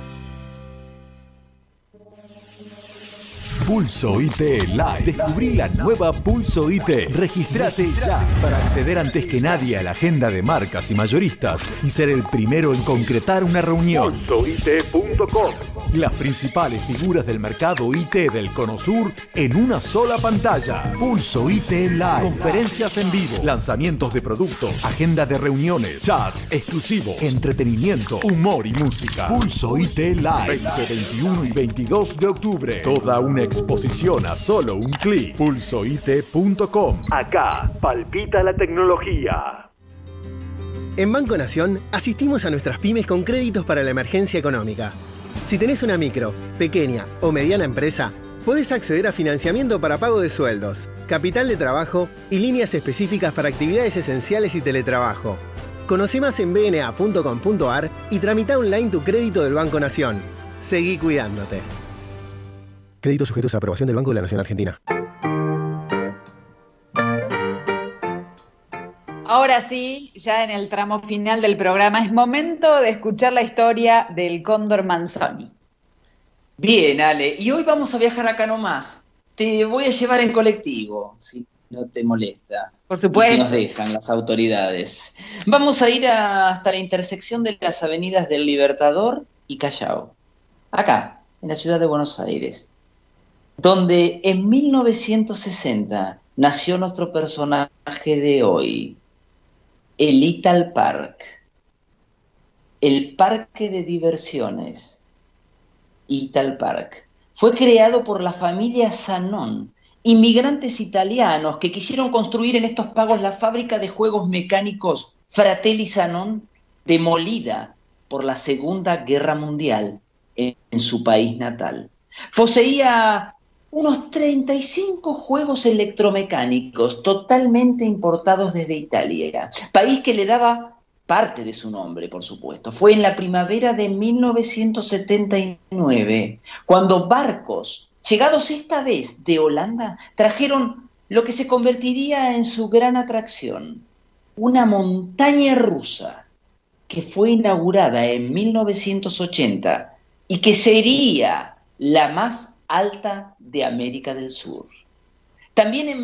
[SPEAKER 8] Pulso IT Live. Descubrí la nueva Pulso IT. Registrate ya para acceder antes que nadie a la agenda de marcas y mayoristas y ser el primero en concretar una reunión.
[SPEAKER 7] Pulsoit.com
[SPEAKER 8] Las principales figuras del mercado IT del Cono Sur en una sola pantalla. Pulso IT Live. Conferencias en vivo, lanzamientos de productos, agenda de reuniones, chats exclusivos, entretenimiento, humor y música. Pulso IT Live. 20, 21 y 22 de octubre. Toda una exposición a solo un clic. Pulsoit.com. Acá palpita la tecnología.
[SPEAKER 9] En Banco Nación asistimos a nuestras pymes con créditos para la emergencia económica. Si tenés una micro, pequeña o mediana empresa, podés acceder a financiamiento para pago de sueldos, capital de trabajo y líneas específicas para actividades esenciales y teletrabajo. Conoce más en bna.com.ar y tramita online tu crédito del Banco Nación. Seguí cuidándote. Créditos sujetos a aprobación del Banco de la Nación Argentina.
[SPEAKER 10] Ahora sí, ya en el tramo final del programa, es momento de escuchar la historia del Cóndor Manzoni.
[SPEAKER 2] Bien, Ale, y hoy vamos a viajar acá nomás. Te voy a llevar en colectivo, si no te molesta.
[SPEAKER 10] Por supuesto.
[SPEAKER 2] Y si nos dejan las autoridades. Vamos a ir hasta la intersección de las avenidas del Libertador y Callao. Acá, en la ciudad de Buenos Aires. Donde en 1960 nació nuestro personaje de hoy. El Ital Park, el parque de diversiones, Ital Park, fue creado por la familia Zanon, inmigrantes italianos que quisieron construir en estos pagos la fábrica de juegos mecánicos Fratelli Zanon, demolida por la Segunda Guerra Mundial en su país natal. Poseía unos 35 juegos electromecánicos totalmente importados desde Italia, país que le daba parte de su nombre, por supuesto. Fue en la primavera de 1979 cuando barcos, llegados esta vez de Holanda, trajeron lo que se convertiría en su gran atracción, una montaña rusa que fue inaugurada en 1980 y que sería la más alta de América del Sur. También en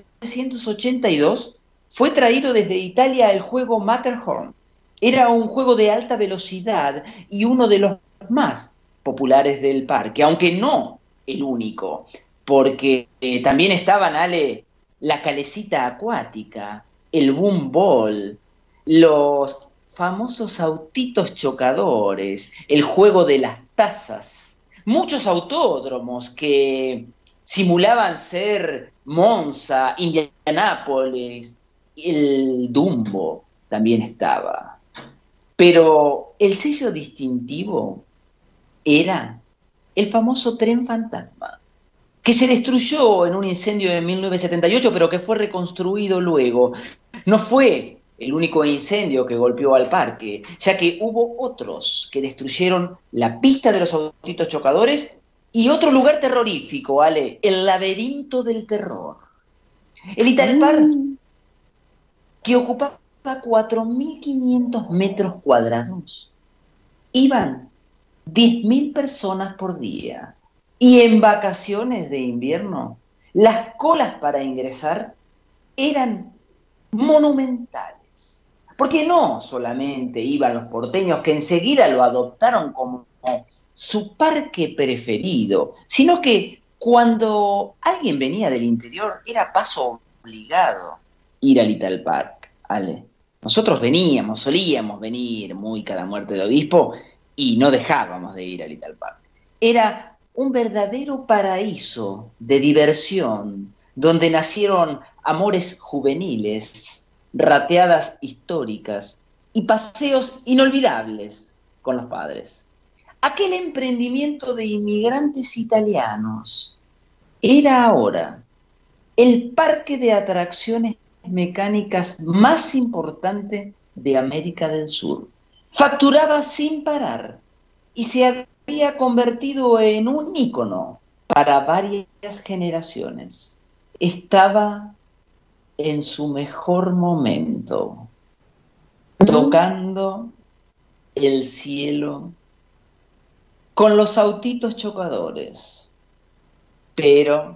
[SPEAKER 2] 1982 fue traído desde Italia el juego Matterhorn. Era un juego de alta velocidad y uno de los más populares del parque, aunque no el único, porque también estaban, Ale, la calecita acuática, el boom ball, los famosos autitos chocadores, el juego de las tazas, muchos autódromos que simulaban ser Monza, Indianápolis, el Dumbo también estaba. Pero el sello distintivo era el famoso tren fantasma, que se destruyó en un incendio de 1978, pero que fue reconstruido luego. No fue el único incendio que golpeó al parque, ya que hubo otros que destruyeron la pista de los autitos chocadores y otro lugar terrorífico, Ale, el laberinto del terror. El Ital Park, que ocupaba 4.500 metros cuadrados, iban 10.000 personas por día. Y en vacaciones de invierno, las colas para ingresar eran monumentales. Porque no solamente iban los porteños, que enseguida lo adoptaron como su parque preferido, sino que cuando alguien venía del interior era paso obligado ir al Ital Park, Ale. Nosotros solíamos venir muy cada muerte de obispo y no dejábamos de ir al Ital Park. Era un verdadero paraíso de diversión, donde nacieron amores juveniles, rateadas históricas y paseos inolvidables con los padres. Aquel emprendimiento de inmigrantes italianos era ahora el parque de atracciones mecánicas más importante de América del Sur. Facturaba sin parar y se había convertido en un ícono para varias generaciones. Estaba en su mejor momento, tocando el cielo con los autitos chocadores. Pero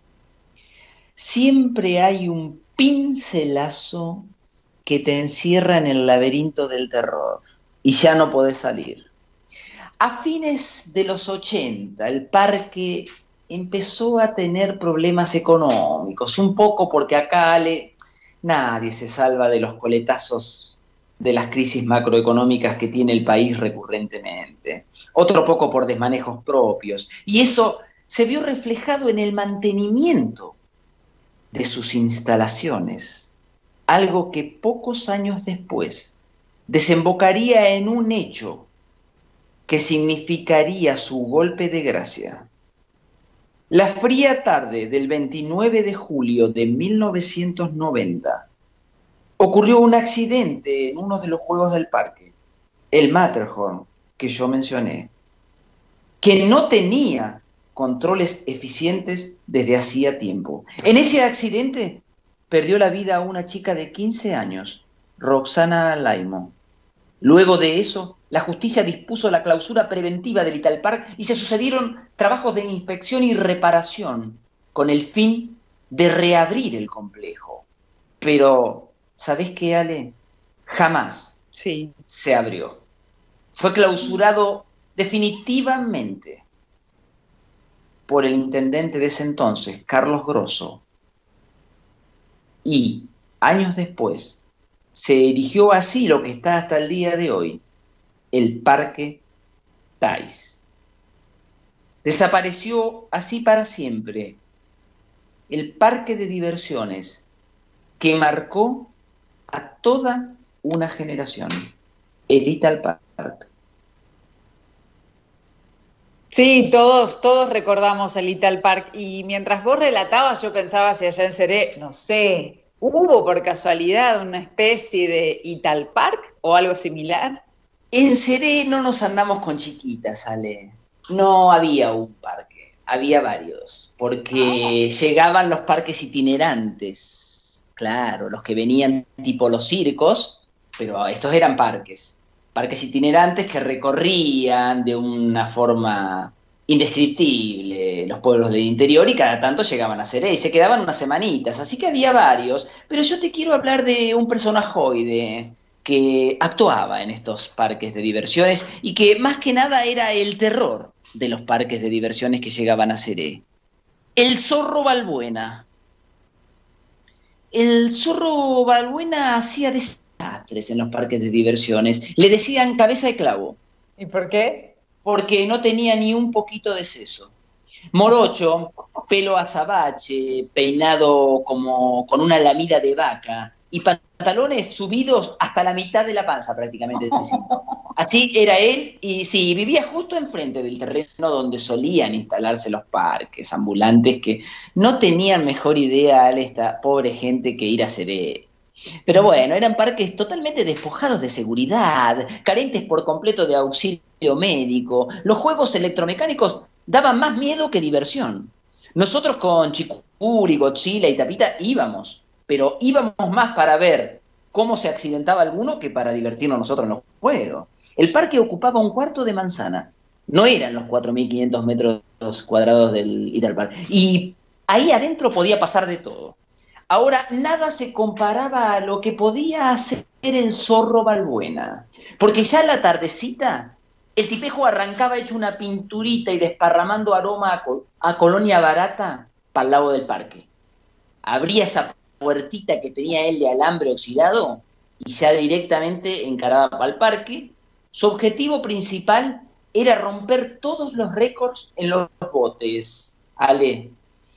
[SPEAKER 2] siempre hay un pincelazo que te encierra en el laberinto del terror y ya no podés salir. A fines de los 80, el parque empezó a tener problemas económicos, un poco porque acá nadie se salva de los coletazos de las crisis macroeconómicas que tiene el país recurrentemente, otro poco por desmanejos propios, y eso se vio reflejado en el mantenimiento de sus instalaciones, algo que pocos años después desembocaría en un hecho que significaría su golpe de gracia. La fría tarde del 29 de julio de 1990 ocurrió un accidente en uno de los juegos del parque, el Matterhorn, que yo mencioné, que no tenía controles eficientes desde hacía tiempo. En ese accidente perdió la vida una chica de 15 años, Roxana Laimo. Luego de eso, la justicia dispuso la clausura preventiva del Italpark y se sucedieron trabajos de inspección y reparación con el fin de reabrir el complejo. Pero, ¿sabés qué, Ale? Jamás se abrió. Fue clausurado definitivamente por el intendente de ese entonces, Carlos Grosso. Y años después se erigió así lo que está hasta el día de hoy, el Parque Táiz. Desapareció así para siempre el parque de diversiones que marcó a toda una generación, el Italpark.
[SPEAKER 10] Sí, todos recordamos el Italpark, y mientras vos relatabas yo pensaba si allá en Seré, no sé, ¿hubo por casualidad una especie de Italpark o algo similar?
[SPEAKER 2] En Seré no nos andamos con chiquitas, Ale. No había un parque, había varios, porque llegaban los parques itinerantes, claro, los que venían tipo los circos, pero estos eran parques itinerantes que recorrían de una forma indescriptible los pueblos del interior y cada tanto llegaban a Seré y se quedaban unas semanitas, así que había varios, pero yo te quiero hablar de un personajoide que actuaba en estos parques de diversiones y que más que nada era el terror de los parques de diversiones que llegaban a Seré. El Zorro Balbuena. El Zorro Balbuena hacía desastres en los parques de diversiones. Le decían cabeza de clavo.
[SPEAKER 10] ¿Y por qué?
[SPEAKER 2] Porque no tenía ni un poquito de seso. Morocho, pelo azabache, peinado como con una lamida de vaca y pantalones subidos hasta la mitad de la panza prácticamente. Así era él, y sí, vivía justo enfrente del terreno donde solían instalarse los parques ambulantes que no tenían mejor idea a esta pobre gente que ir a Seré. Pero bueno, eran parques totalmente despojados de seguridad, carentes por completo de auxilio médico. Los juegos electromecánicos daban más miedo que diversión. Nosotros con Chicuri, Godzilla y Tapita íbamos, pero íbamos más para ver cómo se accidentaba alguno que para divertirnos nosotros en los juegos. El parque ocupaba un cuarto de manzana. No eran los 4.500 metros cuadrados del Italpark. Y ahí adentro podía pasar de todo. Ahora, nada se comparaba a lo que podía hacer el Zorro Balbuena. Porque ya a la tardecita, el tipejo arrancaba hecho una pinturita y desparramando aroma a colonia barata para el lado del parque. Abría esa puertita que tenía él de alambre oxidado y ya directamente encaraba para el parque. Su objetivo principal era romper todos los récords en los botes, Ale.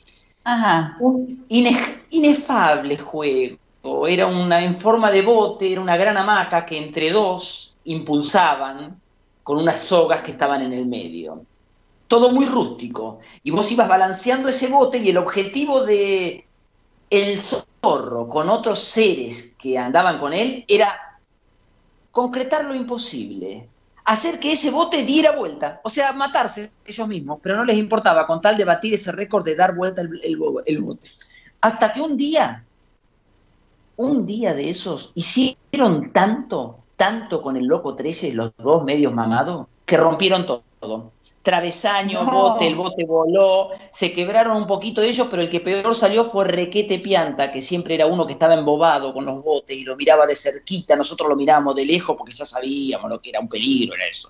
[SPEAKER 10] Ajá.
[SPEAKER 2] Un inefable juego. Era en forma de bote, era una gran hamaca que entre dos impulsaban con unas sogas que estaban en el medio. Todo muy rústico. Y vos ibas balanceando ese bote y el objetivo de el zorro con otros seres que andaban con él era concretar lo imposible. Hacer que ese bote diera vuelta, o sea, matarse ellos mismos, pero no les importaba con tal de batir ese récord de dar vuelta el bote. Hasta que un día de esos, hicieron tanto con el Loco 13, los dos medios mamados, que rompieron todo. Travesaño, bote, el bote voló, se quebraron un poquito ellos, pero el que peor salió fue Requete Pianta, que siempre era uno que estaba embobado con los botes y lo miraba de cerquita, nosotros lo mirábamos de lejos porque ya sabíamos lo que era un peligro, era eso.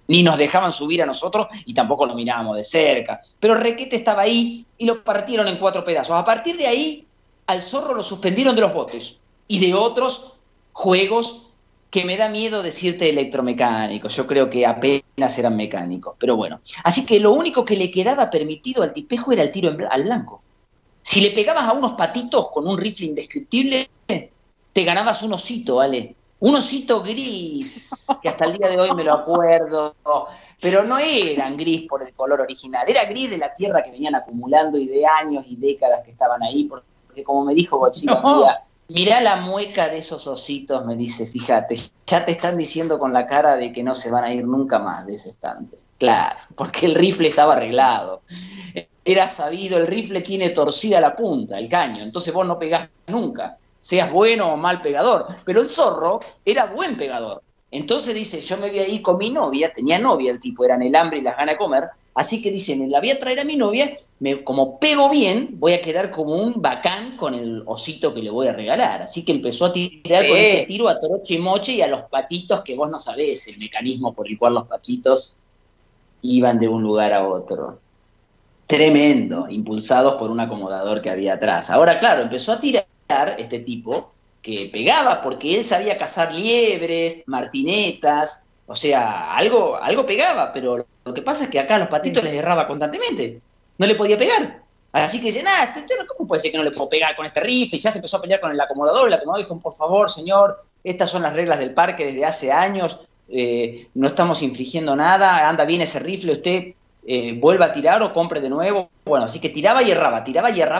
[SPEAKER 2] Ni nos dejaban subir a nosotros y tampoco lo mirábamos de cerca. Pero Requete estaba ahí y lo partieron en 4 pedazos. A partir de ahí, al zorro lo suspendieron de los botes y de otros juegos que me da miedo decirte electromecánicos. Yo creo que apenas eran mecánicos, pero bueno. Así que lo único que le quedaba permitido al tipejo era el tiro al blanco. Si le pegabas a unos patitos con un rifle indescriptible, te ganabas un osito, ¿vale? Un osito gris, que hasta el día de hoy me lo acuerdo, pero no eran gris por el color original, era gris de la tierra que venían acumulando y de años y décadas que estaban ahí, porque como me dijo Godzilla un día, mirá la mueca de esos ositos, me dice, fíjate, ya te están diciendo con la cara de que no se van a ir nunca más de ese estante. Claro, porque el rifle estaba arreglado. Era sabido, el rifle tiene torcida la punta, el caño, entonces vos no pegás nunca, seas bueno o mal pegador. Pero el zorro era buen pegador. Entonces dice, yo me voy a ir con mi novia, tenía novia el tipo, eran el hambre y las ganas de comer, así que dice, me la voy a traer a mi novia, como pego bien, voy a quedar como un bacán con el osito que le voy a regalar. Así que empezó a tirar con ese tiro a toroche y moche y a los patitos, que vos no sabés el mecanismo por el cual los patitos iban de un lugar a otro. Tremendo, impulsados por un acomodador que había atrás. Ahora, claro, empezó a tirar este tipo que pegaba, porque él sabía cazar liebres, martinetas, o sea, algo pegaba, pero lo que pasa es que acá a los patitos les erraba constantemente, no le podía pegar. Así que dice, ¿cómo puede ser que no le puedo pegar con este rifle? Y ya se empezó a pelear con el acomodador dijo, por favor, señor, estas son las reglas del parque desde hace años, no estamos infringiendo nada, anda bien ese rifle, usted vuelva a tirar o compre de nuevo. Bueno, así que tiraba y erraba. Y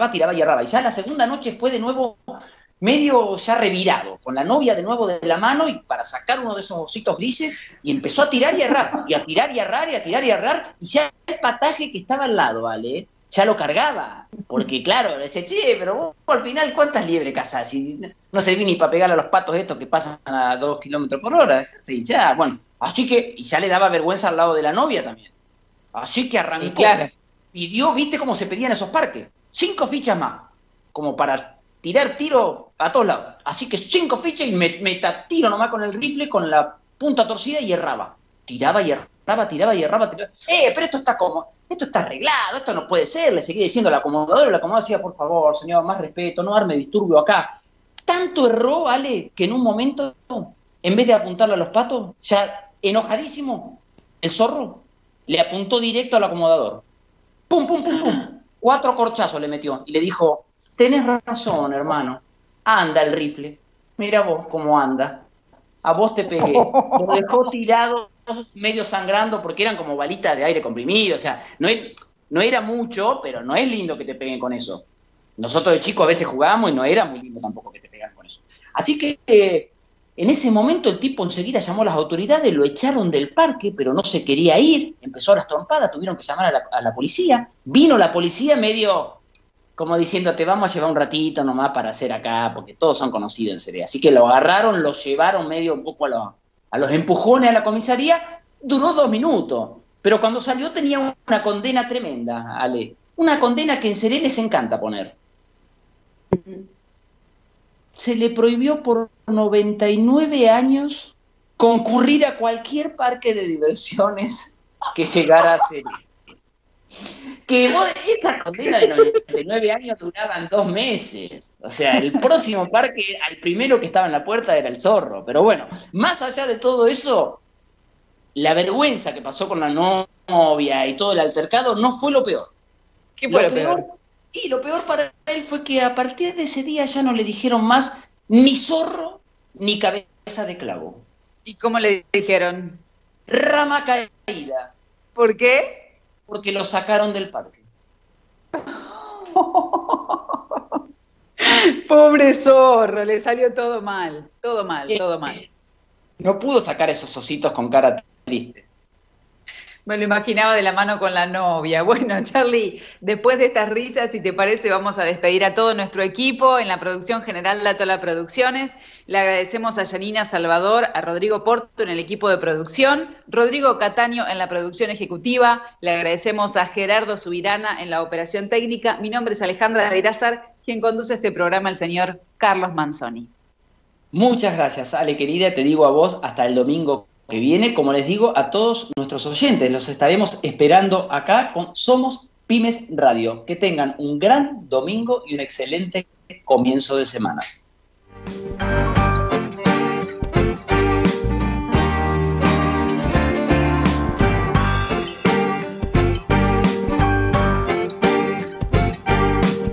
[SPEAKER 2] ya la segunda noche fue de nuevo medio ya revirado, con la novia de nuevo de la mano y para sacar uno de esos ositos grises, y empezó a tirar y a errar, y a tirar y a errar, y a tirar y a errar, y ya el pataje que estaba al lado, ¿vale? Ya lo cargaba, porque claro, le decía, che, pero vos al final, ¿cuántas liebres cazás? Y no serví ni para pegarle a los patos estos que pasan a 2 kilómetros por hora. Y ya, bueno, así que, y ya le daba vergüenza al lado de la novia también. Así que arrancó, pidió, ¿viste cómo se pedían esos parques? 5 fichas más, como para tirar tiro a todos lados. Así que 5 fichas y me tiro nomás con el rifle, con la punta torcida y erraba. Tiraba y erraba. Pero esto está arreglado, esto no puede ser, le seguía diciendo al acomodador, el acomodador decía, por favor, señor, más respeto, no arme disturbio acá. Tanto erró, ¿vale? Que en un momento, en vez de apuntarle a los patos, ya enojadísimo, el zorro le apuntó directo al acomodador. ¡Pum, pum, pum, pum! 4 corchazos le metió y le dijo, tenés razón, hermano, anda el rifle, mira vos cómo anda, a vos te pegué. Lo dejó tirado, medio sangrando, porque eran como balitas de aire comprimido, o sea, no era mucho, pero no es lindo que te peguen con eso. Nosotros de chicos a veces jugábamos y no era muy lindo tampoco que te pegaran con eso. Así que en ese momento el tipo enseguida llamó a las autoridades, lo echaron del parque, pero no se quería ir, empezó las trompadas, tuvieron que llamar a la policía, vino la policía medio como diciendo, te vamos a llevar un ratito nomás para hacer acá, porque todos son conocidos en Cerea. Así que lo agarraron, lo llevaron medio un poco a los empujones a la comisaría, duró 2 minutos, pero cuando salió tenía una condena tremenda, Ale, una condena que en Cerea les encanta poner. Se le prohibió por 99 años concurrir a cualquier parque de diversiones que llegara a Cerea. Que esa condena de 99 años duraban 2 meses. O sea, el próximo parque, al primero que estaba en la puerta era el zorro. Pero bueno, más allá de todo eso, la vergüenza que pasó con la novia y todo el altercado no fue lo peor.
[SPEAKER 10] ¿Qué fue lo peor?
[SPEAKER 2] Y lo peor para él fue que a partir de ese día ya no le dijeron más ni zorro ni cabeza de clavo.
[SPEAKER 10] ¿Y cómo le dijeron?
[SPEAKER 2] Rama caída.
[SPEAKER 10] ¿Por qué?
[SPEAKER 2] Porque lo sacaron del parque.
[SPEAKER 10] Pobre zorro, le salió todo mal.
[SPEAKER 2] No pudo sacar esos ositos con cara triste.
[SPEAKER 10] Me lo imaginaba de la mano con la novia. Bueno, Charlie, después de estas risas, si te parece, vamos a despedir a todo nuestro equipo en la producción general de Atola Producciones. Le agradecemos a Yanina Salvador, a Rodrigo Porto en el equipo de producción, Rodrigo Cataño en la producción ejecutiva, le agradecemos a Gerardo Subirana en la operación técnica. Mi nombre es Alejandra de Irázar, quien conduce este programa, el señor Carlos Manzoni.
[SPEAKER 2] Muchas gracias, Ale, querida. Te digo a vos hasta el domingo que viene, como les digo, a todos nuestros oyentes. Los estaremos esperando acá con Somos Pymes Radio. Que tengan un gran domingo y un excelente comienzo de semana.